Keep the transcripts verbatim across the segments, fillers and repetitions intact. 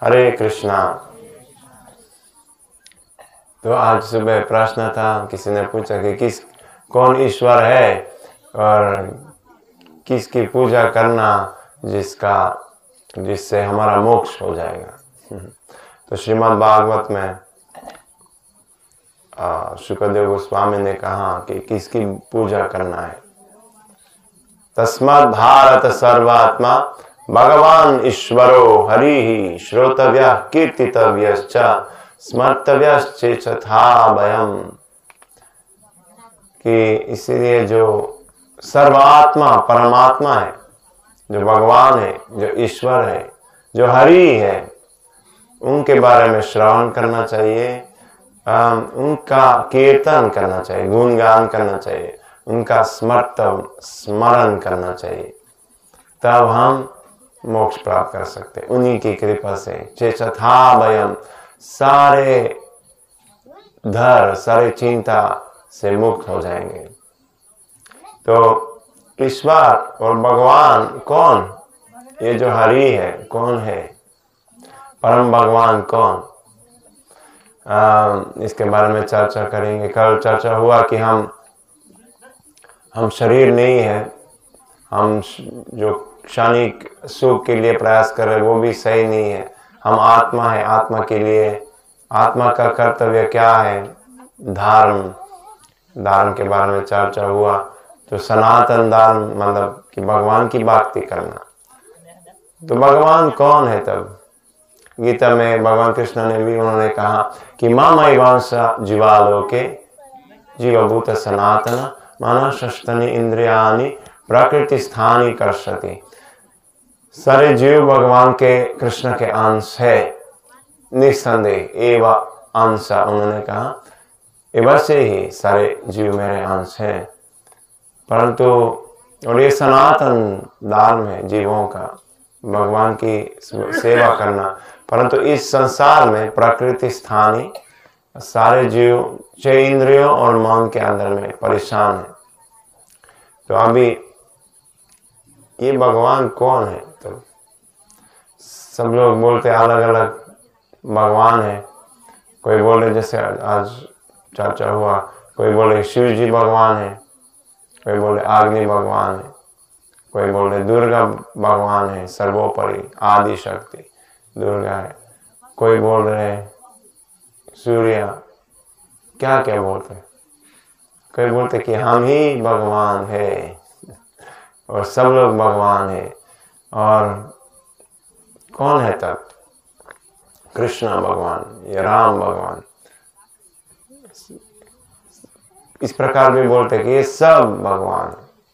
हरे कृष्णा। तो आज सुबह प्रश्न था, किसी ने पूछा कि किस कौन ईश्वर है और किसकी पूजा करना जिसका जिससे हमारा मोक्ष हो जाएगा। तो श्रीमद् भागवत में शुकदेव गोस्वामी ने कहा कि किसकी पूजा करना है। तस्मात् भारत सर्वात्मा भगवान ईश्वरो हरि ही श्रोतव्य कीर्तितव्यश्च स्मर्तव्यश्चेतथा भयम्। कि इसीलिए जो सर्वात्मा परमात्मा है, जो भगवान है, जो ईश्वर है, जो हरि है, उनके बारे में श्रवण करना चाहिए, उनका कीर्तन करना चाहिए, गुणगान करना चाहिए, उनका स्मर्त स्मरण करना चाहिए, तब हम मोक्ष प्राप्त कर सकते हैं उन्हीं की कृपा से। चेतथा भयम्, सारे डर सारे चिंता से मुक्त हो जाएंगे। तो ईश्वर और भगवान कौन? ये जो हरि है कौन है? परम भगवान कौन? आ, इसके बारे में चर्चा करेंगे। कल चर्चा हुआ कि हम हम शरीर नहीं है, हम जो क्षणिक सुख के लिए प्रयास कर रहे वो भी सही नहीं है। हम आत्मा है, आत्मा के लिए आत्मा का कर्तव्य क्या है? धर्म धर्म के बारे में चर्चा हुआ। तो सनातन धर्म मतलब कि भगवान की भक्ति करना। तो भगवान कौन है? तब गीता में भगवान कृष्ण ने भी उन्होंने कहा कि मामैवांश जीवालोके जीवभूत सनातन मनसस्तनि इंद्रियाणि प्रकृति स्थानी कर्षति। सारे जीव भगवान के कृष्ण के अंश है, निस्संदेह। एव अंश, उन्होंने कहा एवं से ही सारे जीव मेरे अंश हैं। परंतु और ये सनातन धर्म है जीवों का, भगवान की सेवा करना। परंतु इस संसार में प्रकृति स्थानी सारे जीव छह इंद्रियों और मन के अंदर में परेशान है। तो अभी ये भगवान कौन है? तो सब लोग बोलते अलग अलग भगवान है। कोई बोले, जैसे आज चर्चा हुआ, कोई बोले शिव जी भगवान है, कोई बोले अग्नि भगवान है, कोई बोले दुर्गा भगवान है, सर्वोपरि आदि शक्ति दुर्गा है, कोई बोल रहे सूर्य, क्या क्या बोलते, कोई बोलते कि हम ही भगवान है और सब लोग भगवान है। और कौन है तब? कृष्ण भगवान या राम भगवान। इस प्रकार भी बोलते कि ये सब भगवान,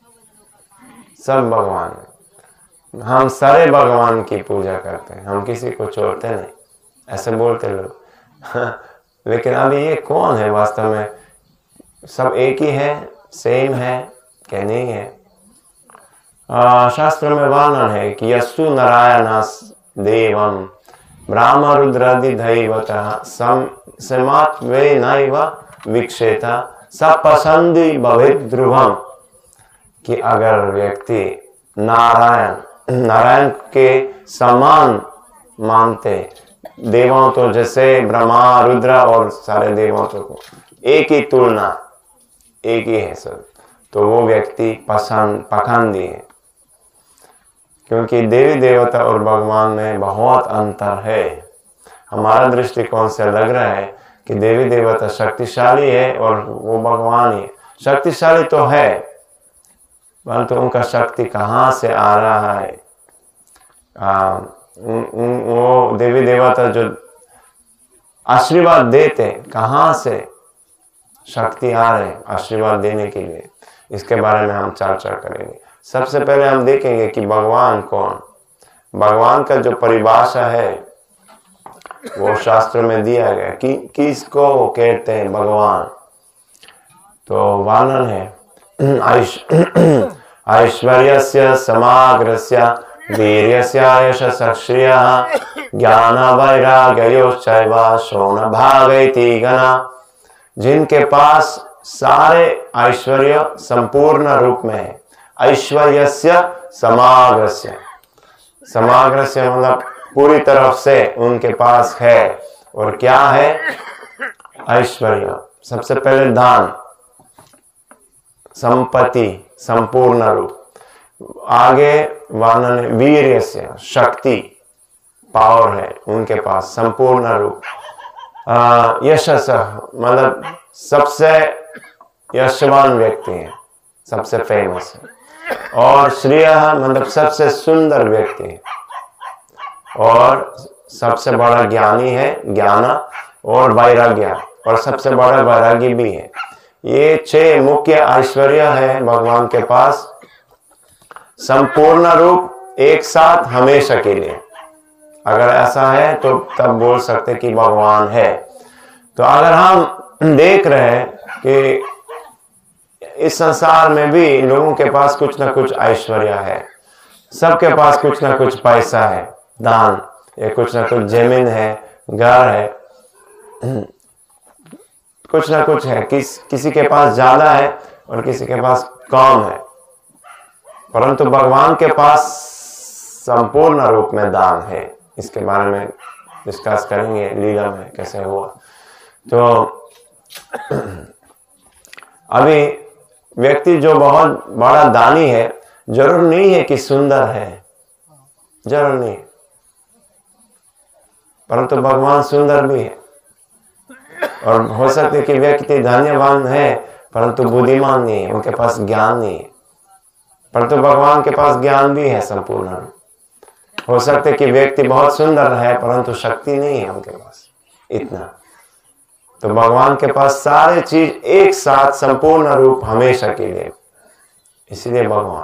सब भगवान है। हम सारे भगवान की पूजा करते हैं, हम किसी को छोड़ते नहीं, ऐसे बोलते लोग। लेकिन अभी ये कौन है वास्तव में? सब एक ही है, सेम है क्या? नहीं है। आ, शास्त्र में वर्णन है कि यस्सु नारायणस देवम ब्रह्म रुद्रादि दैवतः सम समात्वे नैव विक्षेता सपसंदी भवेत् ध्रुवम। कि अगर व्यक्ति नारायण नारायण के समान मानते, देवों तो जैसे ब्रह्मा रुद्र और सारे देवों को एक ही तुलना, एक ही है सब, तो वो व्यक्ति पसंद पखंडी है। क्योंकि देवी देवता और भगवान में बहुत अंतर है। हमारा दृष्टिकोण से लग रहा है कि देवी देवता शक्तिशाली है और वो भगवान ही। शक्तिशाली तो है, परंतु तो उनका शक्ति कहाँ से आ रहा है? आ, उन, उन, वो देवी देवता जो आशीर्वाद देते, कहाँ से शक्ति आ रहे आशीर्वाद देने के लिए? इसके बारे में हम चर्चा करेंगे। सबसे पहले हम देखेंगे कि भगवान कौन। भगवान का जो परिभाषा है वो शास्त्र में दिया गया कि किसको कहते हैं भगवान। तो वर्णन है ऐश्वर्यस्य समाग्रस्य वीर्यस्य यशस्श्रियः ज्ञान वैराग्योश्चैव शोणभागैति गणा। जिनके पास सारे ऐश्वर्य संपूर्ण रूप में है। ऐश्वर्यस्य समाग्रस्य, समाग्रस्य मतलब पूरी तरफ से उनके पास है। और क्या है? ऐश्वर्य। सबसे पहले दान, संपत्ति, संपूर्ण रूप। आगे वर्णन वीर्यस्य, शक्ति, पावर है उनके पास, संपूर्ण रूप। यशस मतलब सबसे यशवान व्यक्ति है, सबसे फेमस है। और श्रेय मतलब सबसे सुंदर व्यक्ति है। और सबसे बड़ा ज्ञानी है, ज्ञान और वैराग्य, और सबसे बड़ा वैरागी भी है। ये छह मुख्य ऐश्वर्य है भगवान के पास, संपूर्ण रूप, एक साथ, हमेशा के लिए। अगर ऐसा है तो तब बोल सकते कि भगवान है। तो अगर हम देख रहे हैं कि इस संसार में भी लोगों के पास कुछ ना कुछ ऐश्वर्य है, सबके पास कुछ ना कुछ पैसा है, दान, या कुछ ना कुछ जमीन है, घर है, कुछ ना कुछ है। किस किसी के पास ज्यादा है और किसी के पास कम है, परंतु भगवान के पास संपूर्ण रूप में दान है। इसके बारे में डिस्कस करेंगे लीला में कैसे हुआ। तो अभी व्यक्ति जो बहुत बड़ा दानी है, जरूर नहीं है कि सुंदर है, जरूर नहीं, परंतु भगवान सुंदर भी है। और हो सकता है कि व्यक्ति धन्यवान है परंतु बुद्धिमान नहीं है, उनके पास ज्ञान नहीं है, परंतु भगवान के पास ज्ञान भी है संपूर्ण। हो सकता है कि व्यक्ति बहुत सुंदर है परंतु शक्ति नहीं है उनके पास इतना। तो भगवान के पास सारे चीज एक साथ, संपूर्ण रूप, हमेशा के लिए, इसलिए भगवान।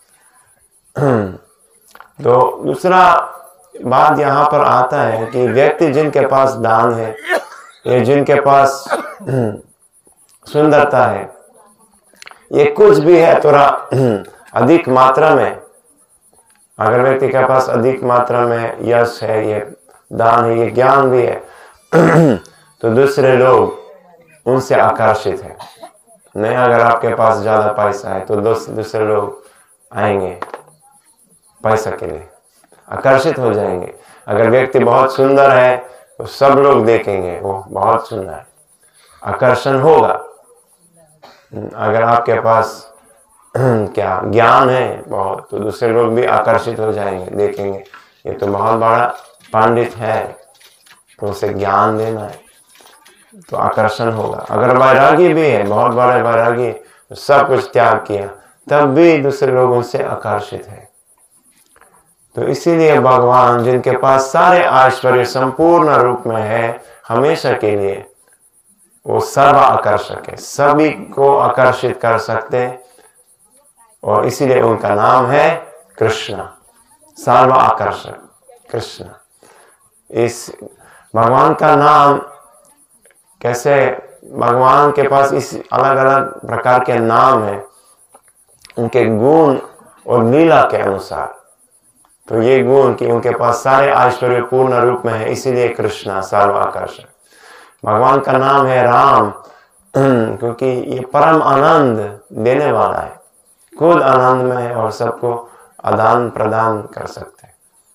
तो दूसरा बात यहाँ पर आता है कि व्यक्ति जिनके पास दान है, ये जिनके पास सुंदरता है, ये कुछ भी है थोड़ा अधिक मात्रा में, अगर व्यक्ति के पास अधिक मात्रा में यश है, ये दान है, ये ज्ञान भी है, तो दूसरे लोग उनसे आकर्षित है। नहीं, अगर आपके पास ज्यादा पैसा है तो दूसरे लोग आएंगे पैसा के लिए, आकर्षित हो जाएंगे। अगर व्यक्ति बहुत सुंदर है तो सब लोग देखेंगे वो बहुत सुंदर है, आकर्षण होगा। अगर आपके पास क्या ज्ञान है बहुत, तो दूसरे लोग भी आकर्षित हो जाएंगे, देखेंगे ये तो बहुत बड़ा पंडित है, तो उसे ज्ञान देना है, तो आकर्षण होगा। अगर वैरागी भी है, बहुत बड़े वैरागी, तो सब कुछ त्याग किया, तब भी दूसरे लोग उनसे आकर्षित है। तो इसीलिए भगवान जिनके पास सारे ऐश्वर्य संपूर्ण रूप में है हमेशा के लिए, वो सर्व आकर्षक है, सभी को आकर्षित कर सकते हैं। और इसीलिए उनका नाम है कृष्ण, सर्व आकर्षक कृष्ण। इस भगवान का नाम कैसे, भगवान के पास इस अलग अलग प्रकार के नाम है उनके गुण और लीला के अनुसार। तो ये गुण कि उनके पास सारे ऐश्वर्य पूर्ण रूप में है, इसीलिए कृष्ण सर्व आकर्षक। भगवान का नाम है राम, क्योंकि ये परम आनंद देने वाला है, खुद आनंद में है और सबको आदान प्रदान कर सकते हैं।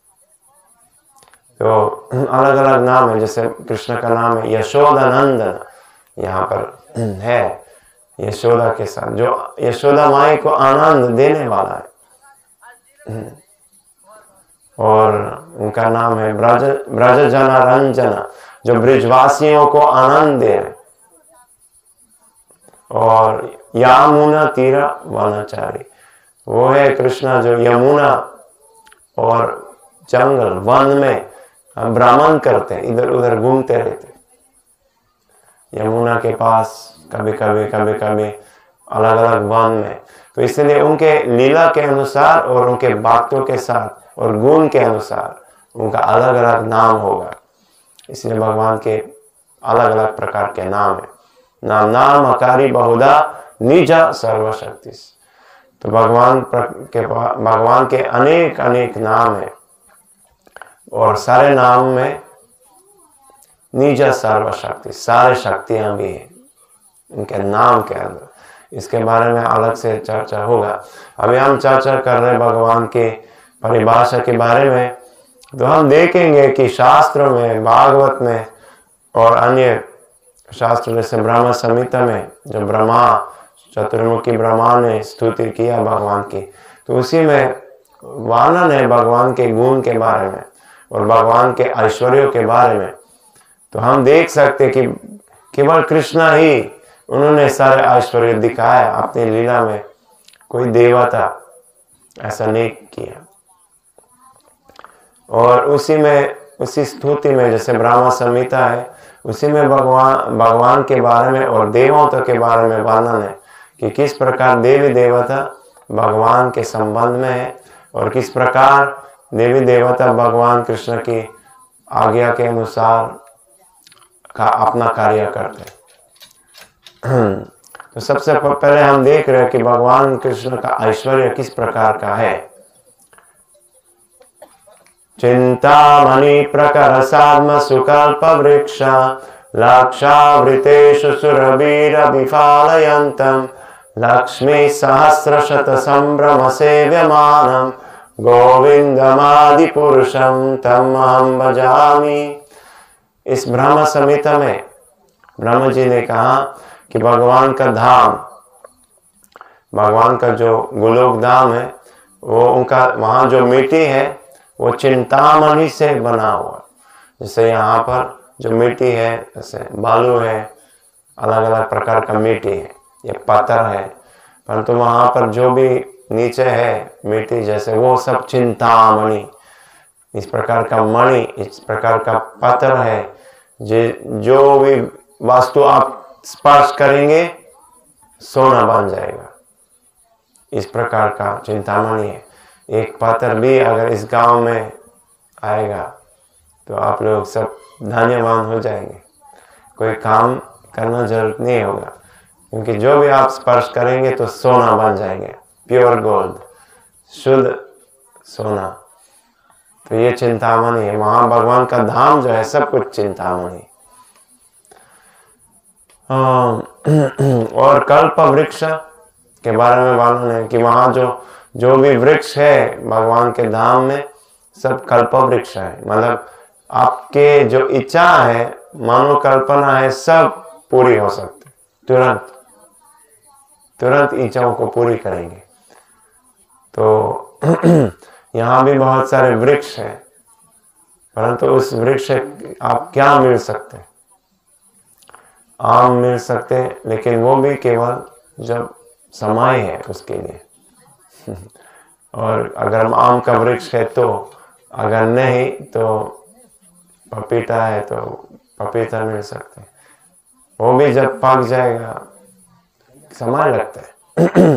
तो अलग अलग नाम है, जैसे कृष्ण का नाम है यशोदानंदन, यहाँ पर है यशोदा के साथ, जो यशोदा माई को आनंद देने वाला है। और उनका नाम है ब्रज ब्रज जना रंजना, जो ब्रिजवासियों को आनंद दे। और यमुना तीरा वनचारी, वो है कृष्णा जो यमुना और जंगल वन में भ्रमण करते हैं, इधर उधर घूमते रहते, यमुना के पास, कभी कभी कभी कभी अलग अलग वन में। तो इसलिए उनके लीला के अनुसार और उनके बातों के साथ और गुण के अनुसार उनका अलग अलग नाम होगा। इसलिए भगवान के अलग अलग प्रकार के नाम है। नाम नाम अकारी बहुधा निजा सर्वशक्ति। तो भगवान के भगवान के अनेक अनेक नाम है और सारे नाम में निजा सर्वशक्ति, सारे शक्तियां भी है उनके नाम के अंदर। इसके बारे में अलग से चर्चा होगा। अभी हम चर्चा कर रहे हैं भगवान के परिभाषा के बारे में। तो हम देखेंगे कि शास्त्रों में, भागवत में और अन्य शास्त्र जैसे ब्रह्म संहिता में जो ब्रह्मा चतुर्मुखी ब्रह्मा ने स्तुति किया भगवान की, तो उसी में वर्णन है भगवान के गुण के बारे में और भगवान के ऐश्वर्यों के बारे में। तो हम देख सकते कि केवल कृष्ण ही उन्होंने सारे ऐश्वर्य दिखाया अपनी लीला में, कोई देवता ऐसा नहीं किया। और उसी में, उसी स्तुति में जैसे ब्रह्म संहिता है, उसी में भगवान भगवान के बारे में और देवताओं के बारे में वर्णन है कि किस प्रकार देवी देवता भगवान के संबंध में है और किस प्रकार देवी देवता भगवान कृष्ण की आज्ञा के अनुसार का अपना कार्य करते हैं। तो सबसे पहले हम देख रहे हैं कि भगवान कृष्ण का ऐश्वर्य किस प्रकार का है। चिंतामणि प्रकर साध्म सुकल्प वृक्ष लक्षावृतेषु सुरवीर विफालयन्तम् लक्ष्मी सहस्रशत संभ्रम सेव्यमानम् गोविंदमादि पुरुषम तम अहम भजामि। इस ब्रह्म संहिता में ब्रह्मा जी ने कहा कि भगवान का धाम, भगवान का जो गोलोक धाम है, वो उनका वहाँ जो मिट्टी है वो चिंतामणि से बना हुआ। जैसे यहाँ पर जो मिट्टी है, जैसे बालू है, अलग अलग प्रकार का मिट्टी है, ये पत्थर है, परंतु वहाँ पर जो भी नीचे है मिट्टी जैसे, वो सब चिंतामणि, इस प्रकार का मणि, इस प्रकार का पत्थर है। जो भी वस्तु आप स्पर्श करेंगे सोना बन जाएगा, इस प्रकार का चिंतामणि है। एक पत्थर भी अगर इस गांव में आएगा तो आप लोग सब धन्यवान हो जाएंगे, कोई काम करना जरूरत नहीं होगा, क्योंकि जो भी आप स्पर्श करेंगे तो सोना बन जाएंगे, प्योर गोल्ड, शुद्ध सोना। तो ये चिंतामणि है, वहां भगवान का धाम जो है सब कुछ चिंतामणि। और कल्प वृक्ष के बारे में वर्णन है कि वहां जो जो भी वृक्ष है भगवान के धाम में सब कल्प वृक्ष है, मतलब आपके जो इच्छा है, मनोकल्पना है, सब पूरी हो सकती, तुरंत तुरंत इच्छाओं को पूरी करेंगे। तो यहाँ भी बहुत सारे वृक्ष हैं, परंतु उस वृक्ष से आप क्या मिल सकते हैं? आम मिल सकते हैं, लेकिन वो भी केवल जब समय है उसके लिए। और अगर आम का वृक्ष है तो, अगर नहीं तो पपीता है तो पपीता मिल सकते हैं, वो भी जब पक जाएगा समय लगता है।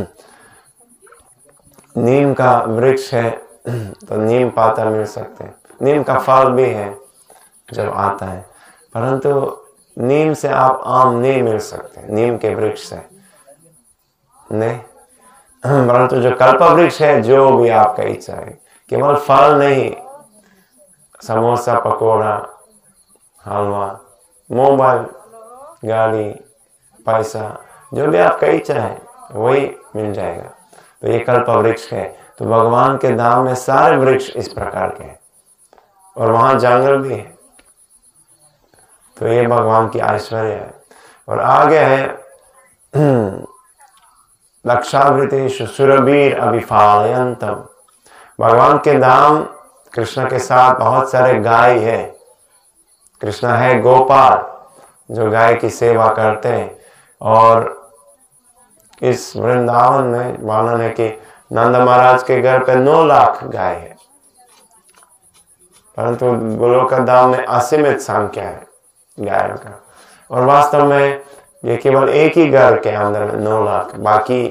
नीम का वृक्ष है तो नीम पाता मिल सकते हैं, नीम का फल भी है जब आता है, परंतु नीम से आप आम नहीं मिल सकते, नीम के वृक्ष से नहीं। परंतु जो कल्प वृक्ष है, जो भी आपका इच्छा है, केवल फल नहीं, समोसा, पकोड़ा, हलवा, मोबाइल, गाड़ी, पैसा, जो भी आपका इच्छा है वही मिल जाएगा। तो ये कल्प वृक्ष है। तो भगवान के धाम में सारे वृक्ष इस प्रकार के हैं और वहां जंगल भी है। तो ये भगवान की ऐश्वर्य है। और आगे है लक्षावृतेषु सुरवीर अभिफालयन्तम्। भगवान के धाम कृष्ण के साथ बहुत सारे गाय है। कृष्ण है गोपाल जो गाय की सेवा करते हैं। और इस वृंदावन में वर्णन है कि नंद महाराज के घर पे नौ लाख गाय है, परंतु गोलोक धाम में असीमित संख्या है गायों का। और वास्तव में ये केवल एक ही घर के अंदर में नौ लाख, बाकी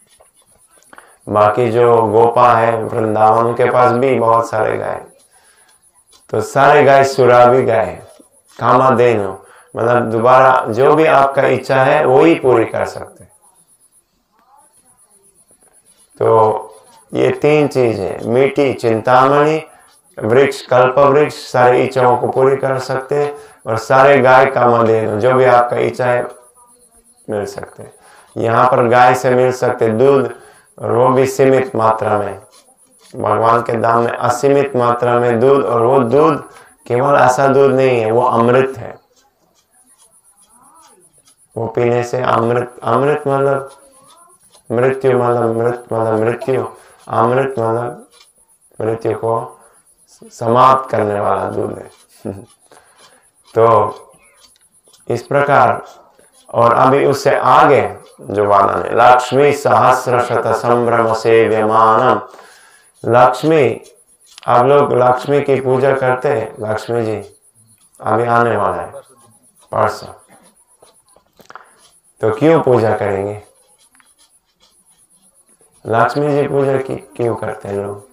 बाकी जो गोपा है वृंदावन के पास भी बहुत सारे गाय। तो सारे गाय सुराबी गाय, कामधेनु, मतलब दोबारा जो भी आपका इच्छा है वो ही पूरी कर सकते। तो ये तीन चीज है, मीठी चिंतामणि, वृक्ष कल्प वृक्ष सारे इच्छाओं को पूरी कर सकते, और सारे गाय कामधेनु, जो भी आपका इच्छा है मिल सकते। यहाँ पर गाय से मिल सकते दूध, और वो भी सीमित मात्रा में, भगवान के धाम में असीमित मात्रा में दूध, और वो दूध केवल ऐसा दूध नहीं है, वो अमृत है। वो पीने से अमृत, अमृत मतलब मृत्यु मतलब मृत मतलब मृत्यु, अमृत मतलब मृत्यु को समाप्त करने वाला दूध है। तो इस प्रकार, और अभी उससे आगे जो वर्णन है, लक्ष्मी सहस्र शत संभ्रम सेव्यमानम। लक्ष्मी, आप लोग लक्ष्मी की पूजा करते हैं? लक्ष्मी जी अभी आने वाला है परसों, तो क्यों पूजा करेंगे? लक्ष्मी जी पूजा की क्यों करते हैं लोग?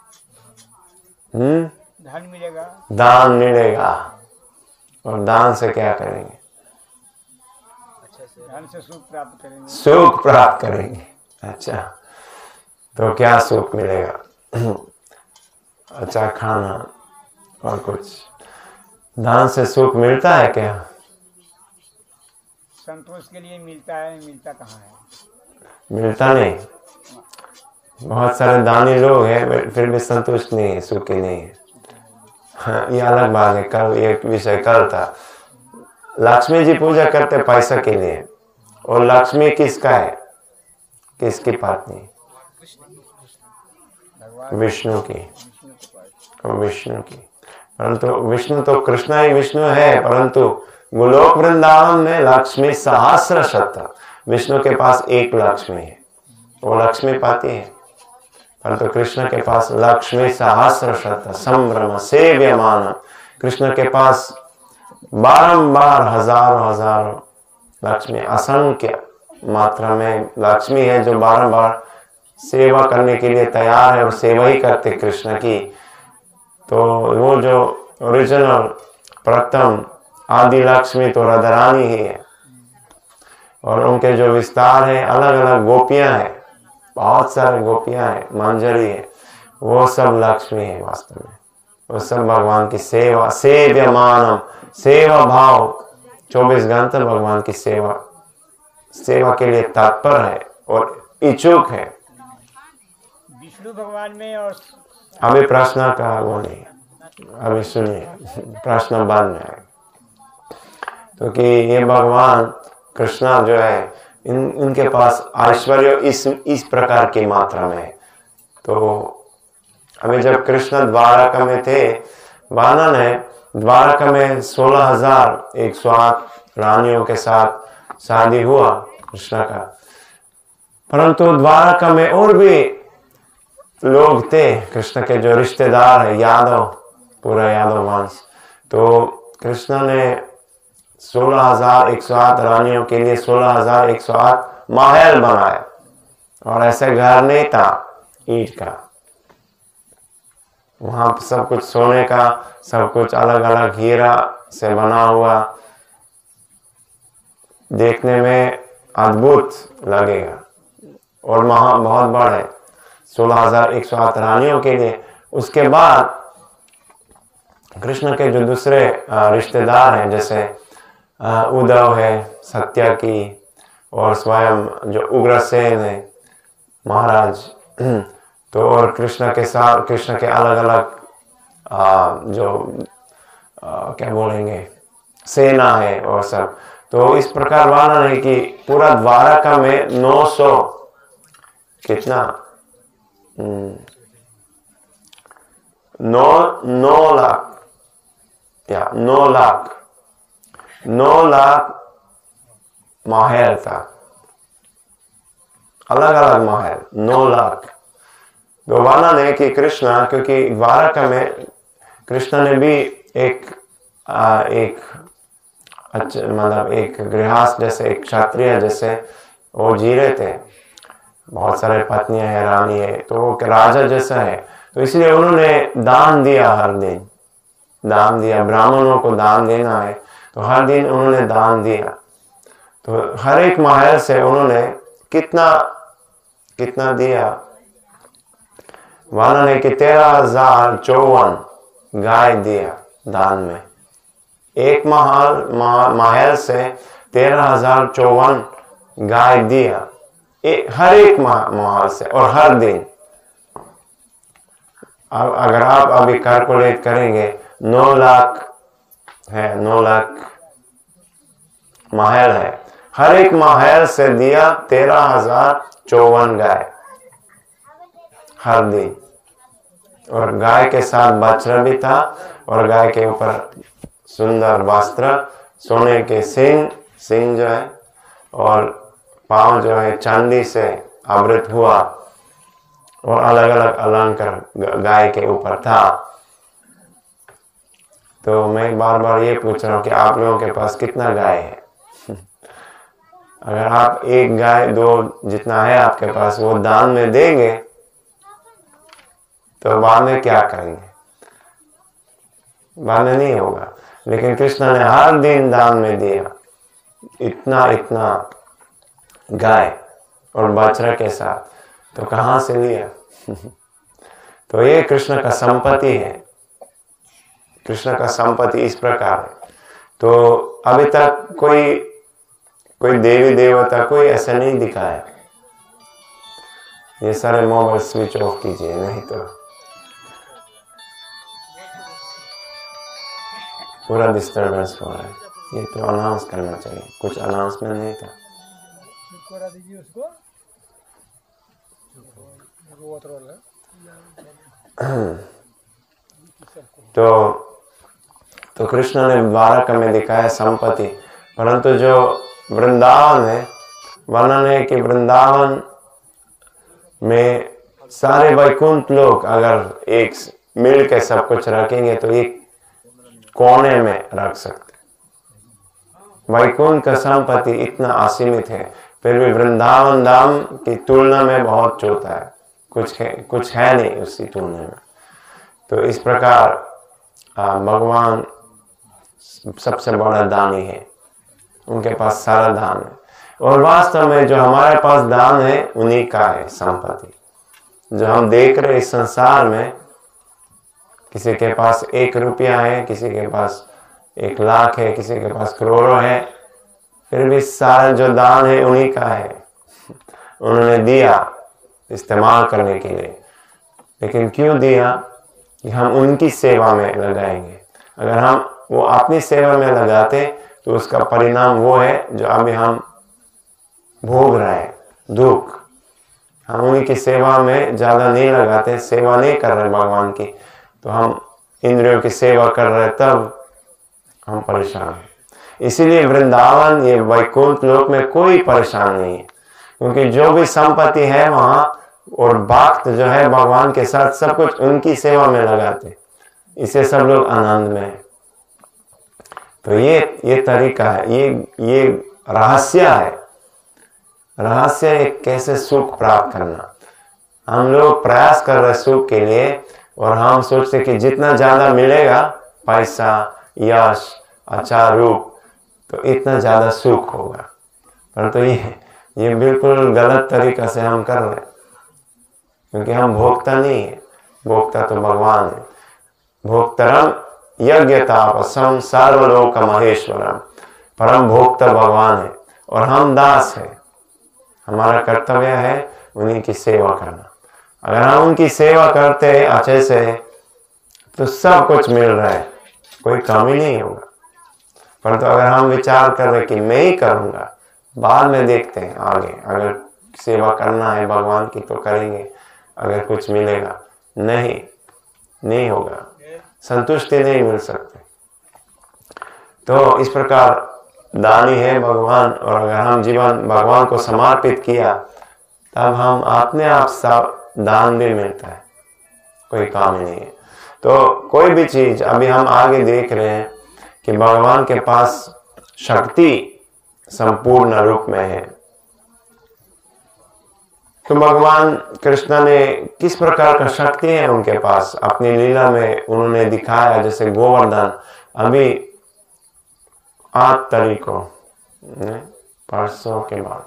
हम्म धन मिलेगा, दान मिलेगा। और दान से क्या करेंगे? धन से सुख प्राप्त करेंगे। सुख प्राप्त करेंगे। अच्छा, तो क्या सुख मिलेगा? अच्छा खाना और कुछ। दान से सुख मिलता है क्या? संतोष के लिए मिलता है, मिलता कहाँ है? मिलता नहीं। बहुत सारे दानी लोग हैं फिर भी संतुष्ट नहीं है, सुखी नहीं है। हाँ, ये अलग बात है, कल ये विषय कल था। लक्ष्मी जी पूजा करते पैसा के लिए, और लक्ष्मी किसका है? किसकी पत्नी? विष्णु की। विष्णु की। परंतु विष्णु तो कृष्ण ही विष्णु है, परंतु गोलोक वृंदावन में लक्ष्मी सहस्र शत। विष्णु के पास एक लक्ष्मी है, वो लक्ष्मी पाती है, परंतु कृष्ण के पास लक्ष्मी सहस्र शत संभ्रम सेव्यमान। कृष्ण के पास बारंबार हजारों हजारों लक्ष्मी, असंख्य मात्रा में लक्ष्मी है जो बारंबार सेवा करने के लिए तैयार है, और सेवा ही करते कृष्ण की। तो वो जो ओरिजिनल प्रथम आदि लक्ष्मी तो राधारानी ही है, और उनके जो विस्तार है, अलग अलग गोपियां हैं, बहुत सारे गोपियां हैं, मंजरी है, वो सब लक्ष्मी है वास्तव में। वो सब भगवान की सेवा, सेव्यमानम, सेवा भाव, चौबीस घंटे भगवान की सेवा सेवा के लिए तत्पर है और इच्छुक है। विष्णु भगवान में और अभी प्रश्न का वो नहीं, अभी सुनिए, प्रश्न बाद में आएगा। क्योंकि तो ये भगवान कृष्णा जो है, इन इनके पास ऐश्वर्य इस इस प्रकार की मात्रा में है। तो अभी जब कृष्ण द्वारका में थे, वर्णन है द्वारका में सोलह हजार एक सौ आठ रानियों के साथ शादी हुआ कृष्ण का। परंतु द्वारका में और भी लोग थे, कृष्ण के जो रिश्तेदार है, यादव, पूरा यादव वंश। तो कृष्ण ने सोलह हजार एक सौ आठ रानियों के लिए सोलह हजार एक सौ आठ महल बनाए, और ऐसे घर नहीं था ईंट का, वहां सब कुछ सोने का, सब कुछ अलग अलग हीरा से बना हुआ, देखने में अद्भुत लगेगा, और महा बहुत बड़ा है, सोलह हजार एक सौ आठ रानियों के लिए। उसके बाद कृष्ण के जो दूसरे रिश्तेदार हैं, जैसे उद्धव है, सत्यकी, और स्वयं जो उग्रसेन है महाराज, तो और कृष्ण के साथ कृष्ण के अलग अलग जो आ, क्या बोलेंगे सेना है और सब। तो इस प्रकार वर्णन है कि पूरा द्वारका में नौ सौ कितना नौ नौ लाख या नौ लाख नौ लाख महल था, अलग अलग महल, नौ लाख। तो वर्णन है कि कृष्ण, क्योंकि द्वारका में कृष्ण ने भी एक आ, एक अच्छा मतलब एक गृहस्थ जैसे, एक क्षत्रिय जैसे वो जी रहे थे, बहुत सारे पत्नियां हैं, रानी है, तो वो राजा जैसा है। तो इसलिए उन्होंने दान दिया, हर दिन दान दिया, ब्राह्मणों को दान देना है, तो हर दिन उन्होंने दान दिया। तो हर एक महल से उन्होंने कितना कितना दिया, वर्णन है कि तेरह हजार चौवन गाय दिया दान में। एक महल महल से तेरह हजार चौवन गाय दिया, एक हर एक महल से, और हर दिन। अब अगर आप अभी कैलकुलेट करेंगे, नौ लाख है, नौ लाख महल है, हर एक महल से दिया तेरह हजार चौवन गाय हर दिन, और गाय के साथ बछड़ा भी था, और गाय के ऊपर सुंदर वस्त्र, सोने के सिंह सिंह जो है, और पांव जो है चांदी से आवृत हुआ, और अलग अलग अलंकार गाय के ऊपर था। तो मैं बार बार ये पूछ रहा हूँ कि आप लोगों के पास कितना गाय है? अगर आप एक गाय दो जितना है आपके पास वो दान में देंगे तो बाद में क्या करेंगे? बाद में नहीं होगा। लेकिन कृष्ण ने हर दिन दान में दिया इतना इतना गाय और बछड़ा के साथ, तो कहां से लिया? तो ये कृष्ण का संपत्ति है, कृष्ण का संपत्ति इस प्रकार है। तो अभी तक कोई कोई देवी देवता कोई ऐसा नहीं दिखाया। ये सारे मोबाइल स्विच ऑफ कीजिए, नहीं तो पूरा डिस्टर्बेंस हो रहा है। ये तो अनाउंस करना चाहिए, कुछ अनाउंसमेंट नहीं था। करा दीजिए उसको। तो तो कृष्ण ने द्वारका में दिखाया संपत्ति, परंतु जो वृंदावन है, वर्णन है कि वृंदावन में सारे वैकुंठ लोग अगर एक मिल के सब कुछ रखेंगे तो एक कोने में रख सकते। वैकुंठ का संपत्ति इतना असीमित है, फिर भी वृंदावन धाम की तुलना में बहुत छोटा है, कुछ है कुछ है नहीं उसकी तुलना में। तो इस प्रकार भगवान सबसे बड़ा दानी है, उनके पास सारा दान है, और वास्तव में जो हमारे पास दान है उन्हीं का है संपत्ति। जो हम देख रहे इस संसार में, किसी के पास एक रुपया है, किसी के पास एक लाख है, किसी के पास करोड़ों है, फिर भी सारा जो दान है उन्हीं का है, उन्होंने दिया इस्तेमाल करने के लिए। लेकिन क्यों दिया? कि हम उनकी सेवा में लगाएंगे। अगर हम वो अपनी सेवा में लगाते तो उसका परिणाम वो है जो अभी हम भोग रहे हैं, दुख। हम उन्हीं की सेवा में ज्यादा नहीं लगाते, सेवा नहीं कर रहे भगवान की, तो हम इंद्रियों की सेवा कर रहे, तब हम परेशान हैं। इसीलिए वृंदावन, ये वैकुंठ लोक में कोई परेशान नहीं है, क्योंकि जो भी संपत्ति है वहां, और भक्त जो है भगवान के साथ सब कुछ उनकी सेवा में लगाते, इसे सब लोग आनंद में है। तो ये ये तरीका है, ये ये रहस्य है। रहस्य है कैसे सुख प्राप्त करना। हम लोग प्रयास कर रहे सुख के लिए, और हम सोचते कि जितना ज्यादा मिलेगा, पैसा, यश, अच्छा रूप, तो इतना ज्यादा सुख होगा। परंतु ये ये बिल्कुल गलत तरीका से हम कर रहे हैं, क्योंकि हम भोक्ता नहीं है, भोक्ता तो भगवान है। भोक्तरम यज्ञ तापसम सर्वलोक महेश्वरम, परम भोक्ता भगवान है और हम दास है। हमारा कर्तव्य है उन्हीं की सेवा करना। अगर हम उनकी सेवा करते हैं अच्छे से, तो सब कुछ मिल रहा है, कोई कमी नहीं होगा। परंतु अगर हम विचार कर रहे कि मैं ही करूंगा, बाद में देखते हैं आगे, अगर सेवा करना है भगवान की तो करेंगे, अगर कुछ मिलेगा, नहीं नहीं होगा, संतुष्टि नहीं मिल सकती। तो इस प्रकार दानी है भगवान, और अगर हम जीवन भगवान को समर्पित किया, तब हम अपने आप सब दान भी मिलता है, कोई काम ही नहीं है। तो कोई भी चीज अभी हम आगे देख रहे हैं कि भगवान के पास शक्ति संपूर्ण रूप में है। तो भगवान कृष्ण ने किस प्रकार का शक्ति है उनके पास, अपनी लीला में उन्होंने दिखाया। जैसे गोवर्धन, अभी आठ तारीख को, परसों के बाद,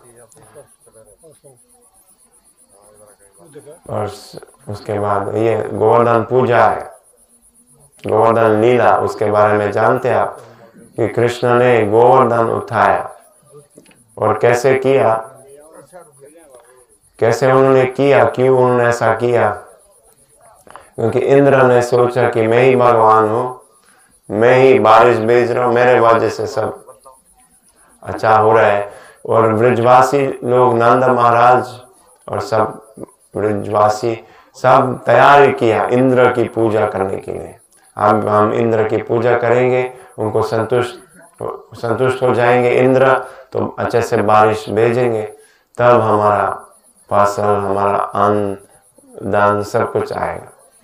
और उसके बाद ये गोवर्धन पूजा है, गोवर्धन लीला, उसके बारे में जानते हैं आप कि कृष्ण ने गोवर्धन उठाया और कैसे किया, कैसे उन्होंने किया, क्यों उन्होंने ऐसा किया। क्योंकि इंद्र ने सोचा कि मैं ही भगवान हूँ, मैं ही बारिश भेज रहा हूँ, मेरे वजह से सब अच्छा हो रहा है। और ब्रजवासी लोग, नंद महाराज और सब ब्रजवासी सब तैयारी किया इंद्र की पूजा करने के लिए। अब हम इंद्र की पूजा करेंगे, उनको संतुष्ट संतुष्ट हो जाएंगे इंद्र, तो अच्छे से बारिश भेजेंगे, तब हमारा फसल, हमारा अन्न दान सब कुछ आएगा।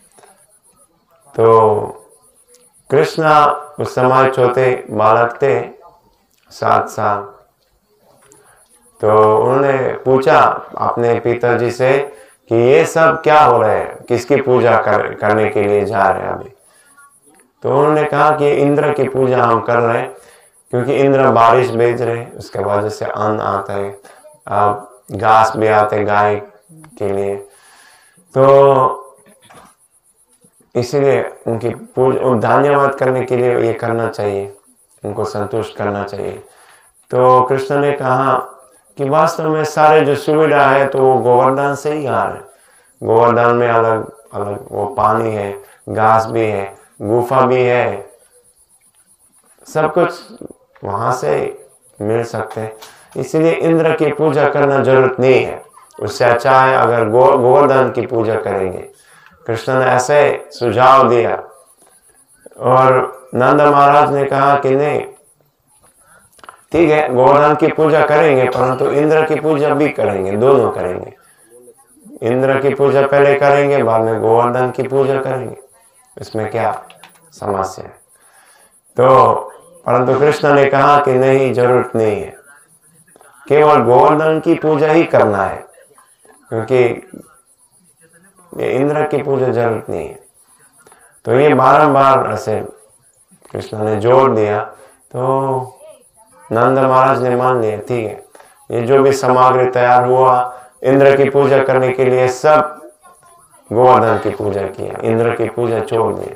तो कृष्णा उस समय छोटे बालक थे, सात साल। तो उन्होंने पूछा अपने पिताजी से कि ये सब क्या हो रहा है, किसकी पूजा कर, करने के लिए जा रहे हैं अभी। तो उन्होंने कहा कि इंद्र की पूजा हम कर रहे हैं, क्योंकि इंद्र बारिश भेज रहे हैं, उसके वजह से अन्न आता है, अब घास भी आते गाय के लिए, तो इसीलिए उनकी पूजा, धन्यवाद करने के लिए ये करना चाहिए, उनको संतुष्ट करना चाहिए। तो कृष्ण ने कहा कि वास्तव में सारे जो सुविधा है तो वो गोवर्धन से ही आ रहे। गोवर्धन में अलग अलग वो पानी है, घास भी है, गुफा भी है, सब कुछ वहां से मिल सकते हैं। इसीलिए इंद्र की पूजा करना जरूरत नहीं है, उससे अच्छा है अगर गो गोवर्धन की पूजा करेंगे। कृष्ण ने ऐसे सुझाव दिया और नंद महाराज ने कहा कि नहीं, ठीक है गोवर्धन की पूजा करेंगे, परंतु इंद्र की पूजा भी करेंगे, दोनों करेंगे। इंद्र की पूजा पहले करेंगे, बाद में गोवर्धन की पूजा करेंगे, इसमें क्या समस्या है। तो परंतु कृष्ण ने कहा कि नहीं, जरूरत नहीं है, केवल गोवर्धन की पूजा ही करना है, क्योंकि ये इंद्र की पूजा जरूरत नहीं है। तो ये बारंबार ऐसे कृष्ण ने जोर दिया, तो नंद महाराज ने मान लिया, ठीक है, ये जो भी सामग्री तैयार हुआ इंद्र की पूजा करने के लिए, सब गोवर्धन की पूजा किया, इंद्र की पूजा छोड़ दी।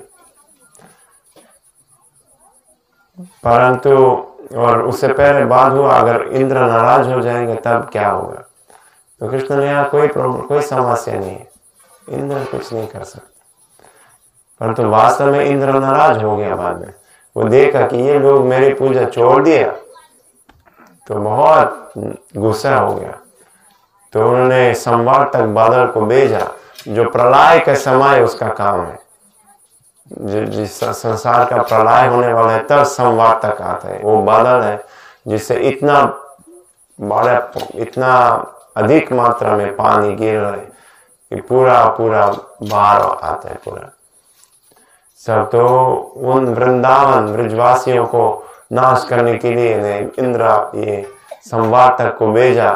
परंतु और उससे पहले बात हुआ, अगर इंद्र नाराज हो जाएंगे तब क्या होगा। तो कृष्ण ने यहाँ कोई प्रॉब्लम, कोई समस्या नहीं है, इंद्र कुछ नहीं कर सकते। परंतु वास्तव में इंद्र नाराज हो गया। बाद में वो देखा कि ये लोग मेरी पूजा छोड़ दिया, तो बहुत गुस्सा हो गया। तो उन्होंने संवार्तक बादल को भेजा, जो प्रलय के समय उसका काम है, जिस संसार का प्रलय होने वाला है तब संवार्तक आता है। वो बादल है जिससे इतना बड़ा, इतना अधिक मात्रा में पानी गिर रहा है कि पूरा पूरा बाढ़ आता है पूरा सब। तो उन वृंदावन ब्रजवासियों को नाश करने के लिए ने इंद्र ये संवार्तक को भेजा,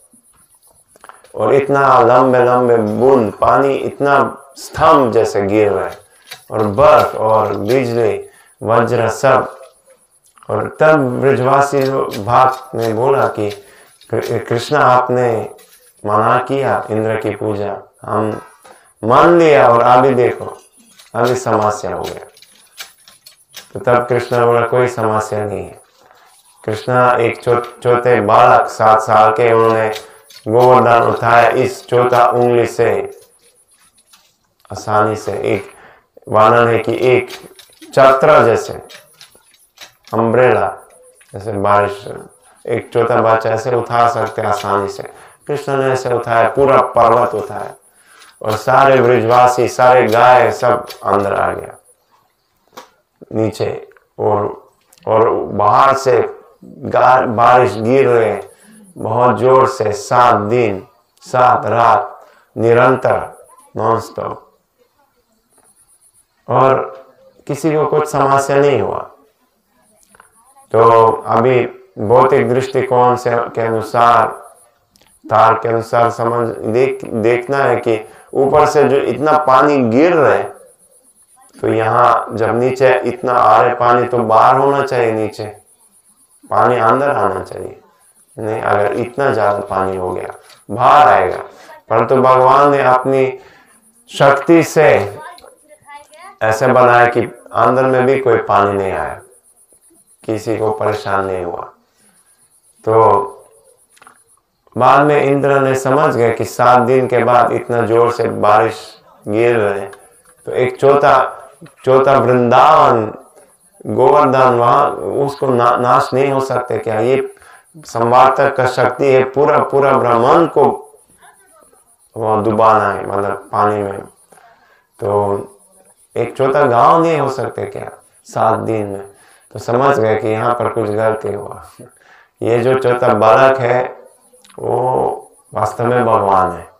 और इतना लंबे लंबे बूंद पानी इतना स्तंभ जैसे गिर रहा है, और बर्फ और बिजली वज्र सब। और तब ब्रजवासी भक्त ने बोला कि कृष्णा आपने मना किया इंद्र की पूजा, हम मान लिया, और अभी देखो अभी समस्या हो गया। तो तब कृष्णा बोला कोई समस्या नहीं है। कृष्णा एक छोटे बालक सात साल के, उन्होंने गोवर्धन उठाया इस चौथा उंगली से आसानी से। एक वर्णन है कि एक छत्र जैसे, अम्ब्रेला जैसे बारिश, एक छोटा बच्चा ऐसे उठा सकते आसानी से। कृष्ण ने ऐसे उठाया, पूरा पर्वत उठाया, और सारे ब्रजवासी, सारे गाय सब अंदर आ गया नीचे, और और बाहर से बारिश गिर रहे बहुत जोर से, सात दिन सात रात निरंतर नॉन स्टॉप, और किसी को कुछ समस्या नहीं हुआ। तो अभी भौतिक दृष्टिकोण से के अनुसार, तार के अनुसार समझ देख देखना है कि ऊपर से जो इतना पानी गिर रहा है, तो यहाँ जब नीचे इतना आ रहा है पानी, तो बाहर होना चाहिए, नीचे पानी अंदर आना चाहिए। नहीं, अगर इतना ज्यादा पानी हो गया बाहर आएगा। परंतु तो भगवान ने अपनी शक्ति से ऐसे बनाया कि अंदर में भी कोई पानी नहीं आया, किसी को परेशान नहीं हुआ। तो बाद में इंद्र ने समझ गए कि सात दिन के बाद इतना जोर से बारिश गिर रहे, तो एक चौथा चौथा वृंदावन गोवर्धन वहां उसको ना, नाश नहीं हो सकते क्या? ये संवार्तक का शक्ति है, पूरा पूरा ब्रह्मांड को वहां डुबाना है, मतलब पानी में। तो एक चौथा गांव नहीं हो सकते क्या सात दिन में? तो समझ गए कि यहाँ पर कुछ गलती हुआ। ये जो चौथा बालक है वो वास्तव में भगवान है।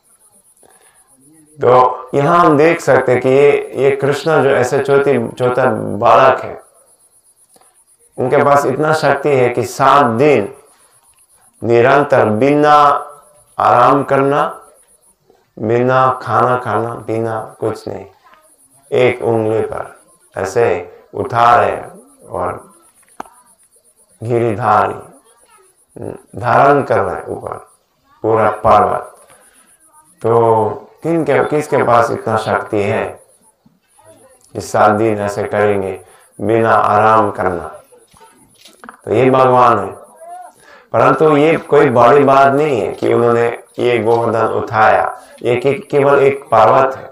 तो यहाँ हम देख सकते हैं कि ये ये कृष्ण जो ऐसे चौथी चौथा बालक है, उनके पास इतना शक्ति है कि सात दिन निरंतर बिना आराम करना, बिना खाना खाना पीना, कुछ नहीं, एक उंगली पर ऐसे उठा रहे और गिरिधारी धारण कर रहे ऊपर पूरा पर्वत। तो किन के किसके पास इतना शक्ति है कि सात दिन ऐसे करेंगे बिना आराम करना? तो ये भगवान है। परंतु ये कोई बड़ी बात नहीं है कि उन्होंने ये गोवर्धन उठाया, ये केवल एक पर्वत है।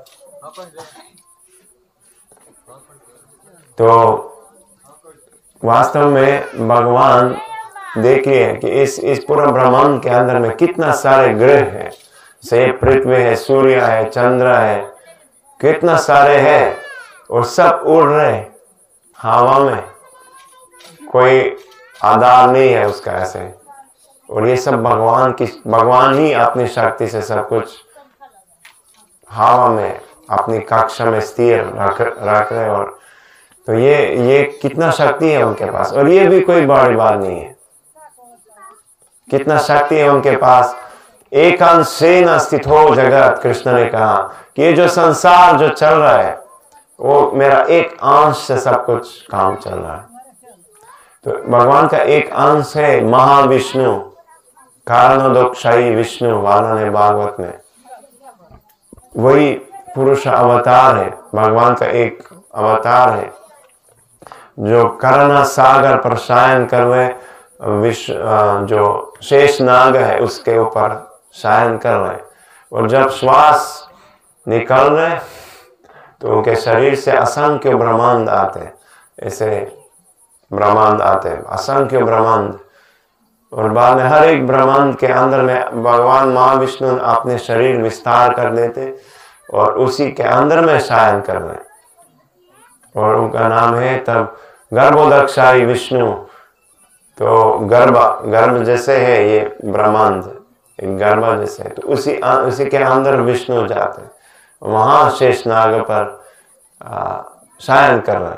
तो वास्तव में भगवान देखिए कि इस इस पूरा ब्रह्मांड के अंदर में कितना सारे ग्रह हैं, से पृथ्वी है, सूर्य है, चंद्र है, कितना सारे हैं और सब उड़ रहे हवा में, कोई आधार नहीं है उसका ऐसे। और ये सब भगवान की भगवान ही अपनी शक्ति से सब कुछ हवा में अपनी कक्षा में स्थिर रख रख रहे। और तो ये ये कितना शक्ति है उनके पास, और ये भी कोई बड़ी बात नहीं है। कितना शक्ति है उनके पास। एक अंश से न स्थित हो जगत, कृष्ण ने कहा कि ये जो संसार जो चल रहा है वो मेरा एक अंश से सब कुछ काम चल रहा है। तो भगवान का एक अंश है महाविष्णु, कारणोदकशाही विष्णु, वर्णन है भागवत में। वही पुरुष अवतार है, भगवान का एक अवतार है जो करुणा सागर पर शयन करवे, विश्व जो शेष नाग है उसके ऊपर शयन कर रहे। और जब श्वास निकल रहे तो उनके शरीर से असंख्य ब्रह्मांड आते, ऐसे ब्रह्मांड आते, असंख्य ब्रह्मांड। और बाद में हर एक ब्रह्मांड के अंदर में भगवान महाविष्णु अपने शरीर विस्तार कर देते और उसी के अंदर में शयन कर रहे। और उनका नाम है तब गर्भोदकशाही विष्णु। तो गर्भ गर्भ जैसे है ये ब्रह्मांड, एक गर्भ जैसे, तो उसी उसी के अंदर विष्णु जाते, वहां शेष नाग पर शयन कर रहे।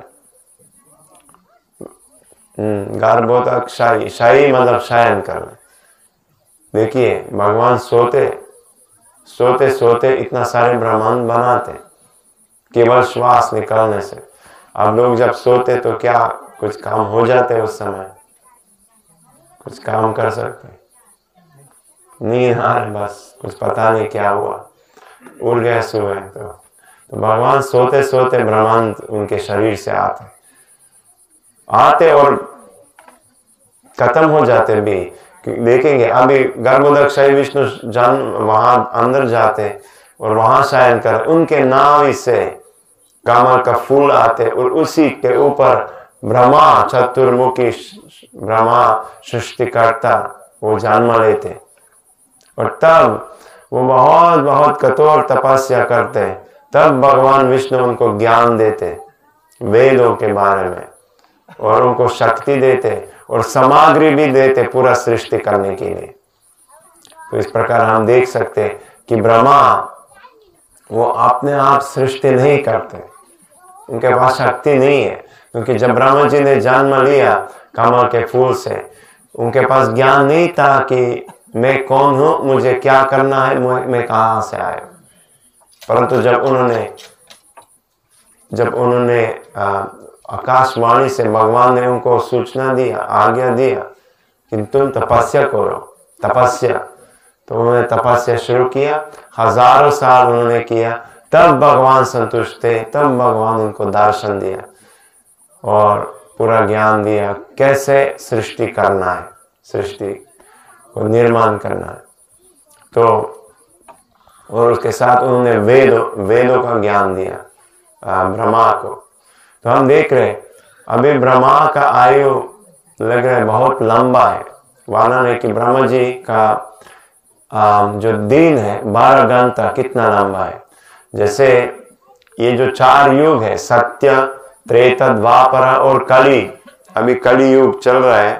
गर्भोदक शाही, शाही मतलब शयन कर रहे। देखिए भगवान सोते सोते सोते इतना सारे ब्रह्मांड बनाते केवल श्वास निकलने से। अब लोग जब सोते तो क्या कुछ काम हो जाते, उस समय कुछ काम कर सकते? नींद आ रही, बस कुछ पता नहीं क्या हुआ, उड़ गए सुबह। तो, तो भगवान सोते सोते ब्रह्मांड उनके शरीर से आते आते और खत्म हो जाते भी। देखेंगे अभी गर्भोदकशाही विष्णु जन वहां अंदर जाते और वहां शयन कर, उनके नाभि से कमल का फूल आते और उसी के ऊपर ब्रह्मा चतुर्मुखी ब्रह्मा सृष्टिकर्ता वो जन्म लेते। और तब वो बहुत बहुत कठोर तपस्या करते, तब भगवान विष्णु उनको ज्ञान देते वेदों के बारे में, और उनको शक्ति देते और सामग्री भी देते पूरा सृष्टि करने के लिए। तो इस प्रकार हम देख सकते कि ब्रह्मा वो अपने आप सृष्टि नहीं करते, उनके पास शक्ति नहीं है। क्योंकि जब ब्रह्मा जी ने जन्म लिया कमल के फूल से, उनके पास ज्ञान नहीं था कि मैं कौन हूं, मुझे क्या करना है, मैं कहां से आया। परंतु जब उन्होंने जब उन्होंने आकाशवाणी से भगवान ने उनको सूचना दिया, आज्ञा दिया कि तुम तपस्या करो, तपस्या, तो उन्होंने तपस्या शुरू किया। हजारों साल उन्होंने किया, तब भगवान संतुष्ट थे, तब भगवान उनको दर्शन दिया और पूरा ज्ञान दिया कैसे सृष्टि करना है, सृष्टि को निर्माण करना है। तो और उसके साथ उन्होंने वेदों वेदों का ज्ञान दिया ब्रह्मा को। तो हम देख रहे अभी ब्रह्मा का आयु लग रहा है बहुत लंबा है। वर्णन है कि ब्रह्मा जी का आ, जो दिन है बारह घंटा कितना लंबा है। जैसे ये जो चार युग है, सत्य, त्रेता, द्वापर और कली, अभी कली युग चल रहा है।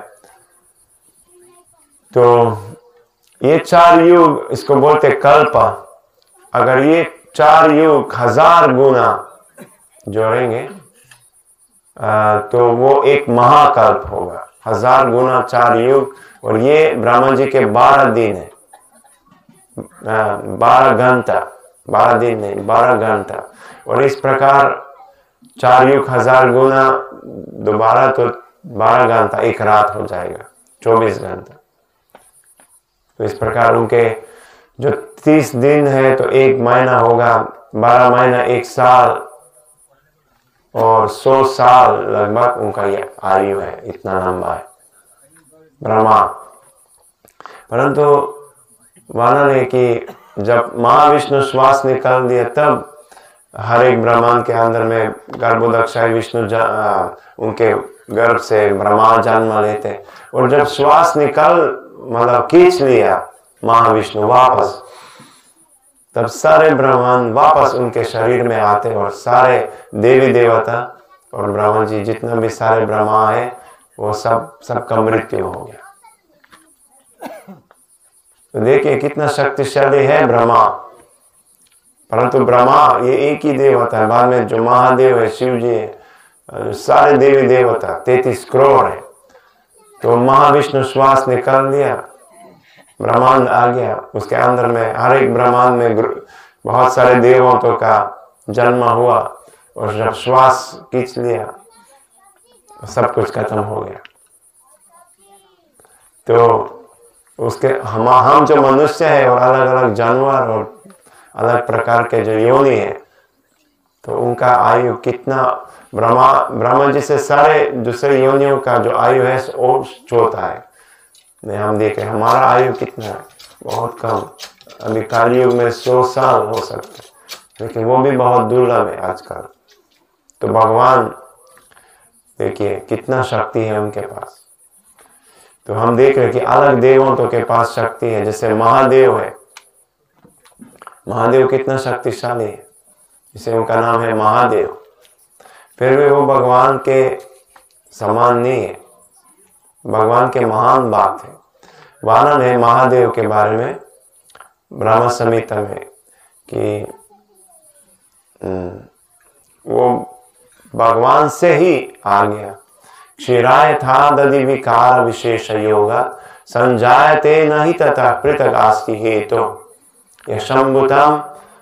तो ये चार युग इसको बोलते कल्प। अगर ये चार युग हजार गुना जोड़ेंगे तो वो एक महाकल्प होगा। हजार गुना चार युग, और ये ब्रह्मा जी के बारह दिन है, बारह घंटा, बारह दिन नहीं बारह घंटा। और इस प्रकार चार युग हजार गुना दोबारा तो बारह घंटा, एक रात हो जाएगा, चौबीस घंटा। तो इस प्रकार उनके जो तीस दिन है तो एक महीना होगा, बारह महीना एक साल, और सौ साल लगभग उनका ये आयु है, इतना लंबा है ब्रह्मा। परंतु वर्णन है कि जब महाविष्णु श्वास निकाल दिया तब हर एक ब्रह्मांड के अंदर में गर्भोदक्षाय विष्णु उनके गर्भ से ब्रह्मा जन्म लेते। और जब श्वास निकाल मतलब खींच लिया महाविष्णु वापस, तब सारे ब्रह्मांड वापस उनके शरीर में आते और सारे देवी देवता और ब्रह्मा जी जितना भी सारे ब्रह्मा है वो सब सबका मृत्यु हो गया। तो देखिए कितना शक्तिशाली है ब्रह्मा। परंतु ब्रह्मा ये एक ही देवता है, बाद में जो महादेव है, शिव जी है, सारे देवी देवता तैतीस करोड़ है। तो महाविष्णु श्वास निकाल दिया, ब्रह्मांड आ गया, उसके अंदर में हर एक ब्रह्मांड में बहुत सारे देवताओं का जन्म हुआ, और जब श्वास खींच लिया सब कुछ खत्म हो गया। तो उसके हम हम जो मनुष्य है और अलग अलग जानवर और अलग प्रकार के जो योनि है, तो उनका आयु कितना ब्रह्मा ब्रह्मा जी से सारे दूसरे योनियों का जो आयु है वो छोटा है। नहीं, हम देखें हमारा आयु कितना है, बहुत कम। अभी कलयुग में सौ साल हो सकते, लेकिन वो भी बहुत दुर्लभ है आजकल। तो भगवान देखिए कितना शक्ति है उनके पास। तो हम देख रहे कि अलग देवों के पास शक्ति है। जैसे महादेव है, महादेव कितना शक्तिशाली है, इसे उनका नाम है महादेव। फिर भी वो भगवान के समान नहीं है, भगवान के महान बात है। वर्णन है महादेव के बारे में ब्रह्म संहिता में कि वो भगवान से ही आ गया। क्षीराय था दधि विकार विशेष योग संजायते नहीं तथा पृथक आस्ति हेतु यशंभुतम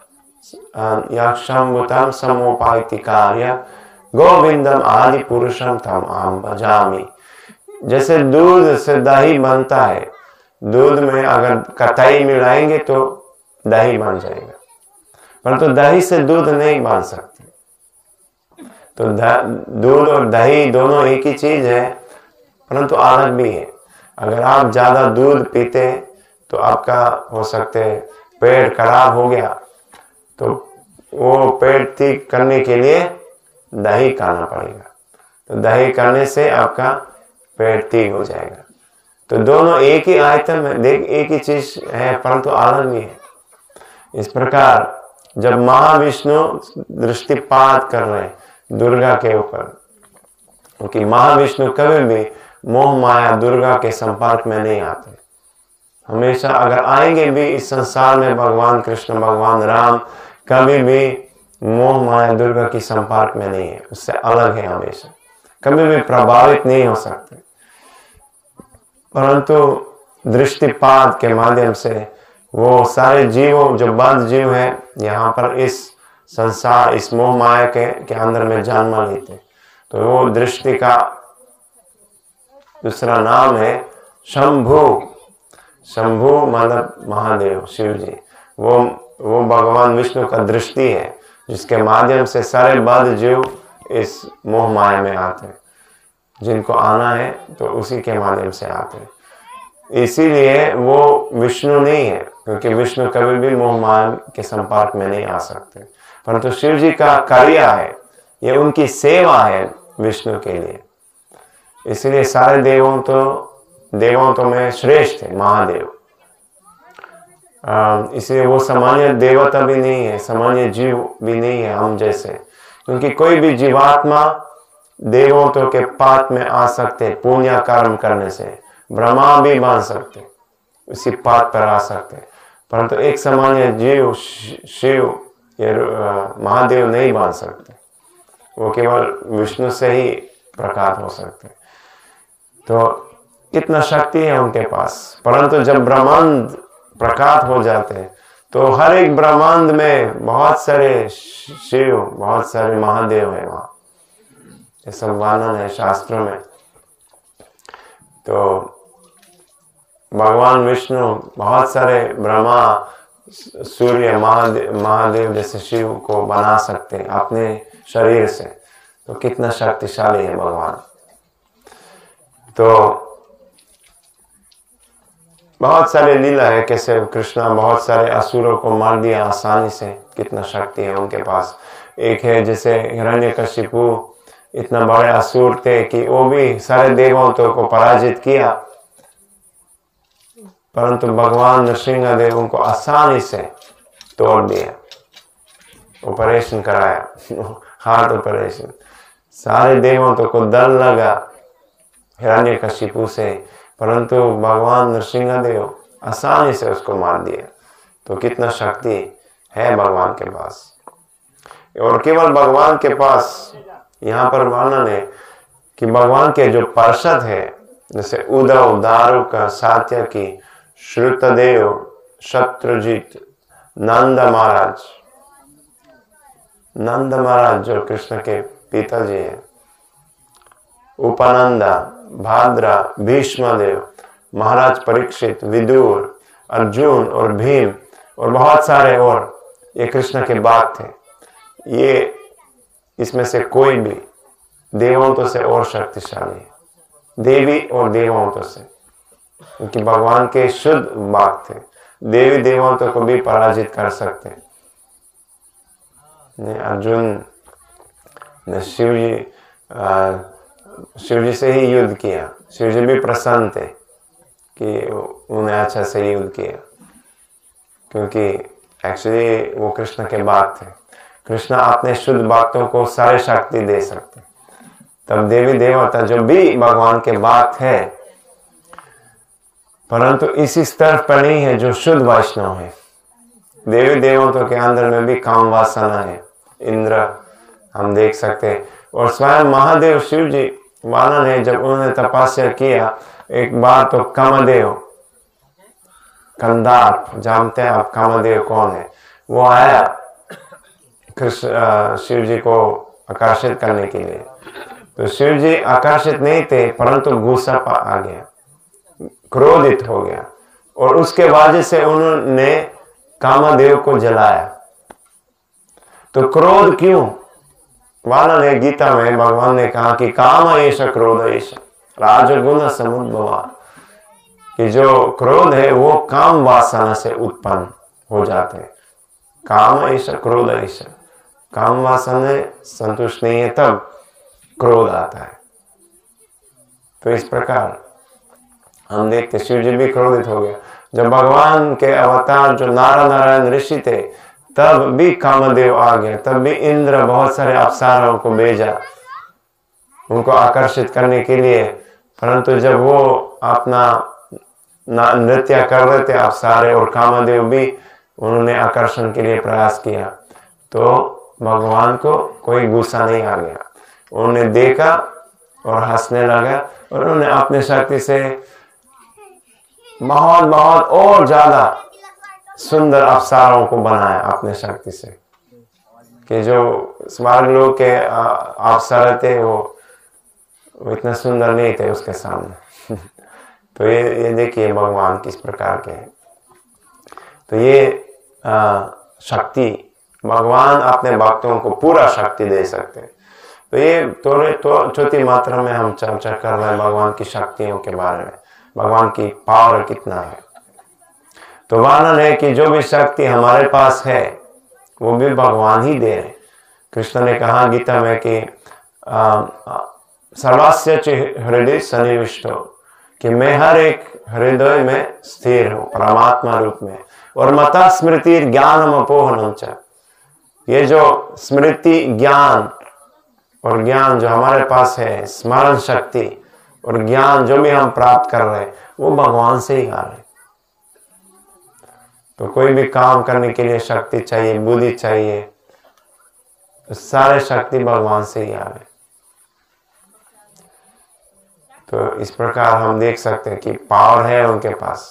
यशंभुतम समोपायति कार्य गोविंदम आदि पुरुषम तम आम भजामि। जैसे दूध से दही बनता है, दूध में अगर कटाई मिलाएंगे तो दही बन जाएगा, परंतु दही से दूध नहीं बन सकते। तो दूध और दही दोनों एक ही चीज है, परंतु अलग भी है। अगर आप ज्यादा दूध पीते तो आपका हो सकते पेट खराब हो गया, तो वो पेट ठीक करने के लिए दही खाना पड़ेगा। तो दही खाने से आपका पेट ठीक हो जाएगा। तो दोनों एक ही आइटम है, देख एक ही चीज है, परंतु अलग भी है। इस प्रकार जब महाविष्णु दृष्टिपात कर रहे हैं दुर्गा के ऊपर, क्योंकि महाविष्णु कभी भी मोह माया दुर्गा के संपर्क में नहीं आते। हमेशा अगर आएंगे भी इस संसार में भगवान कृष्ण भगवान राम कभी भी मोह माया दुर्गा की संपर्क में नहीं है, उससे अलग है, हमेशा कभी भी प्रभावित नहीं हो सकते। परंतु दृष्टिपात के माध्यम से वो सारे जीवों जो बद्ध जीव है यहाँ पर इस संसार इस मोह माया के, के अंदर में जन्म लेते, तो वो दृष्टि का दूसरा नाम है शंभु। शंभु मतलब महादेव शिव जी, वो वो भगवान विष्णु का दृष्टि है, जिसके माध्यम से सारे बद्ध जीव इस मोह माया में आते हैं। जिनको आना है तो उसी के माध्यम से आते हैं। इसीलिए वो विष्णु नहीं है, क्योंकि विष्णु कभी भी मोह माया के संपर्क में नहीं आ सकते। परंतु शिव जी का कार्य है, ये उनकी सेवा है विष्णु के लिए। इसलिए सारे देवों तो देवों तो में श्रेष्ठ है महादेव। इसलिए वो सामान्य देवता भी नहीं है, सामान्य जीव भी नहीं है हम जैसे, क्योंकि कोई भी जीवात्मा देवों तो के पात में आ सकते, पुण्य कर्म करने से ब्रह्मा भी बन सकते, उसी पात पर आ सकते, परंतु एक सामान्य जीव शिव ये महादेव नहीं बन सकते, वो केवल विष्णु से ही प्रकट हो सकते। तो कितना शक्ति है उनके पास। परंतु जब ब्रह्मांड प्रकट हो जाते हैं तो हर एक ब्रह्मांड में बहुत सारे शिव, बहुत सारे महादेव है वहां, ये सब वर्णन है शास्त्रों में। तो भगवान विष्णु बहुत सारे ब्रह्मा, सूर्य, महादेव महादेव जैसे शिव को बना सकते हैं अपने शरीर से। तो कितना शक्तिशाली है भगवान। तो बहुत सारे लीला है, कैसे कृष्णा बहुत सारे असुरों को मार दिया आसानी से, कितना शक्ति है उनके पास। एक है जैसे हिरण्यकशिपु, इतना बड़े असुर थे कि वो भी सारे देवताओं को पराजित किया, परंतु भगवान नृसिंहदेव उनको आसानी से तोड़ दिया, ऑपरेशन कराया हार्ट ऑपरेशन। सारे देवताओं को डर लगा हिरण्यकशिपु से, परंतु भगवान नृसिंहदेव आसानी से उसको मार दिया। तो कितना शक्ति है भगवान के पास। और केवल भगवान के पास यहाँ पर वर्णन है कि भगवान के जो पार्षद है, जैसे उद्धव, दारुक, सात्यकी, श्रुतदेव, शत्रुजित, नंद महाराज, नंद महाराज जो कृष्ण के पिताजी है, उपनंदा, भाद्रा, भीष्मदेव, महाराज परीक्षित, विदुर, अर्जुन और भीम और बहुत सारे और, ये कृष्ण के भक्त थे। ये इसमें से कोई भी देवों से और शक्तिशाली है, देवी और देवों से, क्योंकि भगवान के शुद्ध भक्त थे। देवी देवों को भी पराजित कर सकते। अर्जुन ने शिव जी शिव जी से ही युद्ध किया, शिव जी भी प्रसन्न थे कि उन्हें अच्छा से युद्ध किया, क्योंकि एक्चुअली वो कृष्ण के भक्त थे। कृष्ण अपने शुद्ध भक्तों को सारे शक्ति दे सकते, तब देवी देवता जो भी भगवान के भक्त है, परंतु इसी स्तर पर नहीं है जो शुद्ध वैष्णव है। देवी देवताओं के अंदर में भी काम वासना है, इंद्र हम देख सकते हैं। और स्वयं महादेव शिव जी वर्णन है, जब उन्होंने तपस्या किया एक बार, तो कामदेव, कंदार, जानते हैं आप कामदेव कौन है, वो आया कृष्ण शिव जी को आकर्षित करने के लिए। तो शिव जी आकर्षित नहीं थे, परंतु गुस्सा आ गया, क्रोधित हो गया, और उसके वजह से उन्होंने कामदेव को जलाया। तो क्रोध क्यों? वर्णन है गीता में, भगवान ने कहा कि काम एष क्रोध एष राजगुण समुद्भवा, कि जो क्रोध है वो काम वासना से उत्पन्न हो जाते हैं। काम एष क्रोध एष, काम वासना संतुष्ट नहीं है तब क्रोध आता है। तो इस प्रकार हम देखते शिव जी भी क्रोधित हो गया। जब भगवान के अवतार जो नारा नारायण ऋषि थे, तब भी कामदेव आ गया, तब भी इंद्र बहुत सारे अप्सराओं को भेजा उनको आकर्षित करने के लिए। परंतु जब वो अपना नृत्य कर रहे थे अप्सरे और कामदेव भी उन्होंने आकर्षण के लिए प्रयास किया, तो भगवान को कोई गुस्सा नहीं आ गया। उन्होंने देखा और हंसने लगा, और उन्होंने अपने शक्ति से बहुत बहुत और ज्यादा सुंदर अप्सराओं को बनाया अपने शक्ति से, कि जो स्वर्ग लोक के अप्सरा थे वो वो इतना सुंदर नहीं थे उसके सामने। तो ये ये देखिए भगवान किस प्रकार के हैं। तो ये आ, शक्ति भगवान अपने भक्तों को पूरा शक्ति दे सकते हैं। तो ये थोड़े तो छोटी मात्रा में हम चर्चा कर रहे हैं भगवान की शक्तियों के बारे में, भगवान की पावर कितना है। तो वर्णन है कि जो भी शक्ति हमारे पास है वो भी भगवान ही दे रहे। कृष्ण ने कहा गीता में कि सर्वस्य च हृदय सन्निविष्टो, कि मैं हर एक हृदय में स्थिर हूँ परमात्मा रूप में। और मता स्मृति ज्ञानम अपोहनम च, ये जो स्मृति ज्ञान और ज्ञान जो हमारे पास है, स्मरण शक्ति और ज्ञान जो भी हम प्राप्त कर रहे हैं, वो भगवान से ही आ रहे। तो कोई भी काम करने के लिए शक्ति चाहिए, बुद्धि चाहिए, तो सारे शक्ति भगवान से ही आ रहे। तो इस प्रकार हम देख सकते हैं कि पावर है उनके पास।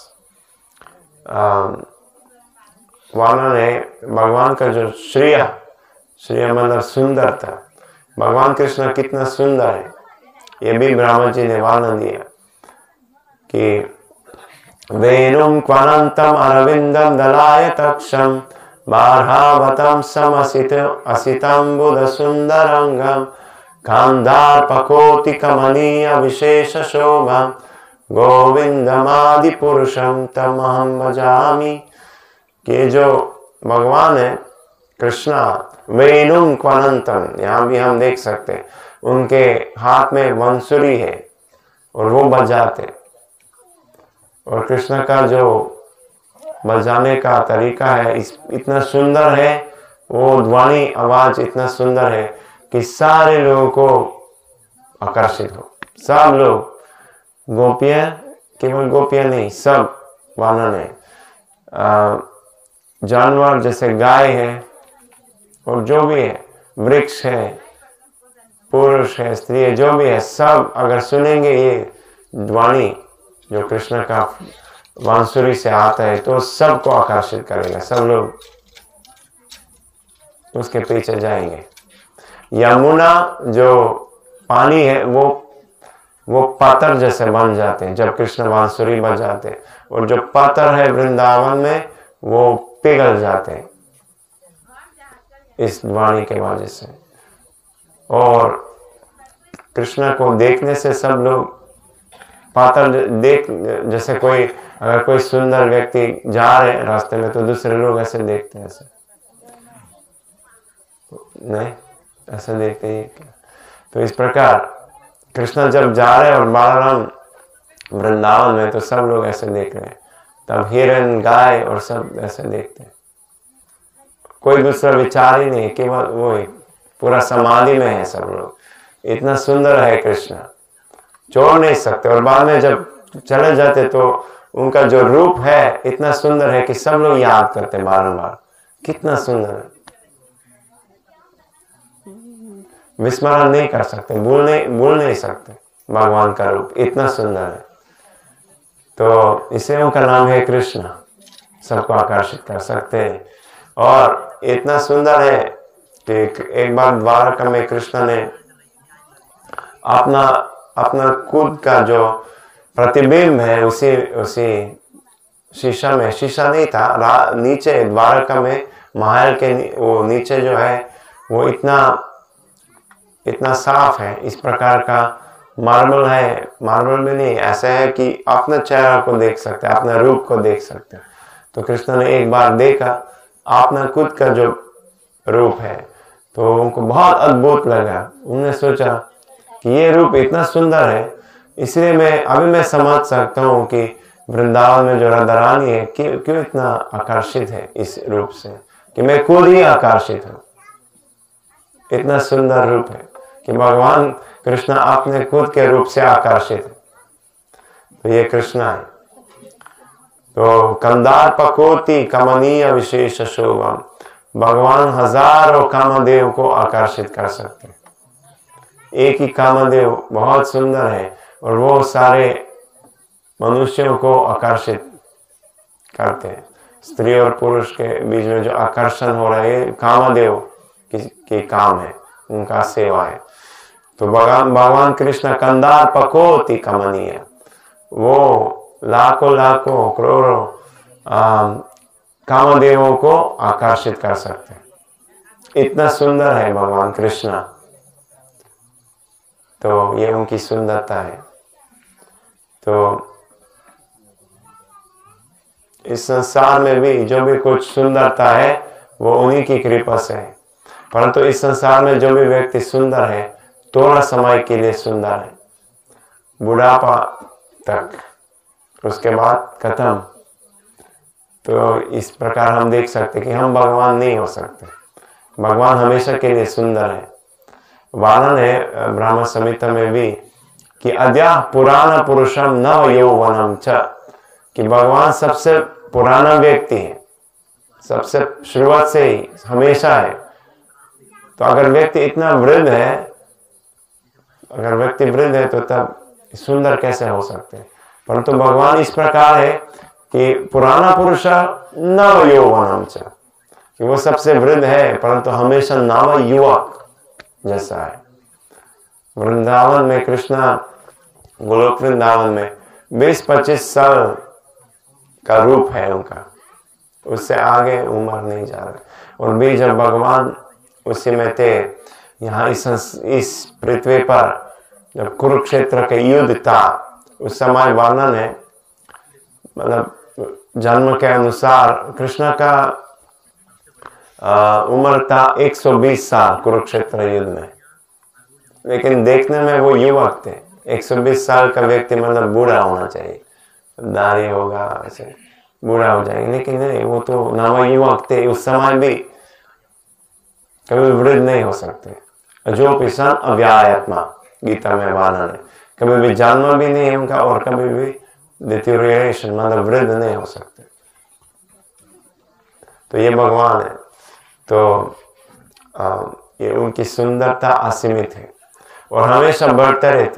वाना ने भगवान का जो श्रेय, श्रेय मतलब सुंदरता, भगवान कृष्ण कितना सुंदर है, ये भी ब्रह्मा जी ने वर्णन दिया कि वेणुं क्वानंतम अरविंदम दलाय तक्षम बारहावतम समसित असितम बुध सुंदरंगम कांदार पकोति कमनीय विशेष शोभम गोविंदमादि पुरुषम तमहम भजामि। कि जो भगवान है कृष्णा वेणुं क्वानंतम, यहाँ भी हम देख सकते हैं उनके हाथ में बांसुरी है और वो बजाते। और कृष्ण का जो बजाने का तरीका है इस इतना सुंदर है, वो ध्वनि आवाज इतना सुंदर है कि सारे लोगों को आकर्षित हो। सब लोग, गोपियां, केवल गोपियां नहीं, सब वर्णन है। जानवर जैसे गाय है और जो भी है, वृक्ष है, पुरुष है, स्त्री है, जो भी है, सब अगर सुनेंगे ये ध्वनि जो कृष्ण का बांसुरी से आता है, तो सबको आकर्षित करेगा, सब लोग उसके पीछे जाएंगे। यमुना जो पानी है वो वो पत्थर जैसे बन जाते हैं जब कृष्ण बांसुरी बजाते हैं, और जो पत्थर है वृंदावन में वो पिघल जाते हैं इस ध्वनि के वजह से। और कृष्ण को देखने से सब लोग पातर देख, जैसे कोई अगर कोई सुंदर व्यक्ति जा रहे हैं रास्ते में तो दूसरे लोग ऐसे देखते हैं, ऐसे नहीं, ऐसे देखते ही क्या। तो इस प्रकार कृष्ण जब जा रहे हैं और बालराम वृंदावन में, तो सब लोग ऐसे देख रहे हैं। तब हिरण, गाय और सब ऐसे देखते हैं, कोई दूसरा विचार ही नहीं, केवल वो ही पूरा समाधि में है सब लोग। इतना सुंदर है कृष्ण, छोड़ नहीं सकते। और बाद में जब चले जाते तो उनका जो रूप है इतना सुंदर है कि सब लोग याद करते बारंबार, कितना सुंदर है, विस्मरण नहीं कर सकते, भूल नहीं भूल नहीं सकते भगवान का रूप, इतना सुंदर है। तो इसे उनका नाम है कृष्ण, सबको आकर्षित कर सकते हैं। और इतना सुंदर है कि एक बार द्वारका में कृष्ण ने अपना अपना खुद का जो प्रतिबिंब है उसी उसी शीशा में, शीशा नहीं था, नीचे द्वारका में महल के वो नीचे जो है वो इतना इतना साफ है, इस प्रकार का मार्बल है, मार्बल में नहीं, ऐसा है कि अपने चेहरा को देख सकते हैं, अपने रूप को देख सकते हैं। तो कृष्ण ने एक बार देखा अपना खुद का जो रूप है, तो उनको बहुत अद्भुत लगा। उन्होंने सोचा कि ये रूप इतना सुंदर है, इसलिए मैं अभी मैं समझ सकता हूँ कि वृंदावन में जो राधा रानी है क्यों क्यों इतना आकर्षित है इस रूप से, कि मैं खुद ही आकर्षित हूँ। इतना सुंदर रूप है कि भगवान कृष्ण अपने खुद के रूप से आकर्षित है। तो ये कृष्ण है। तो कंदार पकोति कमनीय विशेष शोभम, भगवान हजारों कामदेव को आकर्षित कर सकते हैं। एक ही कामदेव बहुत सुंदर है और वो सारे मनुष्यों को आकर्षित करते हैं। स्त्री और पुरुष के बीच में जो आकर्षण हो रहा है कामदेव की, की काम है, उनका सेवा है। तो भगवान भगवान कृष्ण कंदार पकोति कमनीय, वो लाखों लाखों करोड़ों कामदेवों को आकर्षित कर सकते हैं। इतना सुंदर है भगवान कृष्ण। तो ये उनकी सुंदरता है। तो इस संसार में भी जो भी कुछ सुंदरता है वो उन्हीं की कृपा से है। परंतु इस संसार में जो भी व्यक्ति सुंदर है थोड़ा समय के लिए सुंदर है, बुढ़ापा तक, उसके बाद खत्म। तो इस प्रकार हम देख सकते कि हम भगवान नहीं हो सकते। भगवान हमेशा के लिए सुंदर है। वर्णन है ब्रह्म संहिता में भी कि अद्या पुराना पुरुषम नव यौवनम च, कि भगवान सबसे पुराना व्यक्ति है, सबसे शुरुआत से ही हमेशा है। तो अगर व्यक्ति इतना वृद्ध है, अगर व्यक्ति वृद्ध है तो तब सुंदर कैसे हो सकते हैं? परंतु भगवान इस प्रकार है कि पुराना पुरुष नव यौवनम च, कि वो सबसे वृद्ध है परंतु हमेशा नव युवक जैसा है। वृंदावन में कृष्णा, गोलोक वृंदावन में बीस पच्चीस साल का रूप है उनका, उससे आगे उम्र नहीं जा रहा। और भी जब भगवान उसी में थे, यहाँ इस इस पृथ्वी पर जब कुरुक्षेत्र के युद्ध था, उस समय वर्णन है, मतलब जन्म के अनुसार कृष्ण का आ, उम्र था एक सौ बीस साल कुरुक्षेत्र युद्ध में, लेकिन देखने में वो युवक थे। एक सौ बीस साल का व्यक्ति मतलब बूढ़ा होना चाहिए, दाढ़ी होगा ऐसे बूढ़ा हो जाएंगे, लेकिन नहीं, वो तो नव युवक थे। उस समय भी कभी वृद्ध नहीं हो सकते। जो पिसन अव्यायत्मा, गीता में वर्णन है, कभी भी जन्म भी नहीं है उनका और कभी भी डिटेरियोरेशन मतलब वृद्ध नहीं हो सकते। तो ये भगवान है। तो आ, ये उनकी सुंदरता असीमित है और हमेशा बढ़ते रहते।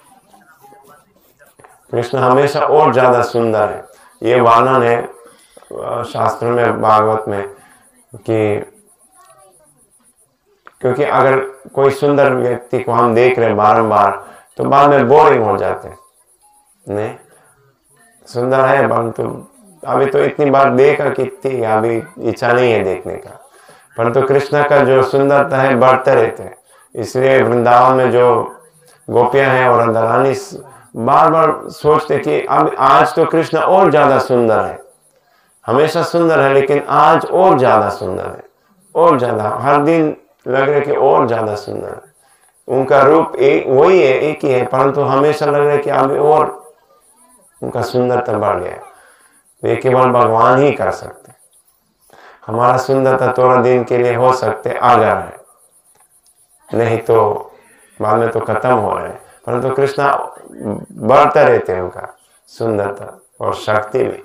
कृष्ण हमेशा और ज्यादा सुंदर है। ये वर्णन है शास्त्र में, भागवत में, कि क्योंकि अगर कोई सुंदर व्यक्ति को हम देख रहे हैं बारंबार तो बाद में बोरिंग हो जाते हैं। नहीं, सुंदर है परंतु अभी तो इतनी बार देखा कितनी, अभी इच्छा नहीं है देखने का। परंतु कृष्ण का जो सुंदरता है बढ़ते रहते हैं। इसलिए वृंदावन में जो गोपियां हैं और राधारानी बार बार सोचते कि अब आज तो कृष्ण और ज्यादा सुंदर है। हमेशा सुंदर है लेकिन आज और ज्यादा सुंदर है, और ज्यादा, हर दिन लग रहा है कि और ज्यादा सुंदर है। उनका रूप एक वही है, एक ही है, परंतु हमेशा लग रहा है कि अभी और उनका सुंदरता बढ़ गया। ये केवल भगवान ही कर सकते। हमारा सुंदरता थोड़ा दिन के लिए हो सकते अगर है, नहीं तो बाद में तो खत्म हो रहे हैं। परंतु कृष्णा बढ़ते रहते हैं उनका सुंदरता और शक्ति भी।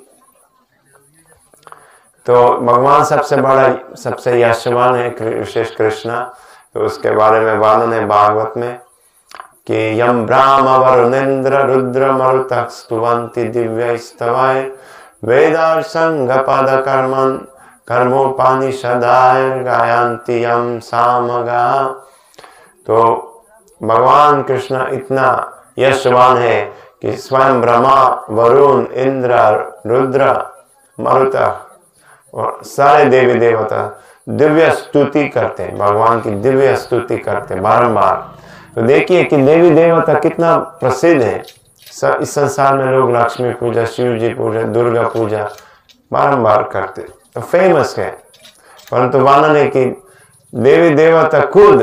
तो भगवान सबसे बड़ा, सबसे यशवान है विशेष कृष्णा। तो उसके बारे में वर्णन है भागवत में कि यम ब्राह्म वरुणेन्द्र रुद्र मरुतः स्तुवन्ति दिव्यैस्तवाय वेदार्संग पद कर्मन् कर्मोपनिषदाय गायन्ति यम सामगा। तो भगवान कृष्ण इतना यशवान है कि स्वयं ब्रह्मा, वरुण, इंद्र, रुद्र, मरुतः और सारे देवी देवता दिव्य स्तुति करते हैं, भगवान की दिव्य स्तुति करते हैं बारंबार। तो देखिए कि देवी देवता कितना प्रसिद्ध है। इस संसार में लोग लक्ष्मी पूजा, शिव जी पूजा, दुर्गा पूजा बारंबार करते, तो फेमस है। परंतु वर्णन है कि देवी देवता खुद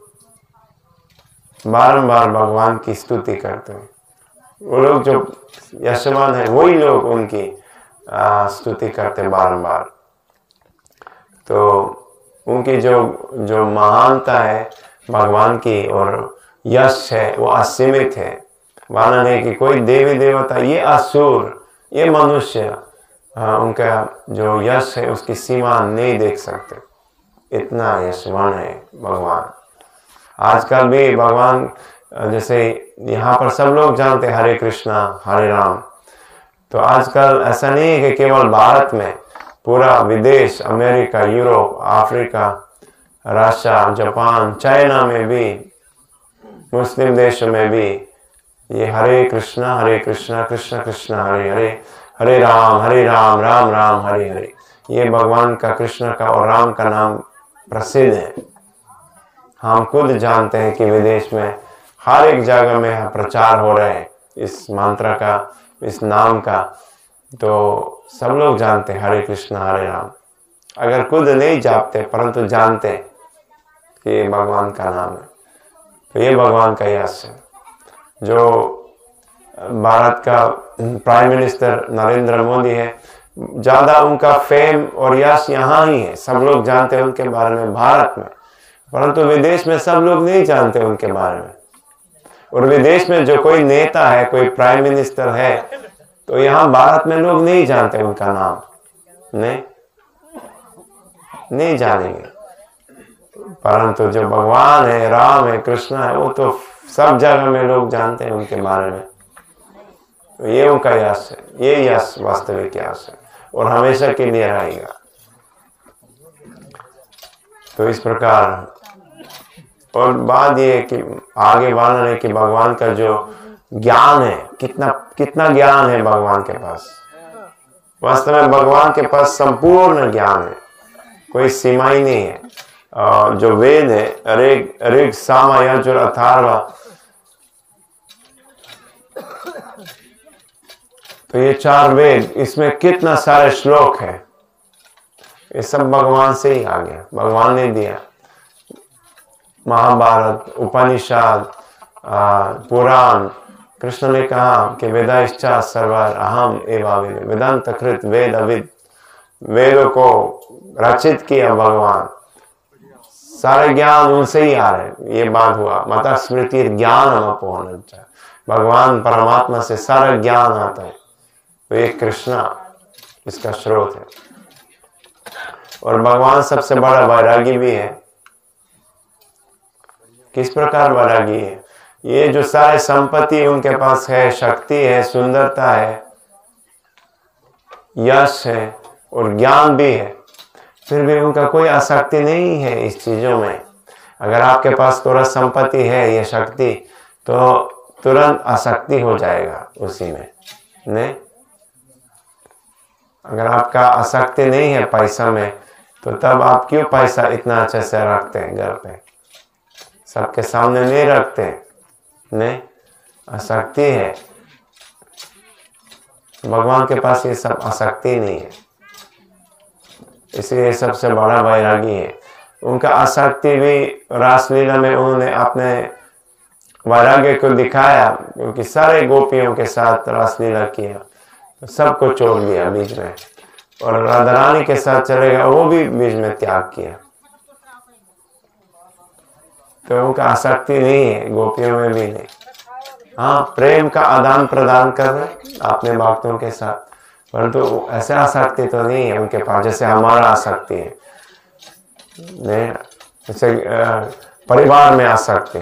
बारंबार भगवान की स्तुति करते हैं। वो लोग जो यशवान है वही लोग उनकी स्तुति करते बारंबार। तो उनकी जो जो महानता है भगवान की और यश है वो असीमित है। वर्णन है कि कोई देवी देवता, ये असुर, ये मनुष्य, उनका जो यश है उसकी सीमा नहीं देख सकते। इतना यशवान है भगवान। आजकल भी भगवान, जैसे यहाँ पर सब लोग जानते हैं हरे कृष्णा हरे राम, तो आजकल ऐसा नहीं है कि केवल भारत में, पूरा विदेश, America, Europe, Africa, Russia, Japan, China में भी, मुस्लिम देशों में भी ये हरे कृष्णा हरे कृष्णा कृष्ण कृष्ण हरे हरे, हरे राम हरे राम राम राम हरे हरे, ये भगवान का, कृष्ण का और राम का नाम प्रसिद्ध है। हम खुद जानते हैं कि विदेश में हर एक जगह में प्रचार हो रहे हैं इस मंत्र का, इस नाम का। तो सब लोग जानते हैं हरे कृष्णा हरे राम। अगर खुद नहीं जापते परंतु जानते कि ये भगवान का नाम है, तो ये भगवान का यश है। जो भारत का प्राइम मिनिस्टर नरेंद्र मोदी है, ज्यादा उनका फेम और यश यहाँ ही है, सब लोग जानते हैं उनके बारे में भारत में, परंतु विदेश में सब लोग नहीं जानते उनके बारे में। और विदेश में जो कोई नेता है, कोई प्राइम मिनिस्टर है, तो यहाँ भारत में लोग नहीं जानते उनका नाम, नहीं नहीं जानेंगे। परंतु जो भगवान है, राम है, कृष्ण है, वो तो सब जगह में लोग जानते हैं उनके बारे में। तो ये उनका यश है, ये यश वास्तविक यश है और हमेशा के लिए रहेगा। तो इस प्रकार, और बात ये कि आगे वर्णन है कि भगवान का जो ज्ञान है, कितना कितना ज्ञान है भगवान के पास। वास्तव में भगवान के पास संपूर्ण ज्ञान है, कोई सीमा ही नहीं है। जो वेद है, ऋग ऋग साम यजुर अथर्व, तो ये चार वेद, इसमें कितना सारे श्लोक है, ये सब भगवान से ही आ गया, भगवान ने दिया। महाभारत, उपनिषद, पुराण, कृष्ण ने कहा कि वेदाश्चा सर्वर अहम एवं वेदांत कृत वेद अविद, वेदों को रचित किया भगवान, सारे ज्ञान उनसे ही आ रहे। ये बात हुआ मत स्मृति ज्ञान अपोहन, भगवान परमात्मा से सारा ज्ञान आता है। तो ये कृष्णा इसका स्रोत है। और भगवान सबसे बड़ा वैरागी भी है। किस प्रकार वैरागी है? ये जो सारे संपत्ति उनके पास है, शक्ति है, सुंदरता है, यश है और ज्ञान भी है, फिर भी उनका कोई आसक्ति नहीं है इस चीजों में। अगर आपके पास थोड़ा संपत्ति है, ये शक्ति, तो तुरंत आसक्ति हो जाएगा उसी में, नहीं? अगर आपका आसक्ति नहीं है पैसा में, तो तब आप क्यों पैसा इतना अच्छे से रखते हैं घर पे? सबके सामने नहीं रखते, नहीं? आसक्ति है। भगवान के पास ये सब आसक्ति नहीं है, इसलिए सबसे बड़ा वैरागी है। उनका आसक्ति भी रासलीला में उन्होंने अपने वैराग्य को दिखाया, क्योंकि सारे गोपियों के साथ रासलीला किया, तो सबको छोड़ दिया बीच में, और राधा रानी के साथ चलेगा, वो भी बीच में त्याग किया। तो उनका आसक्ति नहीं है, गोपियों में भी नहीं। हाँ, प्रेम का आदान प्रदान कर रहे अपने भक्तों के साथ, परंतु तो ऐसे आसक्ति तो नहीं है उनके पास जैसे हमारा आसक्ति है। नहीं, जैसे परिवार में आसक्ति,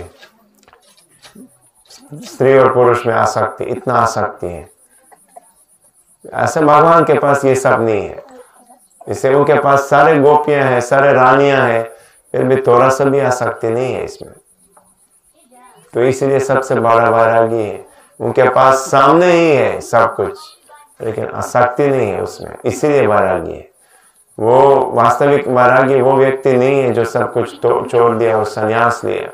स्त्री और पुरुष में आसक्ति, इतना आसक्ति है। ऐसे भगवान के पास ये सब नहीं है। इससे उनके पास सारे गोपियां हैं, सारे रानियां हैं, फिर भी थोड़ा सा भी आसक्ति नहीं है इसमें। तो इसलिए सबसे बड़ा वैरागी है। उनके पास सामने ही है सब कुछ, लेकिन आसक्ति नहीं है उसमें, इसीलिए वैरागी है। वो वास्तविक वैरागी वो व्यक्ति नहीं है जो सब कुछ तो छोड़ दिया और संन्यास लिया।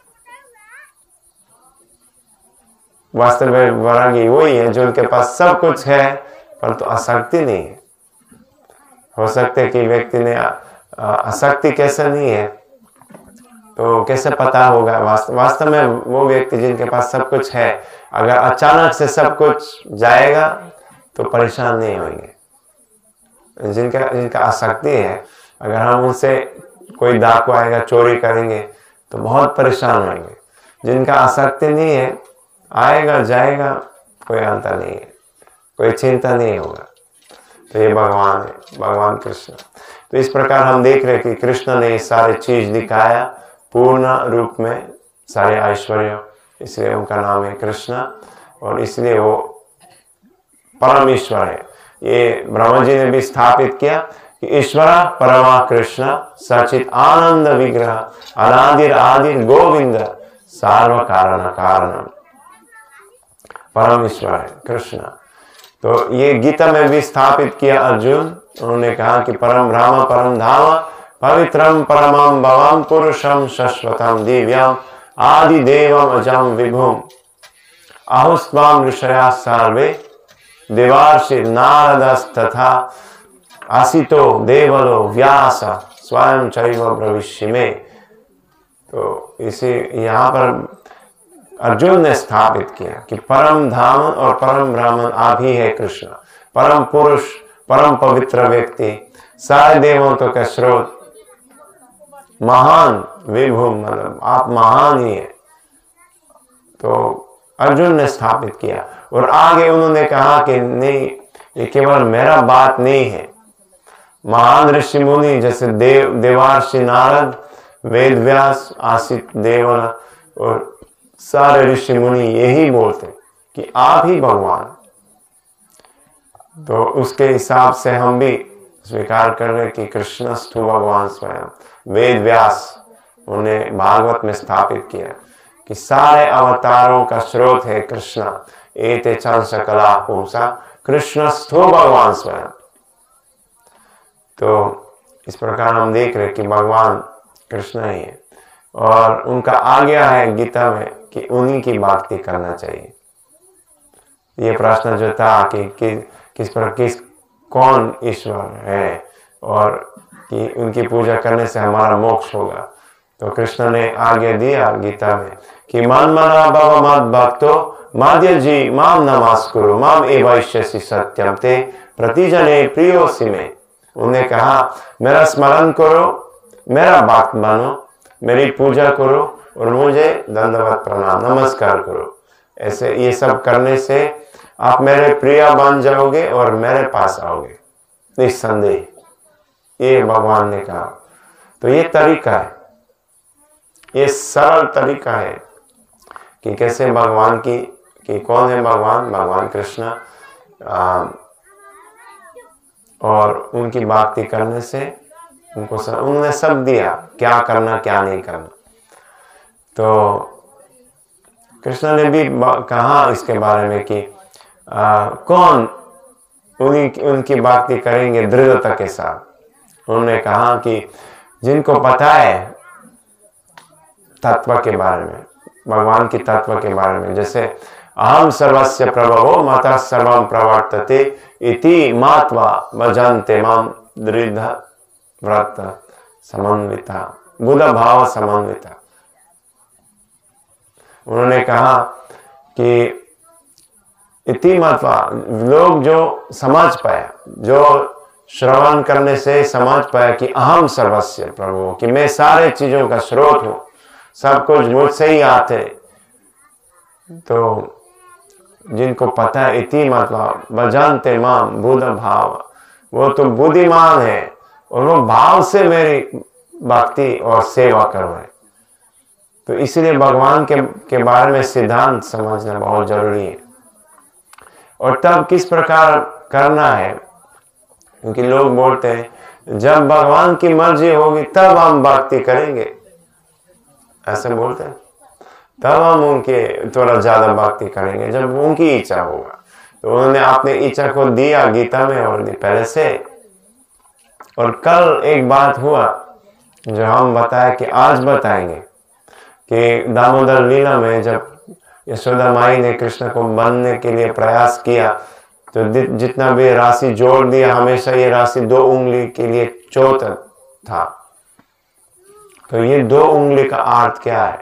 वास्तविक वैरागी वही है जो उनके पास सब कुछ है, परंतु तो आसक्ति नहीं है। हो सकता है कि व्यक्ति ने आसक्ति कैसे नहीं है, तो कैसे पता होगा? वास्तव वास्तव में वो व्यक्ति जिनके पास सब कुछ है, अगर अचानक से सब कुछ जाएगा तो परेशान नहीं होंगे। जिनका जिनका आसक्ति है, अगर हम उनसे कोई डाकू आएगा, चोरी करेंगे, तो बहुत परेशान होंगे। जिनका आसक्ति नहीं है, आएगा जाएगा, कोई अंतर नहीं है, कोई चिंता नहीं होगा। तो ये भगवान है, भगवान कृष्ण। तो इस प्रकार हम देख रहे कि कृष्ण ने सारे चीज दिखाया पूर्ण रूप में, सारे ऐश्वर्य, इसलिए उनका नाम है कृष्ण, और इसलिए वो परम ईश्वर है। ये ब्रह्मा जी ने भी स्थापित किया कि ईश्वर परमा कृष्ण सचित आनंद विग्रह अनादिर आदिर गोविंद सर्व कारण कारणम, परम ईश्वर है कृष्ण। तो ये गीता में भी स्थापित किया अर्जुन। उन्होंने कहा कि परम राम परम धाम पवित्रम परमं भवम पुरुषम शाश्वतम दिव्यम आदि देवम अजम विभुम आहुस्वाम ऋषया सर्वे देवार्षि नारदस्तथा आसितो देवलो व्यास स्वयं चैव भविष्य में। तो इसे यहाँ पर अर्जुन ने स्थापित किया कि परम धाम और परम ब्राह्मण आप ही है कृष्ण, परम पुरुष, परम पवित्र व्यक्ति, सारे देवों का स्रोत, महान विभु, मतलब आप महान ही है। तो अर्जुन ने स्थापित किया और आगे उन्होंने कहा कि नहीं, ये केवल मेरा बात नहीं है। महान ऋषि मुनि जैसे देव देवार्षि नारद, वेद व्यास, आसित देवल और सारे ऋषि मुनि यही बोलते कि आप ही भगवान। तो उसके हिसाब से हम भी स्वीकार कर रहे कि कृष्णस्तु भगवान स्वयं। वेद व्यास उन्हें भागवत में स्थापित किया कि सारे अवतारों का स्रोत है कृष्ण। एते चल सकला पुंसा कृष्णस्थो भगवान स्वयं। तो इस प्रकार हम देख रहे कि भगवान कृष्ण ही है और उनका आज्ञा है गीता में कि उन्हीं की भक्ति करना चाहिए। ये प्रश्न जो था कि, कि किस पर किस कौन ईश्वर है और कि उनकी पूजा करने से हमारा मोक्ष होगा, तो कृष्ण ने आज्ञा दिया गीता में कि मन मना भव मद भक्तो माध्य जी माम नमस्कुरु माम एवैष्यसि सत्यम ते प्रतिजने प्रियोसि में। उन्हें कहा मेरा स्मरण करो, मेरा भक्त बनो, मेरी पूजा करो और मुझे दंडवत प्रणाम नमस्कार करो। ऐसे ये सब करने से आप मेरे प्रिय बन जाओगे और मेरे पास आओगे निस्संदेह, ये भगवान ने कहा। तो ये तरीका है, ये सरल तरीका है कि कैसे भगवान की कि कौन है भगवान, भगवान कृष्ण, और उनकी भक्ति करने से उनको सब, उन्होंने सब दिया क्या करना क्या नहीं करना। तो कृष्ण ने भी कहा इसके बारे में कि आ, कौन उन्हीं उनकी भक्ति करेंगे दृढ़ता के साथ। उन्होंने कहा कि जिनको पता है तत्व के बारे में, भगवान की तत्व के बारे में, जैसे अहम सर्वस्य प्रभवो माता सर्वम प्रवर्तते इति मात्वा भजन्ते माम दृढ़ व्रत समन्विता बुध भाव समन्विता। उन्होंने कहा कि इति मात्वा, लोग जो समझ पाया, जो श्रवण करने से समझ पाया कि अहम सर्वस्य प्रभु, कि मैं सारे चीजों का स्रोत हूं, सब कुछ मुझसे ही आते, तो जिनको पता है इति मतलब भजन्ते माम बुध भाव, वो तो बुद्धिमान है और वो भाव से मेरी भक्ति और सेवा कर रहे। तो इसलिए भगवान के के बारे में सिद्धांत समझना बहुत जरूरी है। और तब किस प्रकार करना है, क्योंकि लोग बोलते हैं जब भगवान की मर्जी होगी तब हम भक्ति करेंगे, ऐसे बोलते हैं, तब हम उनके थोड़ा ज्यादा भक्ति करेंगे जब उनकी इच्छा होगा। तो उन्होंने अपनी इच्छा को दिया गीता में और पहले से। और कल एक बात हुआ जो हम बताए कि आज बताएंगे कि दामोदर लीला में जब यशोदा माई ने कृष्ण को बनने के लिए प्रयास किया, तो जितना भी राशि जोड़ दिया, हमेशा ये राशि दो उंगली के लिए चौथ था। तो ये दो उंगली का अर्थ क्या है,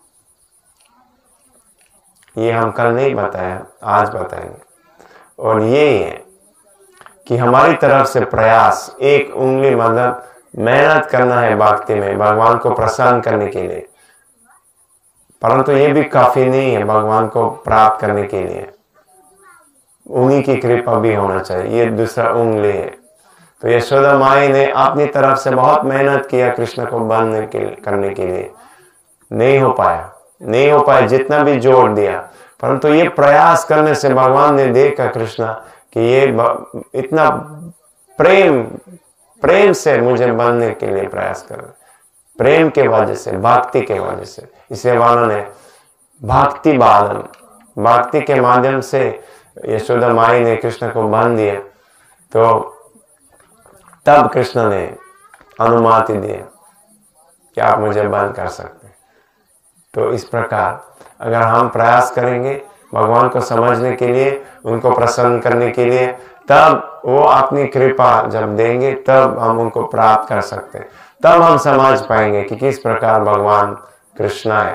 ये हम कल नहीं बताया, आज बताएंगे। और ये है कि हमारी तरफ से प्रयास, एक उंगली मतलब मेहनत करना है भक्ति में भगवान को प्रसन्न करने के लिए, परंतु ये भी काफी नहीं है भगवान को प्राप्त करने के लिए, उन्हीं की कृपा भी होना चाहिए। ये दूसरा उंगली है। तो यशोदा माई ने अपनी तरफ से बहुत मेहनत किया कृष्ण को बनने के करने के लिए, नहीं हो पाया, नहीं हो पाया जितना भी जोड़ दिया, परंतु ये प्रयास करने से भगवान ने देखा कृष्ण कि ये इतना प्रेम प्रेम से मुझे बनने के लिए प्रयास कर, प्रेम के वजह से, भक्ति के वजह से, इसलिए उन्होंने भक्ति बालन, भक्ति के माध्यम से यशोदा माई ने कृष्ण को बन दिया। तो तब कृष्ण ने अनुमति दिया कि आप मुझे बंद कर सकते हैं। तो इस प्रकार अगर हम प्रयास करेंगे भगवान को समझने के लिए, उनको प्रसन्न करने के लिए, तब वो अपनी कृपा जब देंगे तब हम उनको प्राप्त कर सकते हैं। तब हम समझ पाएंगे कि किस प्रकार भगवान कृष्ण है।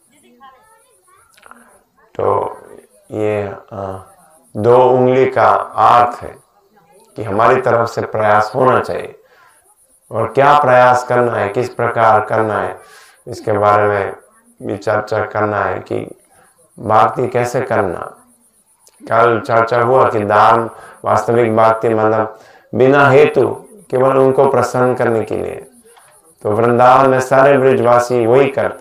तो ये आ, दो उंगली का अर्थ है कि हमारी तरफ से प्रयास होना चाहिए, और क्या प्रयास करना है, किस प्रकार करना है, इसके बारे में भी चर्चा करना है कि भक्ति कैसे करना। कल चर्चा हुआ कि दान वास्तविक भक्ति मतलब बिना हेतु, केवल उनको प्रसन्न करने के लिए। तो वृंदावन में सारे ब्रजवासी वही करते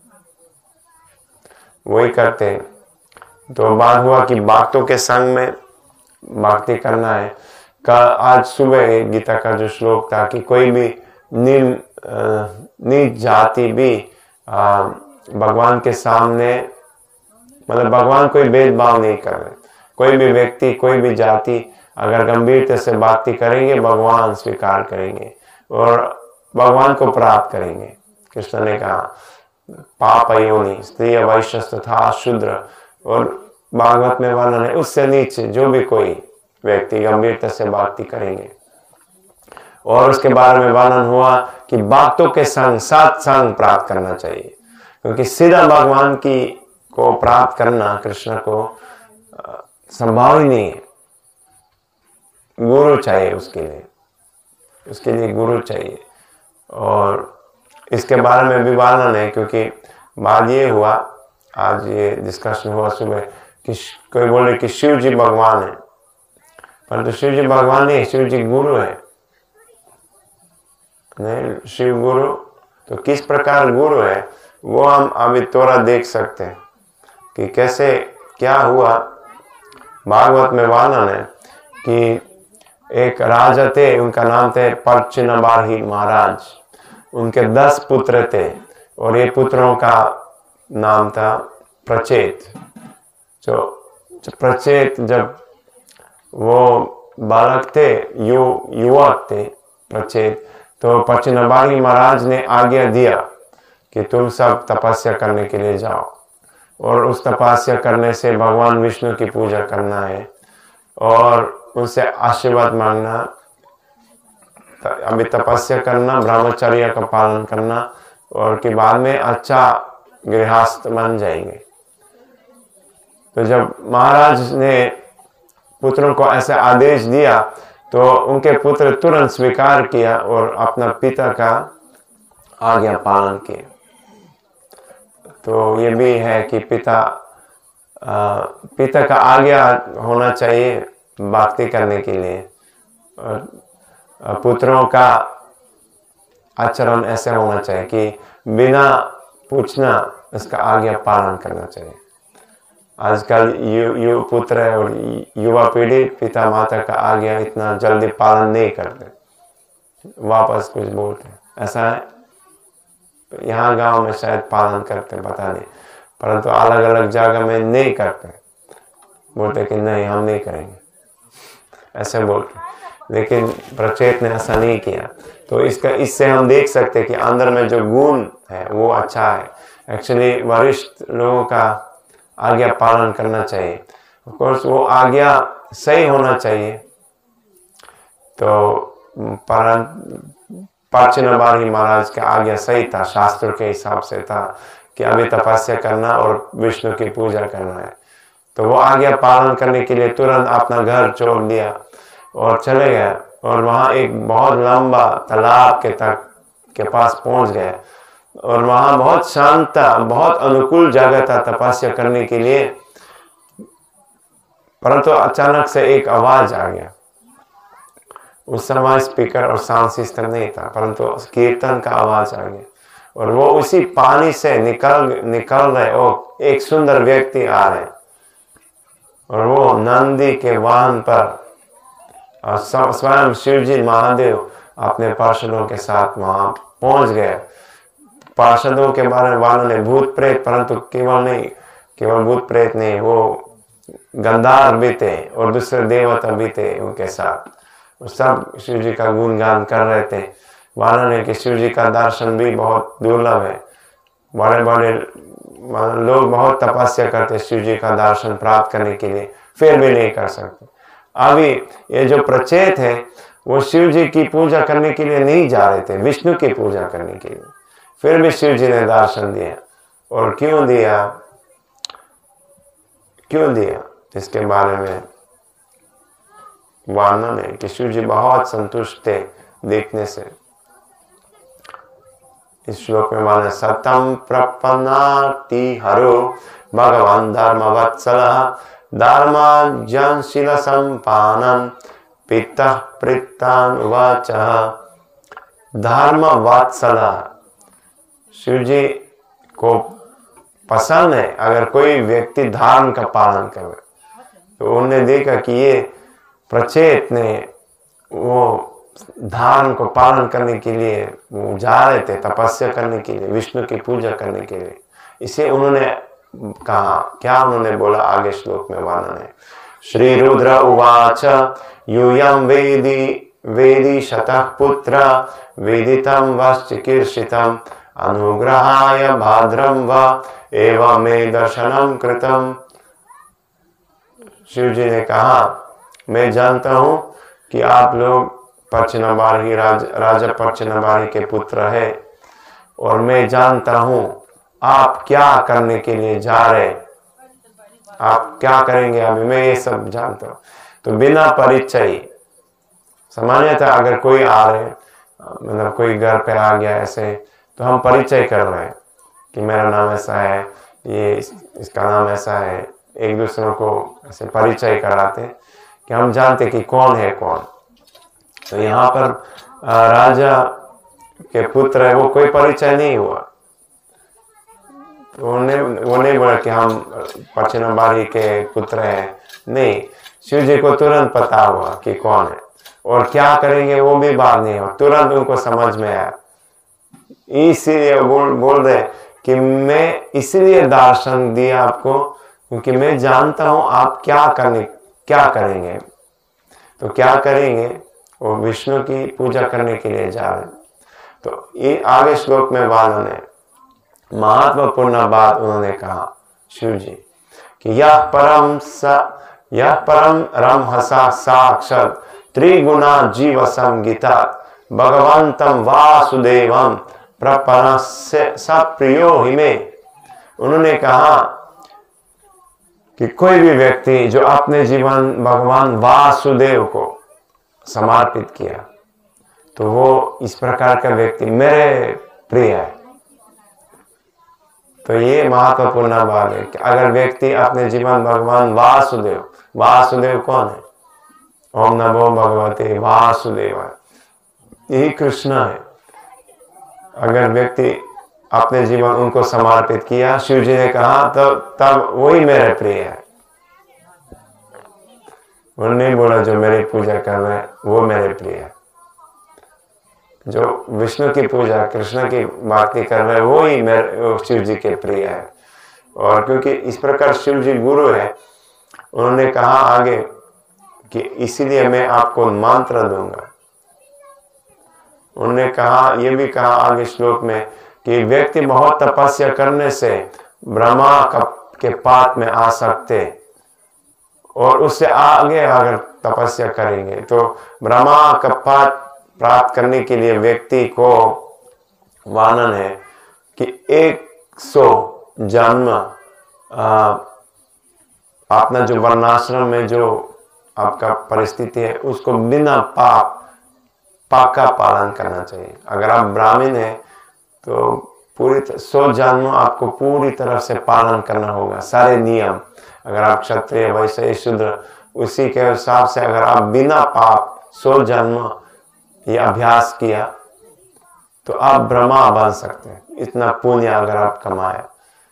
वही करते तो बात हुआ कि भक्तों के संग में भक्ति करना है। का आज सुबह गीता का जो श्लोक था कि कोई भी नील नीच जाति भी आ, भगवान के सामने, मतलब भगवान कोई भेदभाव नहीं कर रहे। कोई भी व्यक्ति, कोई भी जाति अगर गंभीरता से भक्ति करेंगे, भगवान स्वीकार करेंगे और भगवान को प्राप्त करेंगे। कृष्ण ने कहा पाप योनि स्त्री वैश्य तथा शूद्र, और भागवत में वर्णन है उससे नीचे जो भी कोई व्यक्ति गंभीरता से भक्ति करेंगे। और उसके बारे में वर्णन हुआ कि भक्तों के संग सत्संग प्राप्त करना चाहिए, क्योंकि सीधा भगवान की को प्राप्त करना कृष्ण को संभव ही नहीं है। गुरु चाहिए उसके लिए, उसके लिए गुरु चाहिए। और इसके बारे में भी वर्णन है, क्योंकि बात ये हुआ, आज ये डिस्कशन हुआ सुबह कि कोई बोले कि शिव जी भगवान है, परंतु शिव जी भगवान नहीं, शिव जी गुरु है। नहीं, शिव गुरु तो किस प्रकार गुरु है वो हम अभी थोड़ा देख सकते हैं कि कैसे क्या हुआ। भागवत में वर्णन है कि एक राजा थे, उनका नाम थे परचिनबाही महाराज। उनके दस पुत्र थे और ये पुत्रों का नाम था प्रचेत। जो, जो प्रचेत जब वो बालक थे, यु युवक थे प्रचेत, तो परचिनबाही महाराज ने आज्ञा दिया कि तुम सब तपस्या करने के लिए जाओ, और उस तपस्या करने से भगवान विष्णु की पूजा करना है और उनसे आशीर्वाद मांगना, अभी तपस्या करना, ब्रह्मचर्य का पालन करना, और के बाद में अच्छा गृहस्थ बन जाएंगे। तो जब महाराज ने पुत्रों को ऐसा आदेश दिया तो उनके पुत्र तुरंत स्वीकार किया और अपना पिता का आज्ञा पालन किया। तो ये भी है कि पिता आ, पिता का आज्ञा होना चाहिए भक्ति करने के लिए, और पुत्रों का आचरण ऐसा होना चाहिए कि बिना पूछना इसका आज्ञा पालन करना चाहिए। आजकल यु, यु पुत्र और युवा पीढ़ी पिता माता का आज्ञा इतना जल्दी पालन नहीं करते, वापस कुछ बोलते, ऐसा है। यहाँ गांव में शायद पालन करते, पता नहीं, परंतु अलग अलग जगह में नहीं करते, बोलते कि नहीं हम नहीं करेंगे, ऐसे बोलते। लेकिन प्रचेत ने ऐसा नहीं किया। तो इसका इससे हम देख सकते हैं कि अंदर में जो गुण है वो अच्छा है। एक्चुअली वरिष्ठ लोगों का आज्ञा पालन करना चाहिए, ऑफ कोर्स वो आज्ञा सही होना चाहिए। तो परचिनबाही महाराज का आज्ञा सही था, शास्त्र के हिसाब से था कि अभी तपस्या करना और विष्णु की पूजा करना है। तो वो आज्ञा पालन करने के लिए तुरंत अपना घर छोड़ दिया और चले गए, और वहाँ एक बहुत लंबा तालाब के तक के पास पहुँच गए, और वहाँ बहुत शांत था, बहुत अनुकूल जगह था तपस्या करने के लिए। परंतु अचानक से एक आवाज आ गया। उस समय स्पीकर और साउंड सिस्टम नहीं था, परंतु कीर्तन का आवाज आ गया, और वो उसी पानी से निकल निकल रहे और एक सुंदर व्यक्ति आ रहे, और वो नंदी के वाहन पर, और स्वयं शिव जी महादेव अपने पार्षदों के साथ वहां पहुंच गए। पार्षदों के बारे में वर्णन है भूत प्रेत, परंतु केवल नहीं, केवल भूत प्रेत नहीं, वो गंधार भी थे और दूसरे देवता भी थे उनके साथ। सब शिव जी का गुणगान कर रहे थे। वर्णन है कि शिव जी का दर्शन भी बहुत दुर्लभ है। बड़े बड़े लोग बहुत तपस्या करते शिव जी का दर्शन प्राप्त करने के लिए, फिर भी नहीं कर सकते। अभी ये जो प्रचेत है वो शिव जी की पूजा करने के लिए नहीं जा रहे थे, विष्णु की पूजा करने के लिए, फिर भी शिव जी ने दर्शन दिया। और क्यों दिया, क्यों दिया इसके बारे में वर्णन है कि शिव जी बहुत संतुष्ट थे देखने से। इस श्लोक में माने सतम प्रपन्नाति हरो भगवान धर्म वत्सलः धर्माज्ञानशील संपानम पिता प्रीतान उवाचः। धर्म वत्सलः, शिव जी को पसंद है अगर कोई व्यक्ति धर्म का पालन करे। तो उन्होंने देखा कि ये प्रचेत ने वो धर्म को पालन करने के लिए वो जा रहे थे, तपस्या करने के लिए, विष्णु की पूजा करने के लिए। इसे उन्होंने कहा, क्या उन्होंने बोला आगे श्लोक में वर्णन है। श्री रुद्र उवाच यूयं वेदी वेदी शतः पुत्र वेदितं वश्चिकीर्षितं अनुग्रहाय भाद्रम व एवं मे दर्शनम कृतम। शिव जी ने कहा, मैं जानता हूं कि आप लोग पर्चनबारी राज, राजा पर्चनबारी के पुत्र है, और मैं जानता हूं आप क्या करने के लिए जा रहे, आप क्या करेंगे अभी, मैं ये सब जानता हूं। तो बिना परिचय, सामान्यतः अगर कोई आ रहे, मतलब कोई घर पे आ गया ऐसे, तो हम परिचय कर रहे हैं कि मेरा नाम ऐसा है, ये इस, इसका नाम ऐसा है, एक दूसरे को ऐसे परिचय कराते कि हम जानते कि कौन है कौन। तो यहाँ पर राजा के पुत्र है, वो कोई परिचय नहीं हुआ, तो उन्हें वो नहीं बोला कि हम पर्चनबारी के पुत्र हैं, नहीं, शिव जी को तुरंत पता हुआ कि कौन है और क्या करेंगे वो भी बात नहीं हो, तुरंत उनको समझ में आया। इसीलिए बोल बोल रहे कि मैं इसलिए दर्शन दिया आपको क्योंकि मैं जानता हूं आप क्या करने क्या करेंगे। तो क्या करेंगे, वो विष्णु की पूजा करने के लिए जा रहे। तो ये आगे श्लोक में वर्णन है, महत्वपूर्ण बात उन्होंने कहा शिव जी कि यह परम स यह परम रमहसा साक्षात त्रिगुणा जीव संगीता भगवंतम वासुदेवम प्रपन्नस्य सप्रियो हिमे। उन्होंने कहा कि कोई भी व्यक्ति जो अपने जीवन भगवान वासुदेव को समर्पित किया, तो वो इस प्रकार का व्यक्ति मेरे प्रिय है। तो ये महत्वपूर्ण बात है कि अगर व्यक्ति अपने जीवन भगवान वासुदेव, वासुदेव कौन है, ओम नमो भगवते वासुदेवाय, यही कृष्ण है। अगर व्यक्ति अपने जीवन उनको समर्पित किया, शिव जी ने कहा, तो तब वही मेरे प्रिय है। उन्होंने बोला जो मेरी पूजा कर रहे हैं वो मेरे प्रिय है, जो विष्णु की पूजा कृष्ण की भक्ति कर रहे हैं वो ही मेरे शिव जी के प्रिय है। और क्योंकि इस प्रकार शिव जी गुरु है, उन्होंने कहा आगे कि इसीलिए मैं आपको मंत्र दूंगा। उन्होंने कहा, ये भी कहा आगे श्लोक में कि व्यक्ति बहुत तपस्या करने से ब्रह्मा के पात में आ सकते, और उससे आगे अगर तपस्या करेंगे तो ब्रह्मा का पात प्राप्त करने के लिए व्यक्ति को वर्णन है कि एक सौ जन्म अपना जो वर्णाश्रम में जो आपका परिस्थिति है उसको बिना पाप पाप का पालन करना चाहिए। अगर आप ब्राह्मण हैं तो पूरी सौ जन्म आपको पूरी तरफ से पालन करना होगा, सारे नियम। अगर आप क्षत्रिय वैश्य शूद्र, उसी के हिसाब से अगर आप बिना पाप सौ जन्म ये अभ्यास किया तो आप ब्रह्मा बन सकते हैं, इतना पुण्य अगर आप कमाए।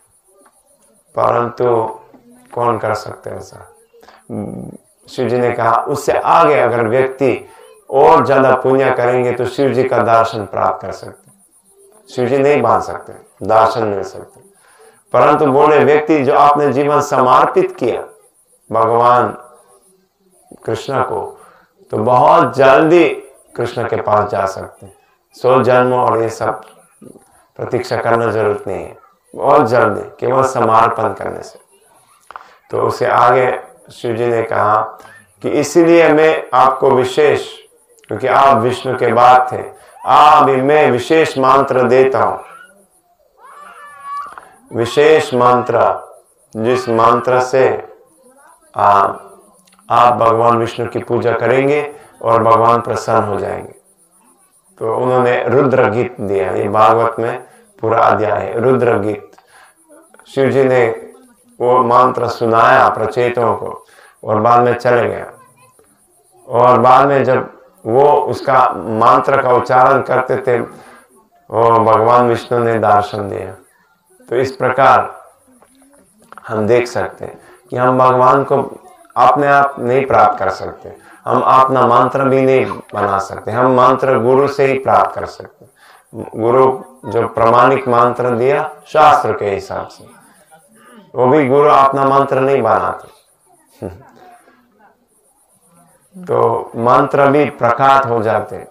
परंतु कौन कर सकते हैं ऐसा? शिव जी ने कहा उससे आगे अगर व्यक्ति और ज्यादा पुण्य करेंगे तो शिव जी का दर्शन प्राप्त कर सकते। शिव जी नहीं बन सकते, दर्शन मिल सकते। परंतु बोले व्यक्ति जो आपने जीवन समर्पित किया भगवान कृष्ण को, तो बहुत जल्दी कृष्ण के पास जा सकते हैं। सौ जन्म और ये सब प्रतीक्षा करना जरूरत नहीं है। बहुत जल्दी, केवल समर्पण करने से। तो उसे आगे शिव जी ने कहा कि इसीलिए मैं आपको विशेष, क्योंकि आप विष्णु के बाद थे, आप मैं विशेष मंत्र देता हूं, विशेष मंत्र, जिस मंत्र से आप आप भगवान विष्णु की पूजा करेंगे और भगवान प्रसन्न हो जाएंगे। तो उन्होंने रुद्र गीत दिया, ये भागवत में पूरा अध्याय है, रुद्र गीत। शिव जी ने वो मंत्र सुनाया प्रचेतों को और बाद में चले गया। और बाद में जब वो उसका मंत्र का उच्चारण करते थे, वो भगवान विष्णु ने दर्शन दिया। तो इस प्रकार हम देख सकते हैं कि हम भगवान को अपने आप नहीं प्राप्त कर सकते, हम अपना मंत्र भी नहीं बना सकते, हम मंत्र गुरु से ही प्राप्त कर सकते। गुरु जो प्रामाणिक मंत्र दिया शास्त्र के हिसाब से, वो भी गुरु अपना मंत्र नहीं बनाते, तो मंत्र भी प्रकट हो जाते।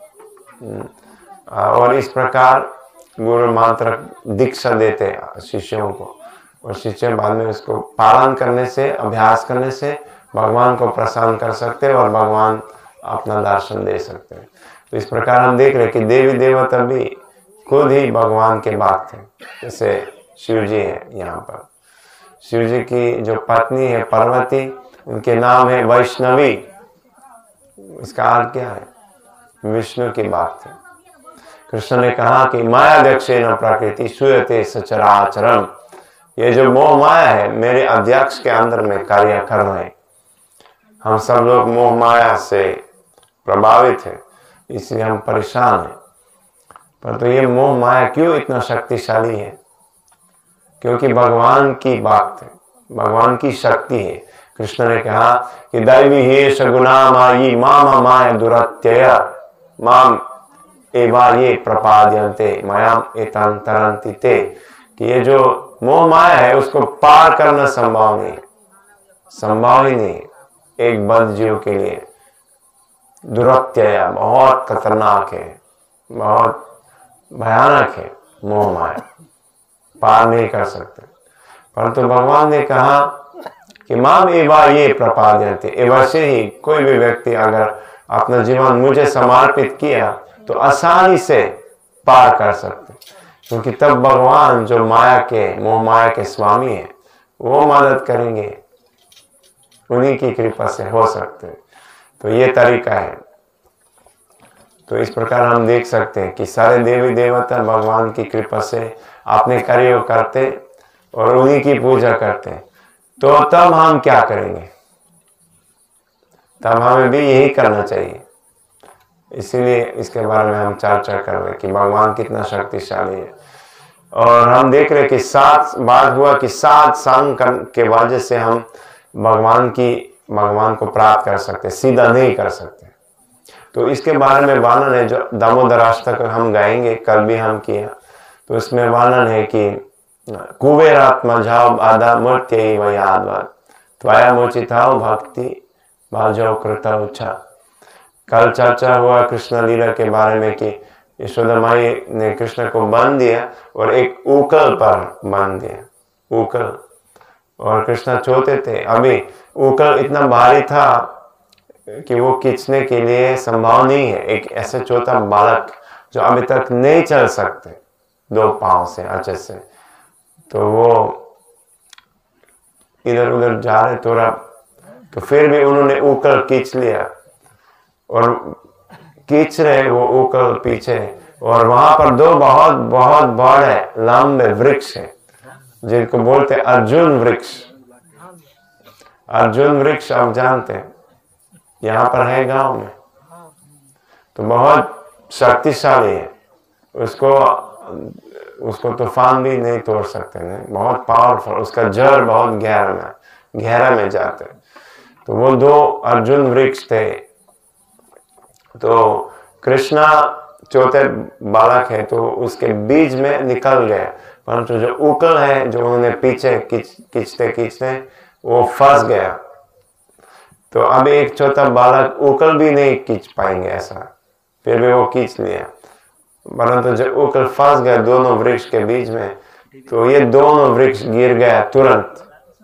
और इस प्रकार गुरु मंत्र दीक्षा देते शिष्यों को, और शिष्य बाद में उसको पालन करने से, अभ्यास करने से भगवान को प्रसन्न कर सकते हैं और भगवान अपना दर्शन दे सकते हैं। तो इस प्रकार हम देख रहे कि देवी देवता भी खुद ही भगवान के भक्त हैं। जैसे शिव जी है, यहाँ पर शिव जी की जो पत्नी है पार्वती, उनके नाम है वैष्णवी। इसका अर्थ क्या है? विष्णु की भक्त है। कृष्ण ने कहा कि मायाध्यक्षेन प्रकृति सूयते सचराचरम, ये जो मोह माया है मेरे अध्यक्ष के अंदर में कार्य कर रहे हैं। हम सब लोग मोह माया से प्रभावित हैं, इसलिए हम परेशान हैं। पर तो ये मोह माया क्यों इतना शक्तिशाली है? क्योंकि भगवान की बात है, भगवान की शक्ति है। कृष्ण ने कहा कि दैवी हे सगुणा मायी मामा माया दुरत्यय माम एवा ये प्रपाद्यन्ते मयाम एतां तरन्ति ते, कि ये जो मोह माया है उसको पार करना संभव नहीं, संभव ही नहीं एक बद्ध जीव के लिए। दुरत्यय बहुत खतरनाक है, बहुत भयानक है मोह माया, पार नहीं कर सकते। परंतु भगवान ने कहा कि माम एवा ये प्रपाद्यन्ते, एवा से ही कोई भी व्यक्ति अगर अपना जीवन मुझे समर्पित किया तो आसानी से पार कर सकते, क्योंकि तब भगवान जो माया के, मोह माया के स्वामी है, वो मदद करेंगे, उन्हीं की कृपा से हो सकते। तो ये तरीका है। तो इस प्रकार हम देख सकते हैं कि सारे देवी देवता भगवान की कृपा से अपने कार्य करते और उन्हीं की पूजा करते। तो तब हम क्या करेंगे? तब हमें भी यही करना चाहिए। इसीलिए इसके बारे में हम चर्चा कर रहे हैं कि भगवान कितना शक्तिशाली है। और हम देख रहे हैं कि सात बात हुआ कि सात संग के वजह से हम भगवान की भगवान को प्राप्त कर सकते, सीधा नहीं कर सकते। तो इसके बारे में वर्णन है, जो दामोदर अष्टक हम गाएंगे, कल भी हम किया। तो इसमें वर्णन है कि कुबेरात्मा जाओ आदा मूर्ति वयाद्वत त्वया मोचिताओ भक्ति भाजो कृता उच्छा। कल चर्चा हुआ कृष्ण लीला के बारे में कि यशोदा माई ने कृष्ण को बांध दिया और एक ऊकल पर बांध दिया, ऊकल। और कृष्ण छोटे थे, अभी ऊकल इतना भारी था कि वो खींचने के लिए संभव नहीं है। एक ऐसे छोटा बालक जो अभी तक नहीं चल सकते दो पांव से अच्छे से, तो वो इधर उधर जा रहे थोड़ा, तो फिर भी उन्होंने ऊकल खींच लिया और खींच रहे वो ऊकल पीछे। और वहां पर दो बहुत बहुत बड़े लंबे वृक्ष है जिनको बोलते अर्जुन वृक्ष। अर्जुन वृक्ष आप जानते हैं, यहाँ पर है गांव में। तो बहुत शक्तिशाली है, उसको उसको तूफान भी नहीं तोड़ सकते, नहीं, बहुत पावरफुल। उसका जड़ बहुत गहरा में गहरा में जाते। तो वो दो अर्जुन वृक्ष थे। तो कृष्णा चौथे बालक है, तो उसके बीच में निकल गए, परंतु जो ऊकल है जो उन्होंने पीछे खींचते खींचते वो फंस गया। तो अब एक छोटा बालक ऊकल भी नहीं खींच पाएंगे ऐसा, फिर भी वो खींच लिया। परंतु जब ऊकल फंस गया दोनों वृक्ष के बीच में, तो ये दोनों वृक्ष गिर गया तुरंत,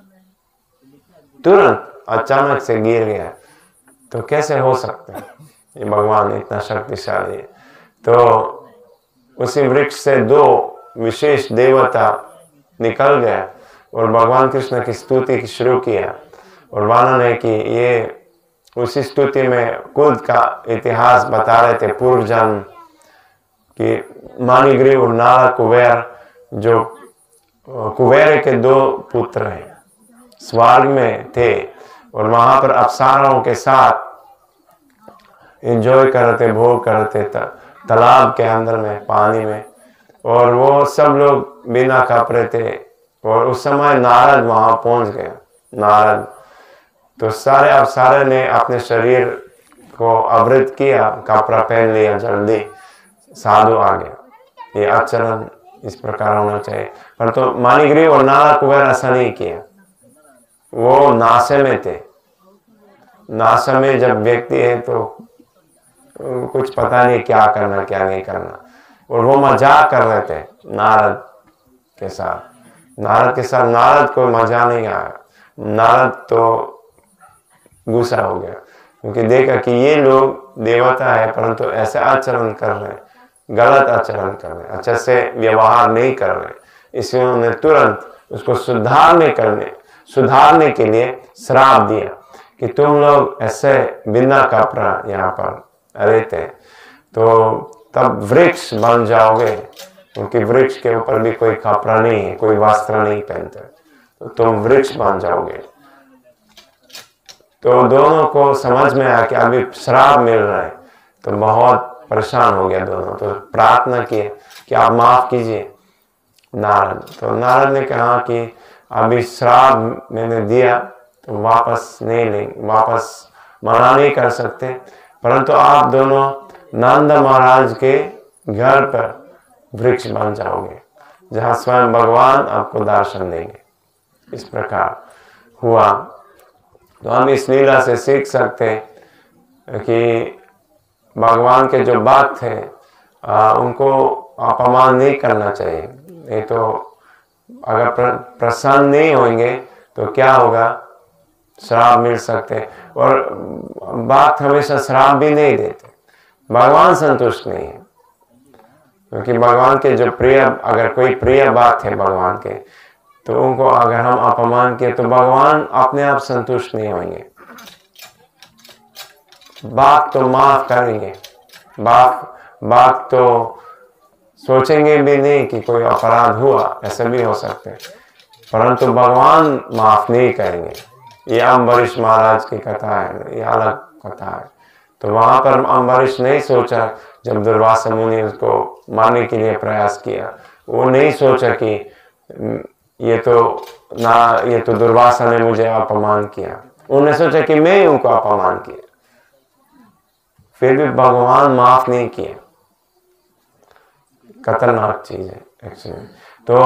तुरंत अचानक से गिर गया। तो कैसे हो सकता है? ये भगवान इतना शक्तिशाली है। तो उसी वृक्ष से दो विशेष देवता निकल गए और भगवान कृष्ण की स्तुति की शुरू किया और वर्णन है कि ये उसी स्तुति में खुद का इतिहास बता रहे थे, पूर्व जन्म कि मानिग्रीव और नारद कुबेर, जो कुबेर के दो पुत्र हैं, स्वर्ग में थे और वहां पर अप्सराओं के साथ एंजॉय करते, भोग करते थे तालाब के अंदर में, पानी में, और वो सब लोग बिना कपड़े थे। और उस समय नारद वहां पहुंच गए। नारद तो सारे अप्सरा ने अपने शरीर को आवृत किया, कपड़ा पहन लिया, जल्दी साधु आ गया। ये आचरण इस प्रकार होना चाहिए। पर तो मानिग्रीव और नारद कुबेर ऐसा नहीं किया, वो नाशे में थे। नाशे में जब व्यक्ति है तो कुछ पता नहीं क्या करना क्या नहीं करना, और वो मजाक कर रहे थे नारद के साथ। नारद के साथ नारद को मजा नहीं आया। नारद तो गुस्सा हो गया क्योंकि देखा कि ये लोग देवता है परंतु तो ऐसे आचरण कर रहे हैं, गलत आचरण कर रहे हैं, अच्छे से व्यवहार नहीं कर रहे। इसलिए उन्होंने तुरंत उसको सुधारने करने सुधारने के लिए श्राप दिया कि तुम लोग ऐसे बिना कपड़ा यहाँ पर रहते तो तब वृक्ष बन जाओगे, क्योंकि वृक्ष के ऊपर भी कोई कपड़ा नहीं है, कोई वस्त्र नहीं पहनते, तो तुम वृक्ष बन जाओगे। तो दोनों को समझ में आया कि अभी श्राप मिल रहा है, तो बहुत परेशान हो गया दोनों। तो प्रार्थना की कि आप माफ कीजिए नारद। तो नारद ने कहा कि अभी श्राप मैंने दिया तो वापस नहीं लेंगे, वापस मना नहीं कर सकते, परंतु आप दोनों नंद महाराज के घर पर वृक्ष बन जाओगे जहां स्वयं भगवान आपको दर्शन देंगे। इस प्रकार हुआ। तो हम इस लीला से सीख सकते हैं कि भगवान के जो भक्त थे आ, उनको अपमान नहीं करना चाहिए। नहीं तो अगर प्र, प्रसन्न नहीं होंगे तो क्या होगा, श्राप मिल सकते। और भक्त हमेशा श्राप भी नहीं देते, भगवान संतुष्ट नहीं है, क्योंकि भगवान के जो प्रिय, अगर कोई प्रिय बात है भगवान के, तो उनको अगर हम अपमान किए तो भगवान अपने आप संतुष्ट नहीं होंगे। बात तो माफ करेंगे, बात बात तो सोचेंगे भी नहीं कि कोई अपराध हुआ, ऐसे भी हो सकते हैं, परंतु भगवान माफ नहीं करेंगे। ये अम्बरीश महाराज की कथा है, ये अलग कथा है। तो वहां पर अम्बरीश नहीं सोचा, जब दुर्वासा मुनि उसको मारने के लिए प्रयास किया, वो नहीं सोचा कि ये तो ना ये तो दुर्वासा ने मुझे अपमान किया, उन्होंने सोचा कि मैं उनको अपमान किया। फिर भी भगवान माफ नहीं किया। खतरनाक चीज है एक्चुअली। तो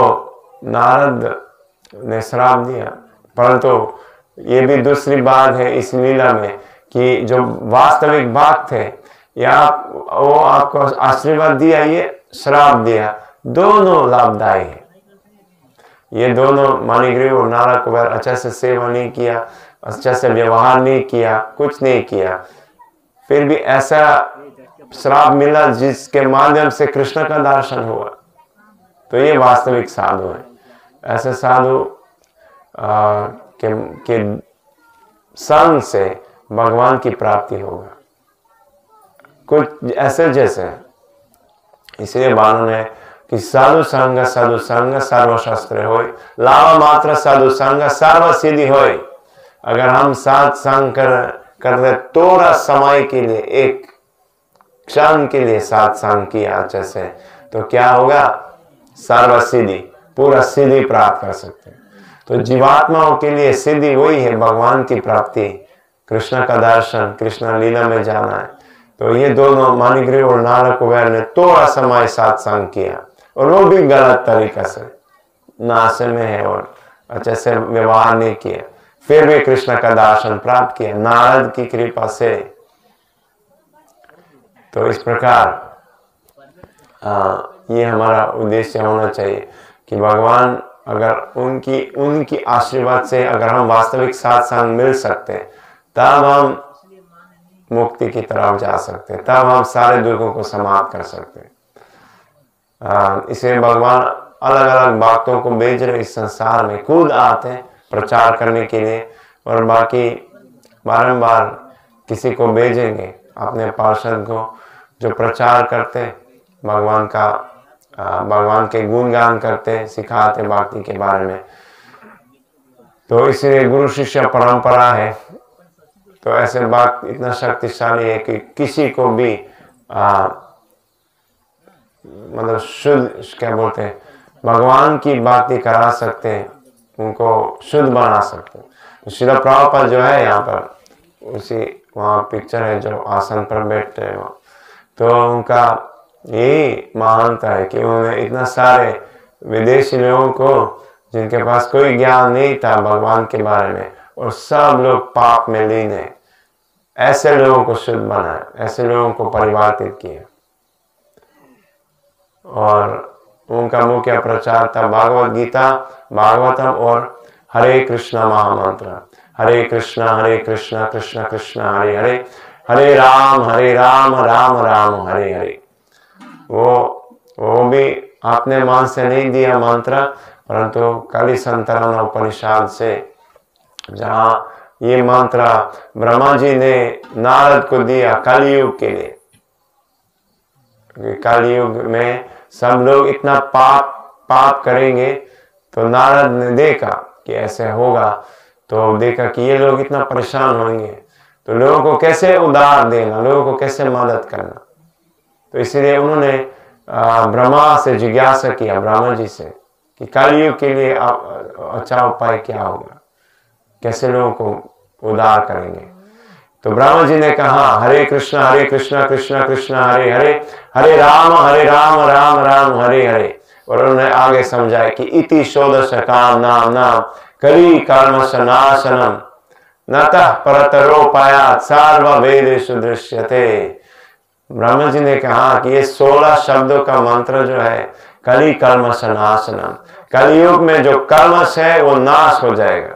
नारद ने श्राप दिया, परंतु ये भी दूसरी बात है इस लीला में कि जो वास्तविक भक्त थे, या वो आपको आशीर्वाद दिया, ये श्राप दिया, दोनों लाभदायी है। ये दोनों मानिग्रीव और नारद कुबेर अच्छे से सेवा नहीं किया, अच्छे से व्यवहार नहीं किया, कुछ नहीं किया, फिर भी ऐसा श्राप मिला जिसके माध्यम से कृष्ण का दर्शन हुआ। तो ये वास्तविक साधु है। ऐसे साधु के, के संग से भगवान की प्राप्ति होगा, कुछ ऐसे जैसे। इसलिए मालूम है कि साधु संग साधु संग सर्वशास्त्र होय, लाभ मात्र साधु संग सर्व सिद्धि होय। अगर हम साथ संग कर कर रहे थोड़ा समय के लिए, एक क्षण के लिए साथ संग किया अच्छे से, तो क्या होगा, सर्व सिद्धि, पूरा सिद्धि प्राप्त कर सकते हैं। तो जीवात्माओं के लिए सिद्धि वही है भगवान की प्राप्ति, कृष्ण का दर्शन, कृष्ण लीला में जाना है। तो ये दोनों मानिग्रीव और नारद कुबेर ने थोड़ा समय साथ संग किया, और वो भी गलत तरीका से नाशे में है और अच्छे से व्यवहार नहीं किया, फिर भी कृष्ण का दर्शन प्राप्त किया नारद की कृपा से। तो इस प्रकार आ, ये हमारा उद्देश्य होना चाहिए कि भगवान अगर उनकी उनकी आशीर्वाद से अगर हम वास्तविक साथ संग मिल सकते तब हम मुक्ति की तरफ जा सकते, तब हम सारे दुखों को समाप्त कर सकते। इसे भगवान अलग अलग बातों को भेज रहे इस संसार में, खुद आते हैं प्रचार करने के लिए, और बाकी बारंबार किसी को भेजेंगे अपने पार्षद को जो प्रचार करते भगवान का, भगवान के गुणगान करते, सिखाते भक्ति के बारे में। तो इसलिए गुरु शिष्य परंपरा है। तो ऐसे बात इतना शक्तिशाली है कि किसी को भी आ, मतलब शुद्ध क्या बोलते हैं, भगवान की भक्ति करा सकते हैं, उनको शुद्ध बना सकते हैं। श्रील प्रभुपाद जो है यहाँ पर, उसी वहाँ पिक्चर है जो आसन पर बैठते हैं वहाँ, तो उनका यही महानता है कि उन्होंने इतना सारे विदेशी लोगों को जिनके पास कोई ज्ञान नहीं था भगवान के बारे में, और सब लोग पाप में लीन है, ऐसे लोगों को शुद्ध बनाए, ऐसे लोगों को परिवर्तित किए। और उनका मुख्य प्रचार था भागवत गीता, भागवतम और हरे कृष्णा महामंत्र। हरे कृष्णा हरे कृष्णा कृष्ण कृष्ण हरे हरे, हरे राम हरे राम राम राम हरे हरे। वो वो भी आपने मन से नहीं दिया मंत्र, परंतु कलि संतरण उपनिषद से, जहाँ ये मंत्र ब्रह्मा जी ने नारद को दिया कलयुग के लिए। कलयुग में सब लोग इतना पाप पाप करेंगे, तो नारद ने देखा कि ऐसे होगा, तो देखा कि ये लोग इतना परेशान होंगे, तो लोगों को कैसे उधार देना, लोगों को कैसे मदद करना। तो इसलिए उन्होंने ब्रह्मा से जिज्ञासा किया, ब्रह्मा जी से, कि कलयुग के लिए अच्छा उपाय क्या होगा, कैसे लोगों को उद्धार करेंगे। तो ब्रह्मा जी ने कहा हरे कृष्णा हरे कृष्णा कृष्णा कृष्णा हरे हरे, हरे राम हरे राम राम राम हरे हरे। और उन्होंने आगे समझाया कि इति षोडश काम नाम नाम करी कर्म सनाशनम नतः परतरोपायात् सर्व वेदेषु दृश्यते। ब्रह्मा जी ने कहा कि ये सोलह शब्दों का मंत्र जो है, कली कर्म सनाशनम, कलयुग में जो कर्मश है वो नाश हो जाएगा।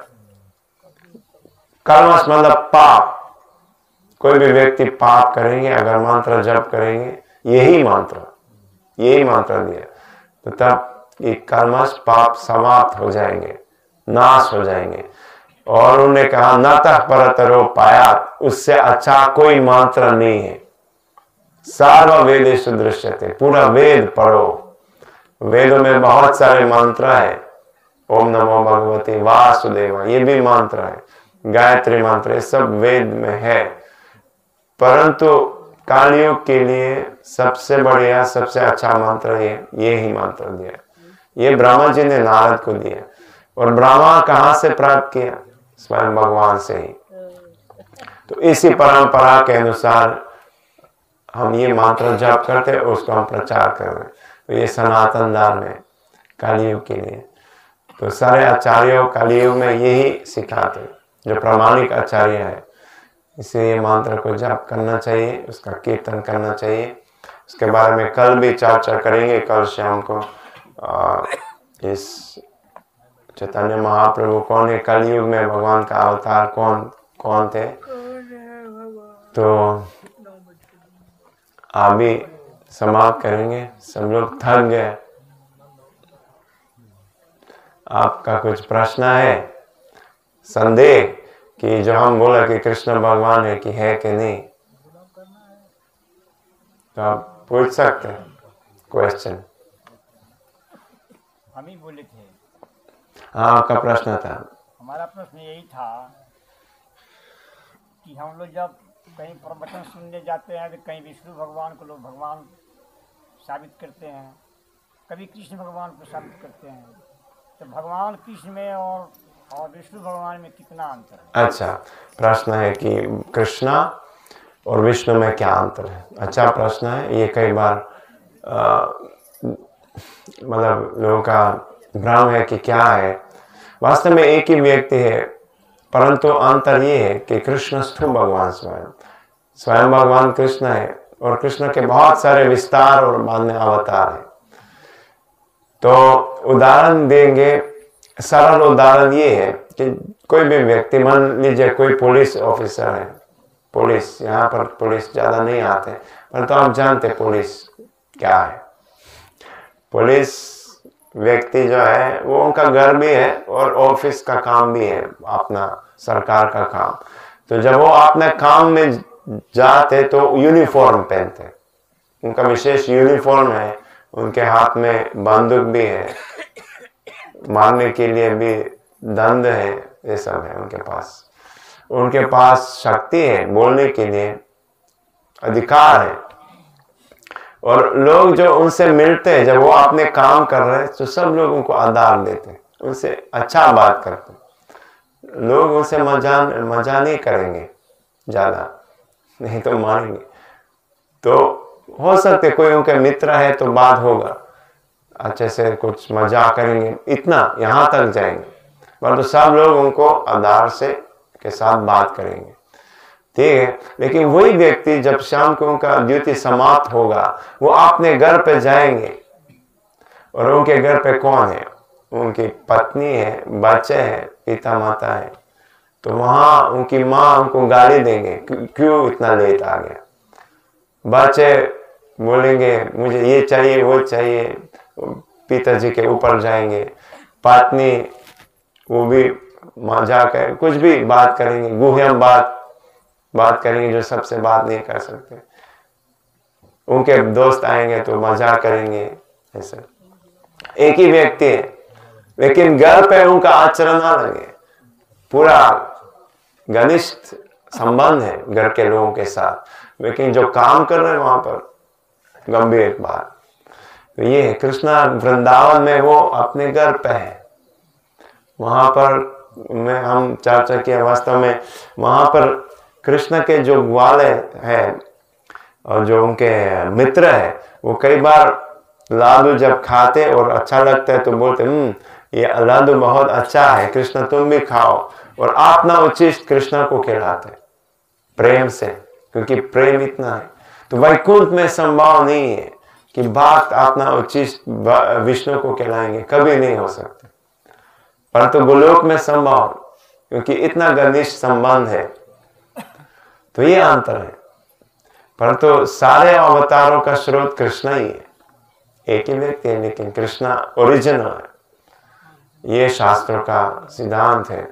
कर्मश मतलब पाप, कोई भी व्यक्ति पाप करेंगे अगर मंत्र जप करेंगे, यही मंत्र यही मंत्र दिया, तो तब ये कर्मश पाप समाप्त हो जाएंगे, नाश हो जाएंगे। और उन्होंने कहा नतः परतरोपायात्, उससे अच्छा कोई मंत्र नहीं है। सर्व वेदेषु दृश्यते, पूरा वेद पढ़ो, वेदों में बहुत सारे मंत्र है। ओम नमो भगवते वासुदेवा, ये भी मंत्र है, गायत्री मंत्र, सब वेद में है। परंतु कलयुग के लिए सबसे बढ़िया सबसे अच्छा मंत्र ये ये ही मंत्र दिया, ये ब्रह्मा जी ने नारद को दिया। और ब्रह्मा कहाँ से प्राप्त किया? स्वयं भगवान से ही। तो इसी परंपरा के अनुसार हम ये मंत्र जप करते हैं, उसको हम प्रचार कर रहे हैं। तो ये सनातन धर्म है कलयुग के लिए। तो सारे आचार्यों कलयुग में यही सिखाते, जो प्रामाणिक आचार्य है। इसलिए मंत्र को जप करना चाहिए, उसका कीर्तन करना चाहिए। उसके बारे में कल भी चर्चा करेंगे, कल शाम को। आ, इस चैतन्य महाप्रभु कौन है कलयुग में, भगवान का अवतार कौन कौन थे। तो अभी समाप्त करेंगे, सब लोग थक गए। आपका कुछ प्रश्न है, संदेह कि जो हम बोला कि कृष्ण भगवान है कि है कि नहीं, तो आप पूछ सकते हैं क्वेश्चन। हम ही बोले थे। हाँ, आपका प्रश्न था। हमारा प्रश्न यही था कि हम लोग जब कहीं प्रवचन सुनने जाते हैं तो कहीं विष्णु भगवान को लोग भगवान साबित करते हैं, कभी कृष्ण भगवान को साबित करते हैं। तो भगवान कृष्ण में और और विष्णु भगवान में कितना अंतर है? अच्छा, प्रश्न है कि कृष्णा और विष्णु में क्या अंतर है। अच्छा प्रश्न है ये। कई बार मतलब लोगों का भ्रम है कि क्या है। वास्तव में एक ही व्यक्ति है, परंतु अंतर ये है कि कृष्ण स्थूल भगवान स्वयं स्वयं भगवान कृष्ण है, और कृष्ण के बहुत सारे विस्तार और बाद में अवतार है। तो उदाहरण देंगे, सरल उदाहरण ये है कि कोई भी व्यक्ति, मान लीजिए कोई पुलिस ऑफिसर है, पुलिस, यहाँ पर पुलिस ज्यादा नहीं आते पर तो आप जानते पुलिस क्या है। पुलिस व्यक्ति जो है वो उनका घर भी है और ऑफिस का काम भी है, अपना सरकार का काम। तो जब वो अपने काम में जाते तो यूनिफॉर्म पहनते, उनका विशेष यूनिफॉर्म है, उनके हाथ में बंदूक भी है, मारने के लिए भी दंड है, ये सब है उनके पास। उनके पास शक्ति है, बोलने के लिए अधिकार है। और लोग जो उनसे मिलते हैं, जब वो अपने काम कर रहे हैं तो सब लोग उनको आदर देते हैं, उनसे अच्छा बात करते हैं। लोग उनसे मजा मजा नहीं करेंगे ज्यादा, नहीं तो मारेंगे। तो हो सकते कोई उनके मित्र है तो बात होगा, अच्छे से कुछ मजाक करेंगे, इतना यहाँ तक जाएंगे, पर तो सब लोग उनको आदर से के साथ बात करेंगे, ठीक है। लेकिन वही व्यक्ति जब शाम को उनका ड्यूटी समाप्त होगा, वो अपने घर पे जाएंगे और उनके घर पे कौन है, उनकी पत्नी है, बच्चे हैं, पिता माता है। तो वहां उनकी माँ उनको गाली देंगे, क्यों इतना लेट आ गया। बच्चे बोलेंगे मुझे ये चाहिए वो चाहिए, पिताजी के ऊपर जाएंगे। पत्नी वो भी मजाक है, कुछ भी बात करेंगे, गुहियम बात बात करेंगे जो सबसे बात नहीं कर सकते। उनके दोस्त आएंगे तो मजाक करेंगे, ऐसे। एक ही व्यक्ति है लेकिन घर पे उनका आचरण अलग है, पूरा घनिष्ठ संबंध है घर के लोगों के साथ, लेकिन जो काम कर रहे हैं वहां पर गंभीर बात। तो ये है कृष्णा वृंदावन में वो अपने घर पे है, वहां पर में हम चर्चा किया, वास्तव में वहां पर कृष्ण के जो ग्वाले हैं और जो उनके मित्र है, वो कई बार लाडू जब खाते और अच्छा लगता है तो बोलते हम्म ये लाडू बहुत अच्छा है, कृष्ण तुम भी खाओ, और अपना उचिष्ट कृष्ण को खिलाते प्रेम से, क्योंकि प्रेम इतना है। तो वैकुंठ में संभव नहीं है कि भक्त अपना उचिष्ट विष्णु को खिलाएंगे, कभी नहीं हो सकते। परंतु तो गोलोक में संभव, क्योंकि इतना घनिष्ठ संबंध है। तो ये अंतर है। परंतु तो सारे अवतारों का स्रोत कृष्ण ही है, एक ही व्यक्ति है, लेकिन कृष्ण ओरिजिनल है। ये शास्त्रों का सिद्धांत है।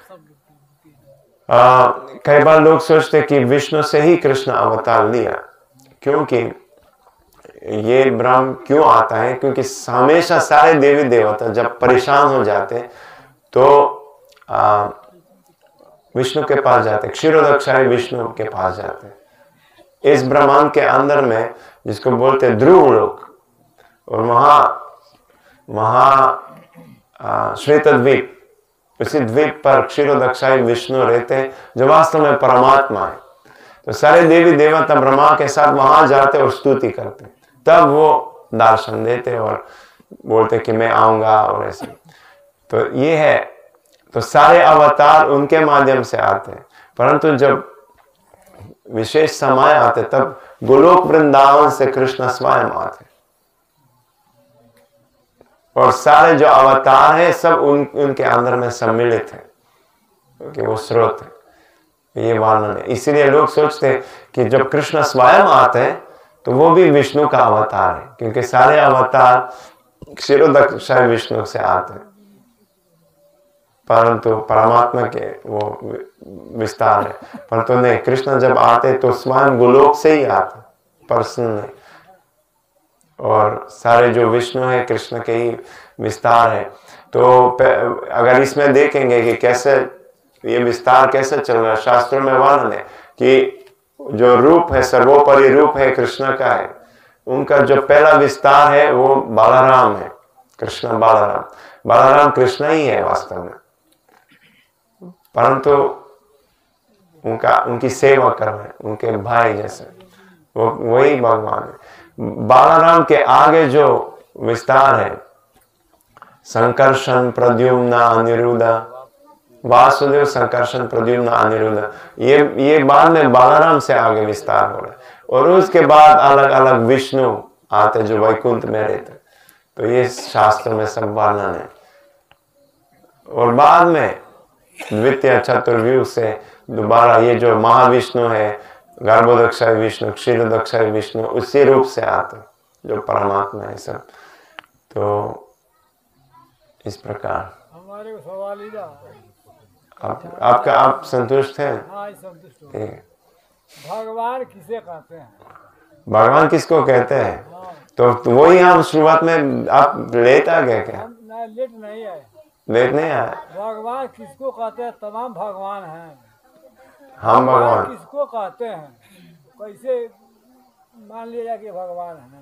आ, कई बार लोग सोचते कि विष्णु से ही कृष्ण अवतार लिया, क्योंकि ये भ्रम क्यों आता है, क्योंकि हमेशा सारे देवी देवता जब परेशान हो जाते तो आ, विष्णु के पास जाते, क्षीरोदक्षाई विष्णु के पास जाते। इस ब्रह्मांड के अंदर में जिसको बोलते ध्रुव लोक, और वहां वहां श्वेत द्वीप, उसी द्वीप पर क्षीरोदक्षाई विष्णु रहते हैं जो वास्तव में परमात्मा है। तो सारे देवी देवता ब्रह्मा के साथ वहां जाते और स्तुति करते, तब वो दर्शन देते और बोलते कि मैं आऊंगा और ऐसे। तो ये है, तो सारे अवतार उनके माध्यम से आते हैं, परंतु जब विशेष समय आते तब गोलोक वृंदावन से कृष्ण स्वयं आते, और सारे जो अवतार हैं सब उन उनके अंदर में सम्मिलित है, क्योंकि वो स्रोत है। ये वर्णन है। इसीलिए लोग सोचते हैं कि जब कृष्ण स्वयं आते हैं तो वो भी विष्णु का अवतार है, क्योंकि सारे अवतार क्षीरोदक्षाई विष्णु से आते हैं, परंतु परमात्मा के वो विस्तार है। परंतु नहीं, कृष्ण जब आते तो स्वयं गोलोक से ही आते, पर्सनल नहीं। और सारे जो विष्णु है कृष्ण के ही विस्तार है। तो अगर इसमें देखेंगे कि कैसे ये विस्तार कैसे चल रहा है, शास्त्रों में वर्णन है कि जो रूप है, सर्वोपरि रूप है कृष्ण का है, उनका जो पहला विस्तार है वो बालाराम है, कृष्ण बालाराम। बालाराम कृष्ण ही है वास्तव में, परंतु उनका उनकी सेवा कर रहे हैं, उनके भाई जैसे, वो वही भगवान है। बालाराम के आगे जो विस्तार है, संकर्षण प्रद्युम्न अनिरुद्ध, वासुदेव संकर्षण प्रद्युम्न अनिरुद्ध, ये ये बाद में बालाराम से आगे विस्तार हो रहा है। और उसके बाद अलग अलग विष्णु आते जो वैकुंठ में रहते। तो ये शास्त्र में सब वर्णन है। और बाद में द्वितीय चतुर्व्यूह से दोबारा ये जो महाविष्णु है, गर्भोदक्षाय विष्णु, क्षीरोदक्षाय विष्णु, उसी रूप से आते जो परमात्मा है सब। तो इस प्रकार हमारे को सवाल ही ना। आप आपका आप संतुष्ट हैं? हाँ, संतुष्ट हो। ठीक है। भगवान किसे कहते हैं? भगवान किसको कहते हैं? हाँ, तो वही हम शुरुआत में आप लेट आ गए क्या? हम ना लेट नहीं है। लेट नहीं आया? भगवान किसको कहते हैं? तमाम भगवान हैं। हम भगवान किसको कहते हैं? कैसे मान लिया कि भगवान है?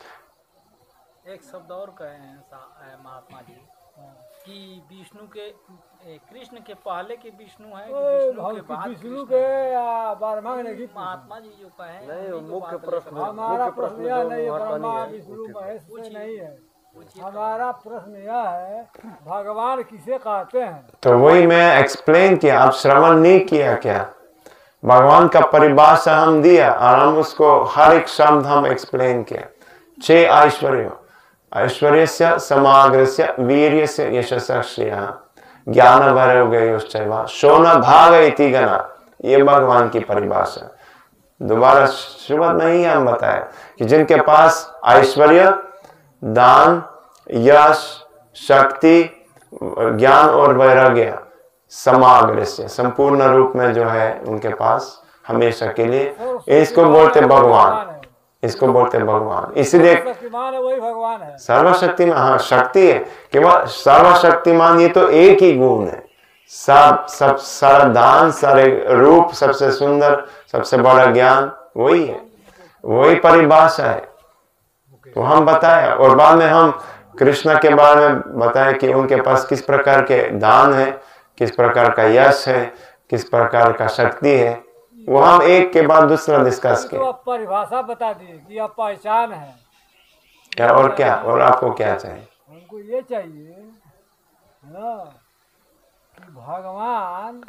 एक शब्द और कहे हैं सा- महात्मा जी कि विष्णु के ए, कृष्ण के पहले के विष्णु है कि विष्णु के बाद विष्णु कृष्ण के है? या बारहवां के नहीं? महात्मा जी जो कहे नहीं, उन्हीं को मुख्य बात प्रश्न- लेकर हमारा मुख्य प्रश्न प्रश्न यह जो नहीं है महात्मा ब्रह्मा नहीं है, विष्णु वो महेश से पूछिए। नहीं है। पूछिए। हमारा प्रश्न यह है भगवान किसे कहते हैं? तो वही मैं एक्सप्लेन किया, आप श्रवण नहीं किया क्या? भगवान का परिभाषा हम दिया और हम उसको हर एक शब्द हम एक्सप्लेन किया। छह ऐश्वर्य, ऐश्वर्य से समाग्र से वीर्य से यशस श्रिया ज्ञान भर शोन भाग इति गणा, ये भगवान की परिभाषा। दोबारा शुरुआत में ही हम बताया कि जिनके पास ऐश्वर्य, दान, यश, शक्ति, ज्ञान और वैराग्य समाग्र से संपूर्ण रूप में जो है उनके पास हमेशा के लिए, इसको बोलते भगवान, इसको बोलते भगवान। इसलिए शक्तिमान है वही भगवान है। सर्वशक्तिमान, हाँ शक्ति है, केवल सर्वशक्तिमान ये तो एक ही गुण है। सब सब सारा दान, सारे रूप, सबसे सुंदर, सबसे बड़ा ज्ञान वही है, वही परिभाषा है। तो हम बताया और बाद में हम कृष्ण के बारे में बताया कि उनके पास किस प्रकार के दान है, किस प्रकार का यश है, किस प्रकार का शक्ति है, वो हम एक के बाद दूसरा डिस्कस तो किए। आप परिभाषा बता दी कि आप पहचान है। क्या और क्या, और आपको क्या चाहिए? हमको ये चाहिए है ना कि भगवान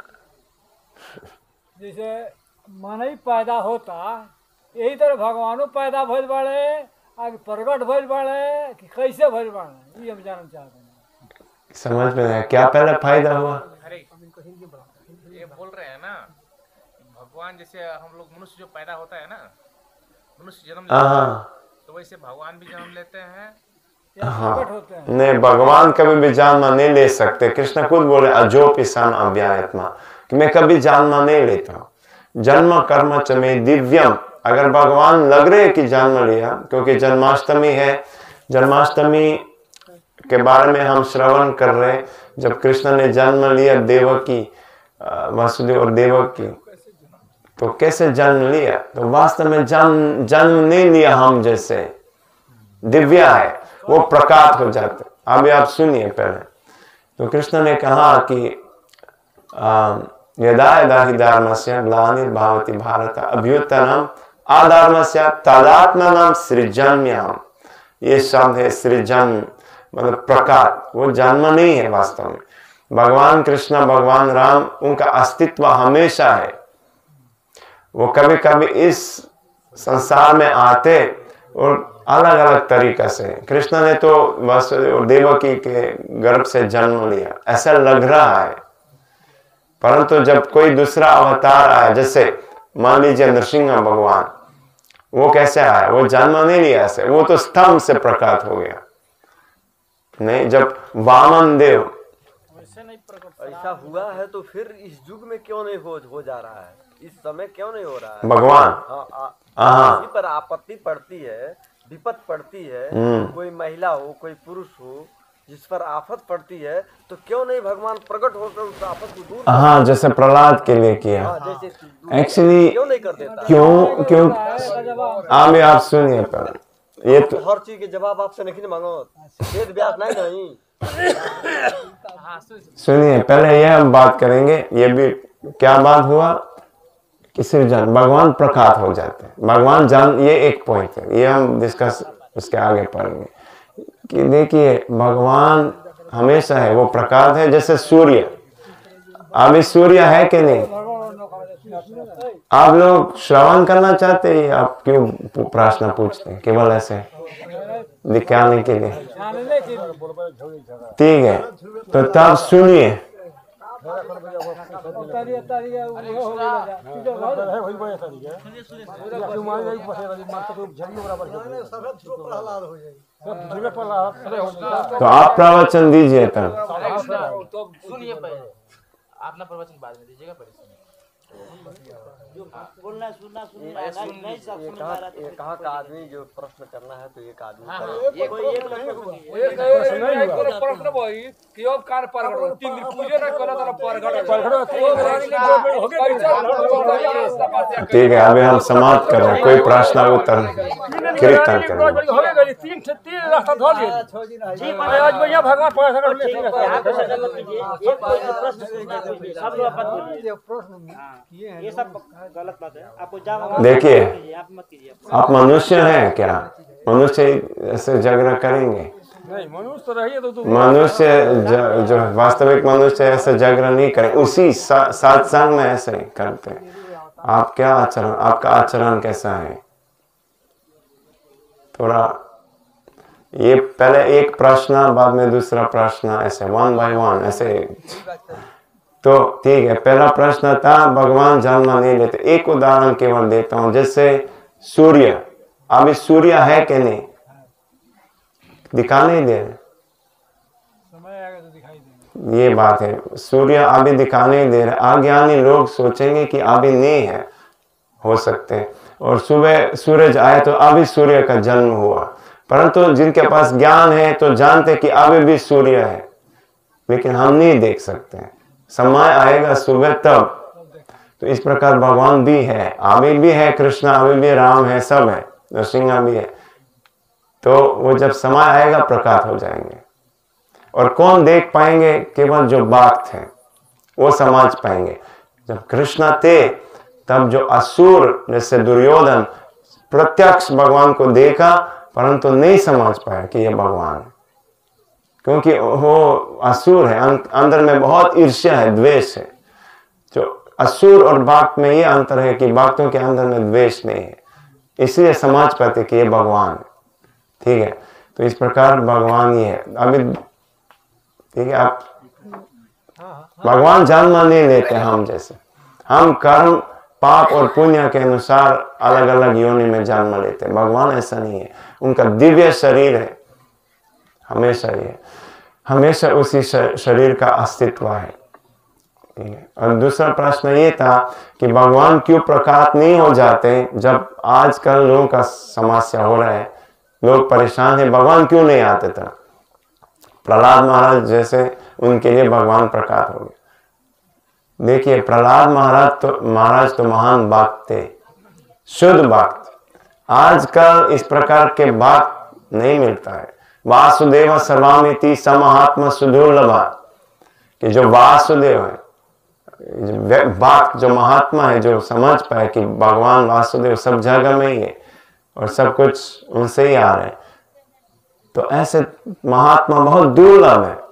जैसे मन ही पैदा होता, यही तरह भगवानों पैदा भइल बाड़े, आगे प्रकट भइल बाड़े कि कैसे भइल बाड़े, ये हम जानना चाहते हैं। समझ में आया क्या पहले फायदा हुआ? अरे ये बोल रहे हैं ना, भगवान जैसे हम लोग मनुष्य जो पैदा होता है ना, मनुष्य जन्म लेता है, हाँ तो वैसे भगवान भी जन्म लेते हैं। या हाँ। प्रकट होते हैं। नहीं, भगवान कभी भी जन्म नहीं ले सकते। कृष्ण खुद बोले अजो पिसान अव्यायत्मा, कि मैं कभी जन्म नहीं लेता हूँ। जन्म कर्म च में दिव्यम, अगर भगवान लग रहे कि जन्म लिया, क्योंकि जन्माष्टमी है, जन्माष्टमी के बारे में हम श्रवण कर रहे, जब कृष्ण ने जन्म लिया देवकी, वसुदेव और देवकी, तो कैसे जन्म लिया? तो वास्तव में जन्म जन्म नहीं लिया हम जैसे, दिव्य है, वो प्रकाश हो जाते। अभी आप सुनिए पहले। तो कृष्ण ने कहा कि यदा यदा हि धर्मस्य ग्लानिर्भवति भारत अभ्युत्थानम अधर्मस्य तदात्मानं सृजन्याम, ये शब्द है सृजन, मतलब प्रकाश। वो जन्म नहीं है वास्तव में। भगवान कृष्ण, भगवान राम, उनका अस्तित्व हमेशा है। वो कभी कभी इस संसार में आते और अलग अलग तरीका से। कृष्ण ने तो वसुदेव और देवकी के गर्भ से जन्म लिया, ऐसा लग रहा है, परंतु जब कोई दूसरा अवतार आया, जैसे मान लीजिए नरसिंह भगवान, वो कैसे आया? वो जन्म नहीं लिया ऐसे, वो तो स्तंभ से प्रकट हो गया। नहीं, जब वामन देव वैसे नहीं प्रकट ऐसा हुआ है तो फिर इस युग में क्यों नहीं हो हो जा रहा है? इस समय क्यों नहीं हो रहा है? भगवान, हाँ, आ- हाँ। किसी पर आपत्ति पड़ती है, विपत पड़ती है, हम्म। कोई महिला हो, कोई पुरुष हो, जिस पर आफत पड़ती है, तो क्यों नहीं भगवान प्रकट होकर उस आफत को दूर? हाँ, जैसे प्रहलाद के लिए किया। हाँ, जैसे दूर- एक्चुअली क्यों नहीं कर देता? क्यों क्यों आप आप सुनिए पहले, ये आप तो तो हर चीज के जवाब आपसे नहीं मांगो, वेद व्यास नहीं नहीं। सुनिए पहले, ये हम बात करेंगे। ये भी क्या बात हुआ कि सृजन, भगवान प्रकाश हो जाते हैं, भगवान जान, ये एक पॉइंट है, ये हम डिस्कस उसके आगे पढ़ेंगे कि देखिए भगवान हमेशा है, वो प्रकाश है, जैसे सूर्य। अभी सूर्य है कि नहीं? आप लोग श्रवण करना चाहते हैं, आप क्यों प्रश्न पूछते हैं केवल ऐसे? दिखाने के लिए। जानने के लिए ठीक है, तो तब सुनिए। तारी तारी वो हो गया ठीक है बहुत है वही बड़ा तारी है तू मान जाई पसे मारता तो झड़ी बराबर है सब तो प्रहलाद हो जाएगी सब झड़ी प्रहलाद खड़े हो जाएगा। तो आप प्रवचन दीजिए तब। तो सुनिए पहले, आप ना प्रवचन बाद में दीजिएगा, पहले सुनिए। बोलना सुनना सुनना ये सुन नहीं सब ये समझ कहाँ आ रहा ये कहाँ का आदमी जो प्रश्न करना है तो एक आदमी हाँ, करे। हाँ, ये कोई एक एक एक कोनो प्रश्न भाई कि अब कार प्रगट हो तीन दिन पूजे न करा तो प्रगट प्रगट हो गया। ठीक है, अभी हम समाप्त कर रहे हैं। कोई प्रश्न उत्तर कीर्तन करेंगे। हो गया तीन तीन रास्ता धो लिए जी आज भैया भगवान पढ़ सकते ले यहाँ पे सजा मत कीजिए। एक कोई प्रश्न पूछिए, सब लोग मत बोलिए। प्रश्न ये सब गलत बात है। आपको जवाब देखिए, आप मत कीजिए। आप मनुष्य हैं क्या? मनुष्य ऐसे झगड़ा करेंगे? नहीं मनुष्य तो रहिए तो मनुष्य जो, जो वास्तविक मनुष्य ऐसे झगड़ा नहीं करे, उसी सत्संग में ऐसे करते। आप क्या आचरण, आपका आचरण कैसा है? थोड़ा ये पहले एक प्रश्न, बाद में दूसरा प्रश्न, ऐसे वन बाय वन ऐसे। तो ठीक है, पहला प्रश्न था भगवान जन्म नहीं लेते। एक उदाहरण केवल देता हूं, जैसे सूर्य। अभी सूर्य है कि नहीं? दिखा नहीं दे रहे, समय आएगा तो दिखाई देगा। ये बात है। सूर्य अभी दिखा नहीं दे रहे। अज्ञानी लोग सोचेंगे कि अभी नहीं है, हो सकते, और सुबह सूरज आए तो अभी सूर्य का जन्म हुआ। परंतु जिनके पास ज्ञान है तो जानते कि अभी भी सूर्य है, लेकिन हम नहीं देख सकते। समय आएगा सुबह तब। तो इस प्रकार भगवान भी है, अभी भी है कृष्ण, अभी भी राम है, सब है, नरसिंह भी है। तो वो जब समय आएगा प्रकट हो जाएंगे। और कौन देख पाएंगे? केवल जो भक्त हैं वो समझ पाएंगे। जब कृष्ण थे तब जो असुर जैसे दुर्योधन प्रत्यक्ष भगवान को देखा, परंतु नहीं समझ पाया कि ये भगवान है, क्योंकि वो असुर है। अंदर में बहुत ईर्ष्या है, द्वेष है। जो असुर और भक्त में ये अंतर है कि भक्तों के अंदर में द्वेष नहीं है, इसलिए समझ पाते कि ये भगवान है। ठीक है, तो इस प्रकार भगवान ही है। अभी ठीक है, आप भगवान जन्म नहीं लेते हम जैसे। हम कर्म, पाप और पुण्य के अनुसार अलग अलग योनि में जन्म लेते हैं। भगवान ऐसा नहीं है, उनका दिव्य शरीर है, हमेशा ये हमेशा उसी शरीर का अस्तित्व है। ठीक है, और दूसरा प्रश्न ये था कि भगवान क्यों प्रकट नहीं हो जाते? जब आजकल लोगों का समस्या हो रहा है, लोग परेशान है, भगवान क्यों नहीं आते थे? प्रहलाद महाराज जैसे, उनके लिए भगवान प्रकट हो गए। देखिए, प्रहलाद महाराज तो महाराज तो महान भक्त थे, शुद्ध भक्त। आजकल इस प्रकार के भक्त नहीं मिलता है। वासुदेव सर्वामिति समहात्मा सुदुर्लभा, कि जो वासुदेव है, भक्त जो महात्मा है, जो समझ पाए कि भगवान वासुदेव सब जगह में ही है और सब कुछ उनसे ही आ रहे हैं, तो ऐसे महात्मा बहुत दुर्लभ है।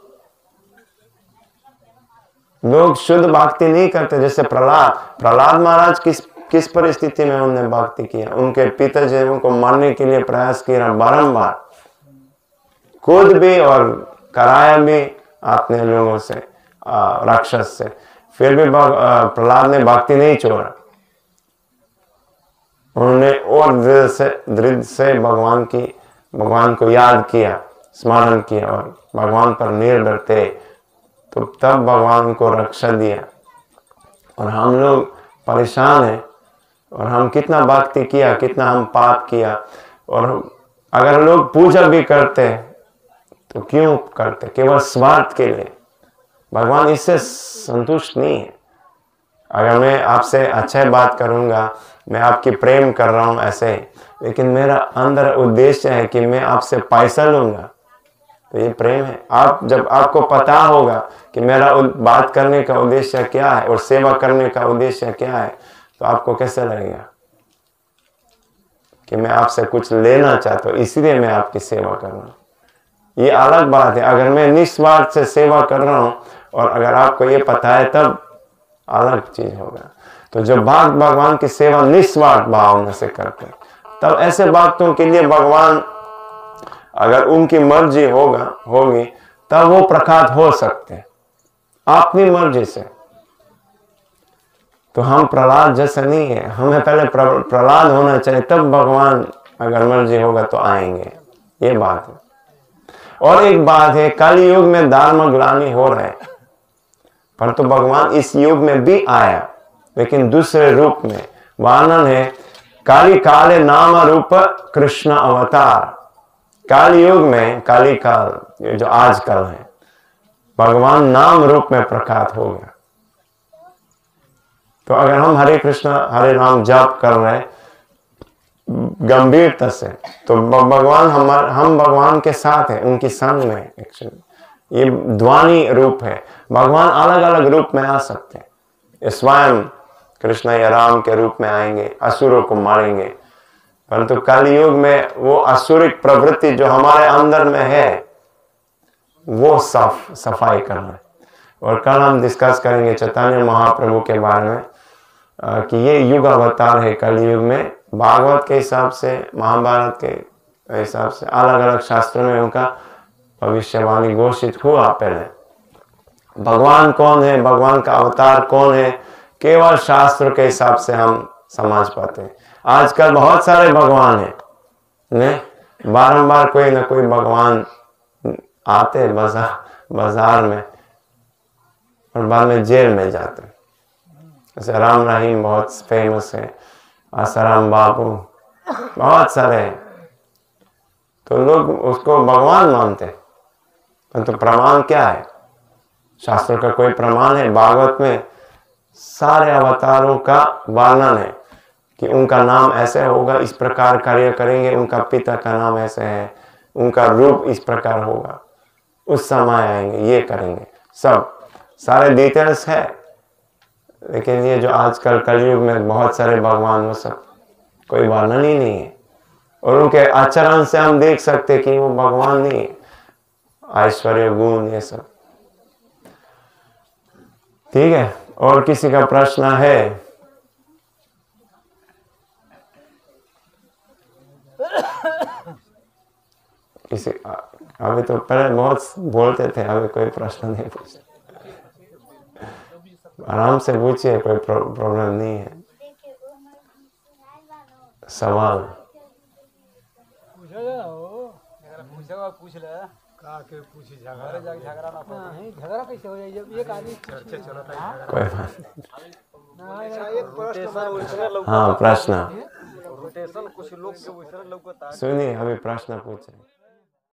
लोग शुद्ध भक्ति नहीं करते। जैसे प्रहलाद प्रहलाद महाराज किस किस परिस्थिति में उन्होंने भक्ति किया? उनके पिताजी उनको मारने के लिए प्रयास किया बारंबार, खुद भी और कराया भी अपने लोगों से, राक्षस से, फिर भी प्रहलाद ने भक्ति नहीं छोड़ा। उन्होंने और दृढ़ से दृढ़ से भगवान की भगवान को याद किया, स्मरण किया और भगवान पर निर्भर थे, तो तब भगवान उनको रक्षा दिया। और हम लोग परेशान हैं, और हम कितना भक्ति किया, कितना हम पाप किया, और अगर लोग पूजा भी करते तो क्यों करते? केवल स्वार्थ के लिए। भगवान इससे संतुष्ट नहीं है। अगर मैं आपसे अच्छा बात करूंगा, मैं आपकी प्रेम कर रहा हूं ऐसे, लेकिन मेरा अंदर उद्देश्य है कि मैं आपसे पैसा लूंगा, तो ये प्रेम है? आप जब आपको पता होगा कि मेरा बात करने का उद्देश्य क्या है और सेवा करने का उद्देश्य क्या है, तो आपको कैसे लगेगा कि मैं आपसे कुछ लेना चाहता हूँ, इसीलिए मैं आपकी सेवा कर रहा हूँ। ये अलग बात है। अगर मैं निस्वार्थ से सेवा कर रहा हूँ और अगर आपको ये पता है, तब अलग चीज होगा। तो जो भक्त भगवान की सेवा निस्वार्थ भावना से करते हैं, तब ऐसे भक्तों के लिए भगवान अगर उनकी मर्जी होगा होगी तब वो प्रकट हो सकते हैं अपनी मर्जी से। तो हम प्रहलाद जैसे नहीं है, हमें पहले प्रहलाद होना चाहिए तब भगवान अगर मर्जी होगा तो आएंगे, ये बात है। और एक बात है, कलि युग में धर्म ग्लानि हो रहा है, पर तो भगवान इस युग में भी आया लेकिन दूसरे रूप में। वर्णन है काली काले नाम रूप कृष्ण अवतार। काली युग में, काली काल ये जो आजकल है, भगवान नाम रूप में प्रकट हो गया। तो अगर हम हरे कृष्ण हरे नाम जाप कर रहे हैं गंभीरता से, तो भगवान हमारे हम भगवान के साथ हैं, उनकी संग में। एक्चुअली ये ध्वनि रूप है, भगवान अलग अलग रूप में आ सकते हैं। स्वयं कृष्ण या राम के रूप में आएंगे, असुरों को मारेंगे, परंतु कलयुग में वो असुरिक प्रवृत्ति जो हमारे अंदर में है वो साफ सफाई करना है। और कल हम डिस्कस करेंगे चैतन्य महाप्रभु के बारे में कि ये युग अवतार है कलयुग में। भागवत के हिसाब से, महाभारत के हिसाब से, अलग अलग शास्त्रों में उनका भविष्यवाणी घोषित हुआ। पहले भगवान कौन है, भगवान का अवतार कौन है, केवल शास्त्र के हिसाब से हम समझ पाते हैं। आजकल बहुत सारे भगवान हैं, ने बारंबार कोई ना कोई भगवान आते बाजार बाजार में और बाद में जेल में जाते। जैसे राम रहीम बहुत फेमस है, आसाराम बाबू, बहुत सारे हैं। तो लोग उसको भगवान मानते, परंतु तो प्रमाण क्या है? शास्त्र का कोई प्रमाण है? भागवत में सारे अवतारों का वर्णन है कि उनका नाम ऐसे होगा, इस प्रकार कार्य करेंगे, उनका पिता का नाम ऐसे है, उनका रूप इस प्रकार होगा, उस समय आएंगे, ये करेंगे, सब सारे डिटेल्स है। लेकिन ये जो आजकल कलयुग में बहुत सारे भगवान, वो सब कोई वर्णन ही नहीं है। और उनके आचरण से हम देख सकते कि वो भगवान नहीं है, ऐश्वर्य गुण ये सब। ठीक है, और किसी का प्रश्न है? किसी अभी तो पहले बहुत बोलते थे, अभी कोई प्रश्न नहीं पूछते। आराम से पूछिए, कोई प्रॉब्लम नहीं है। सवाल पूछ ले का के पूछी झगड़ा जाके झगड़ा ना नहीं, झगड़ा कैसे हो जाए जब एक आदमी चर्चा चलता है। कोई बात एक प्रश्न, हाँ प्रश्न रोटेशन कुछ लोग के वैसे लोग सुनिए, अभी प्रश्न पूछे।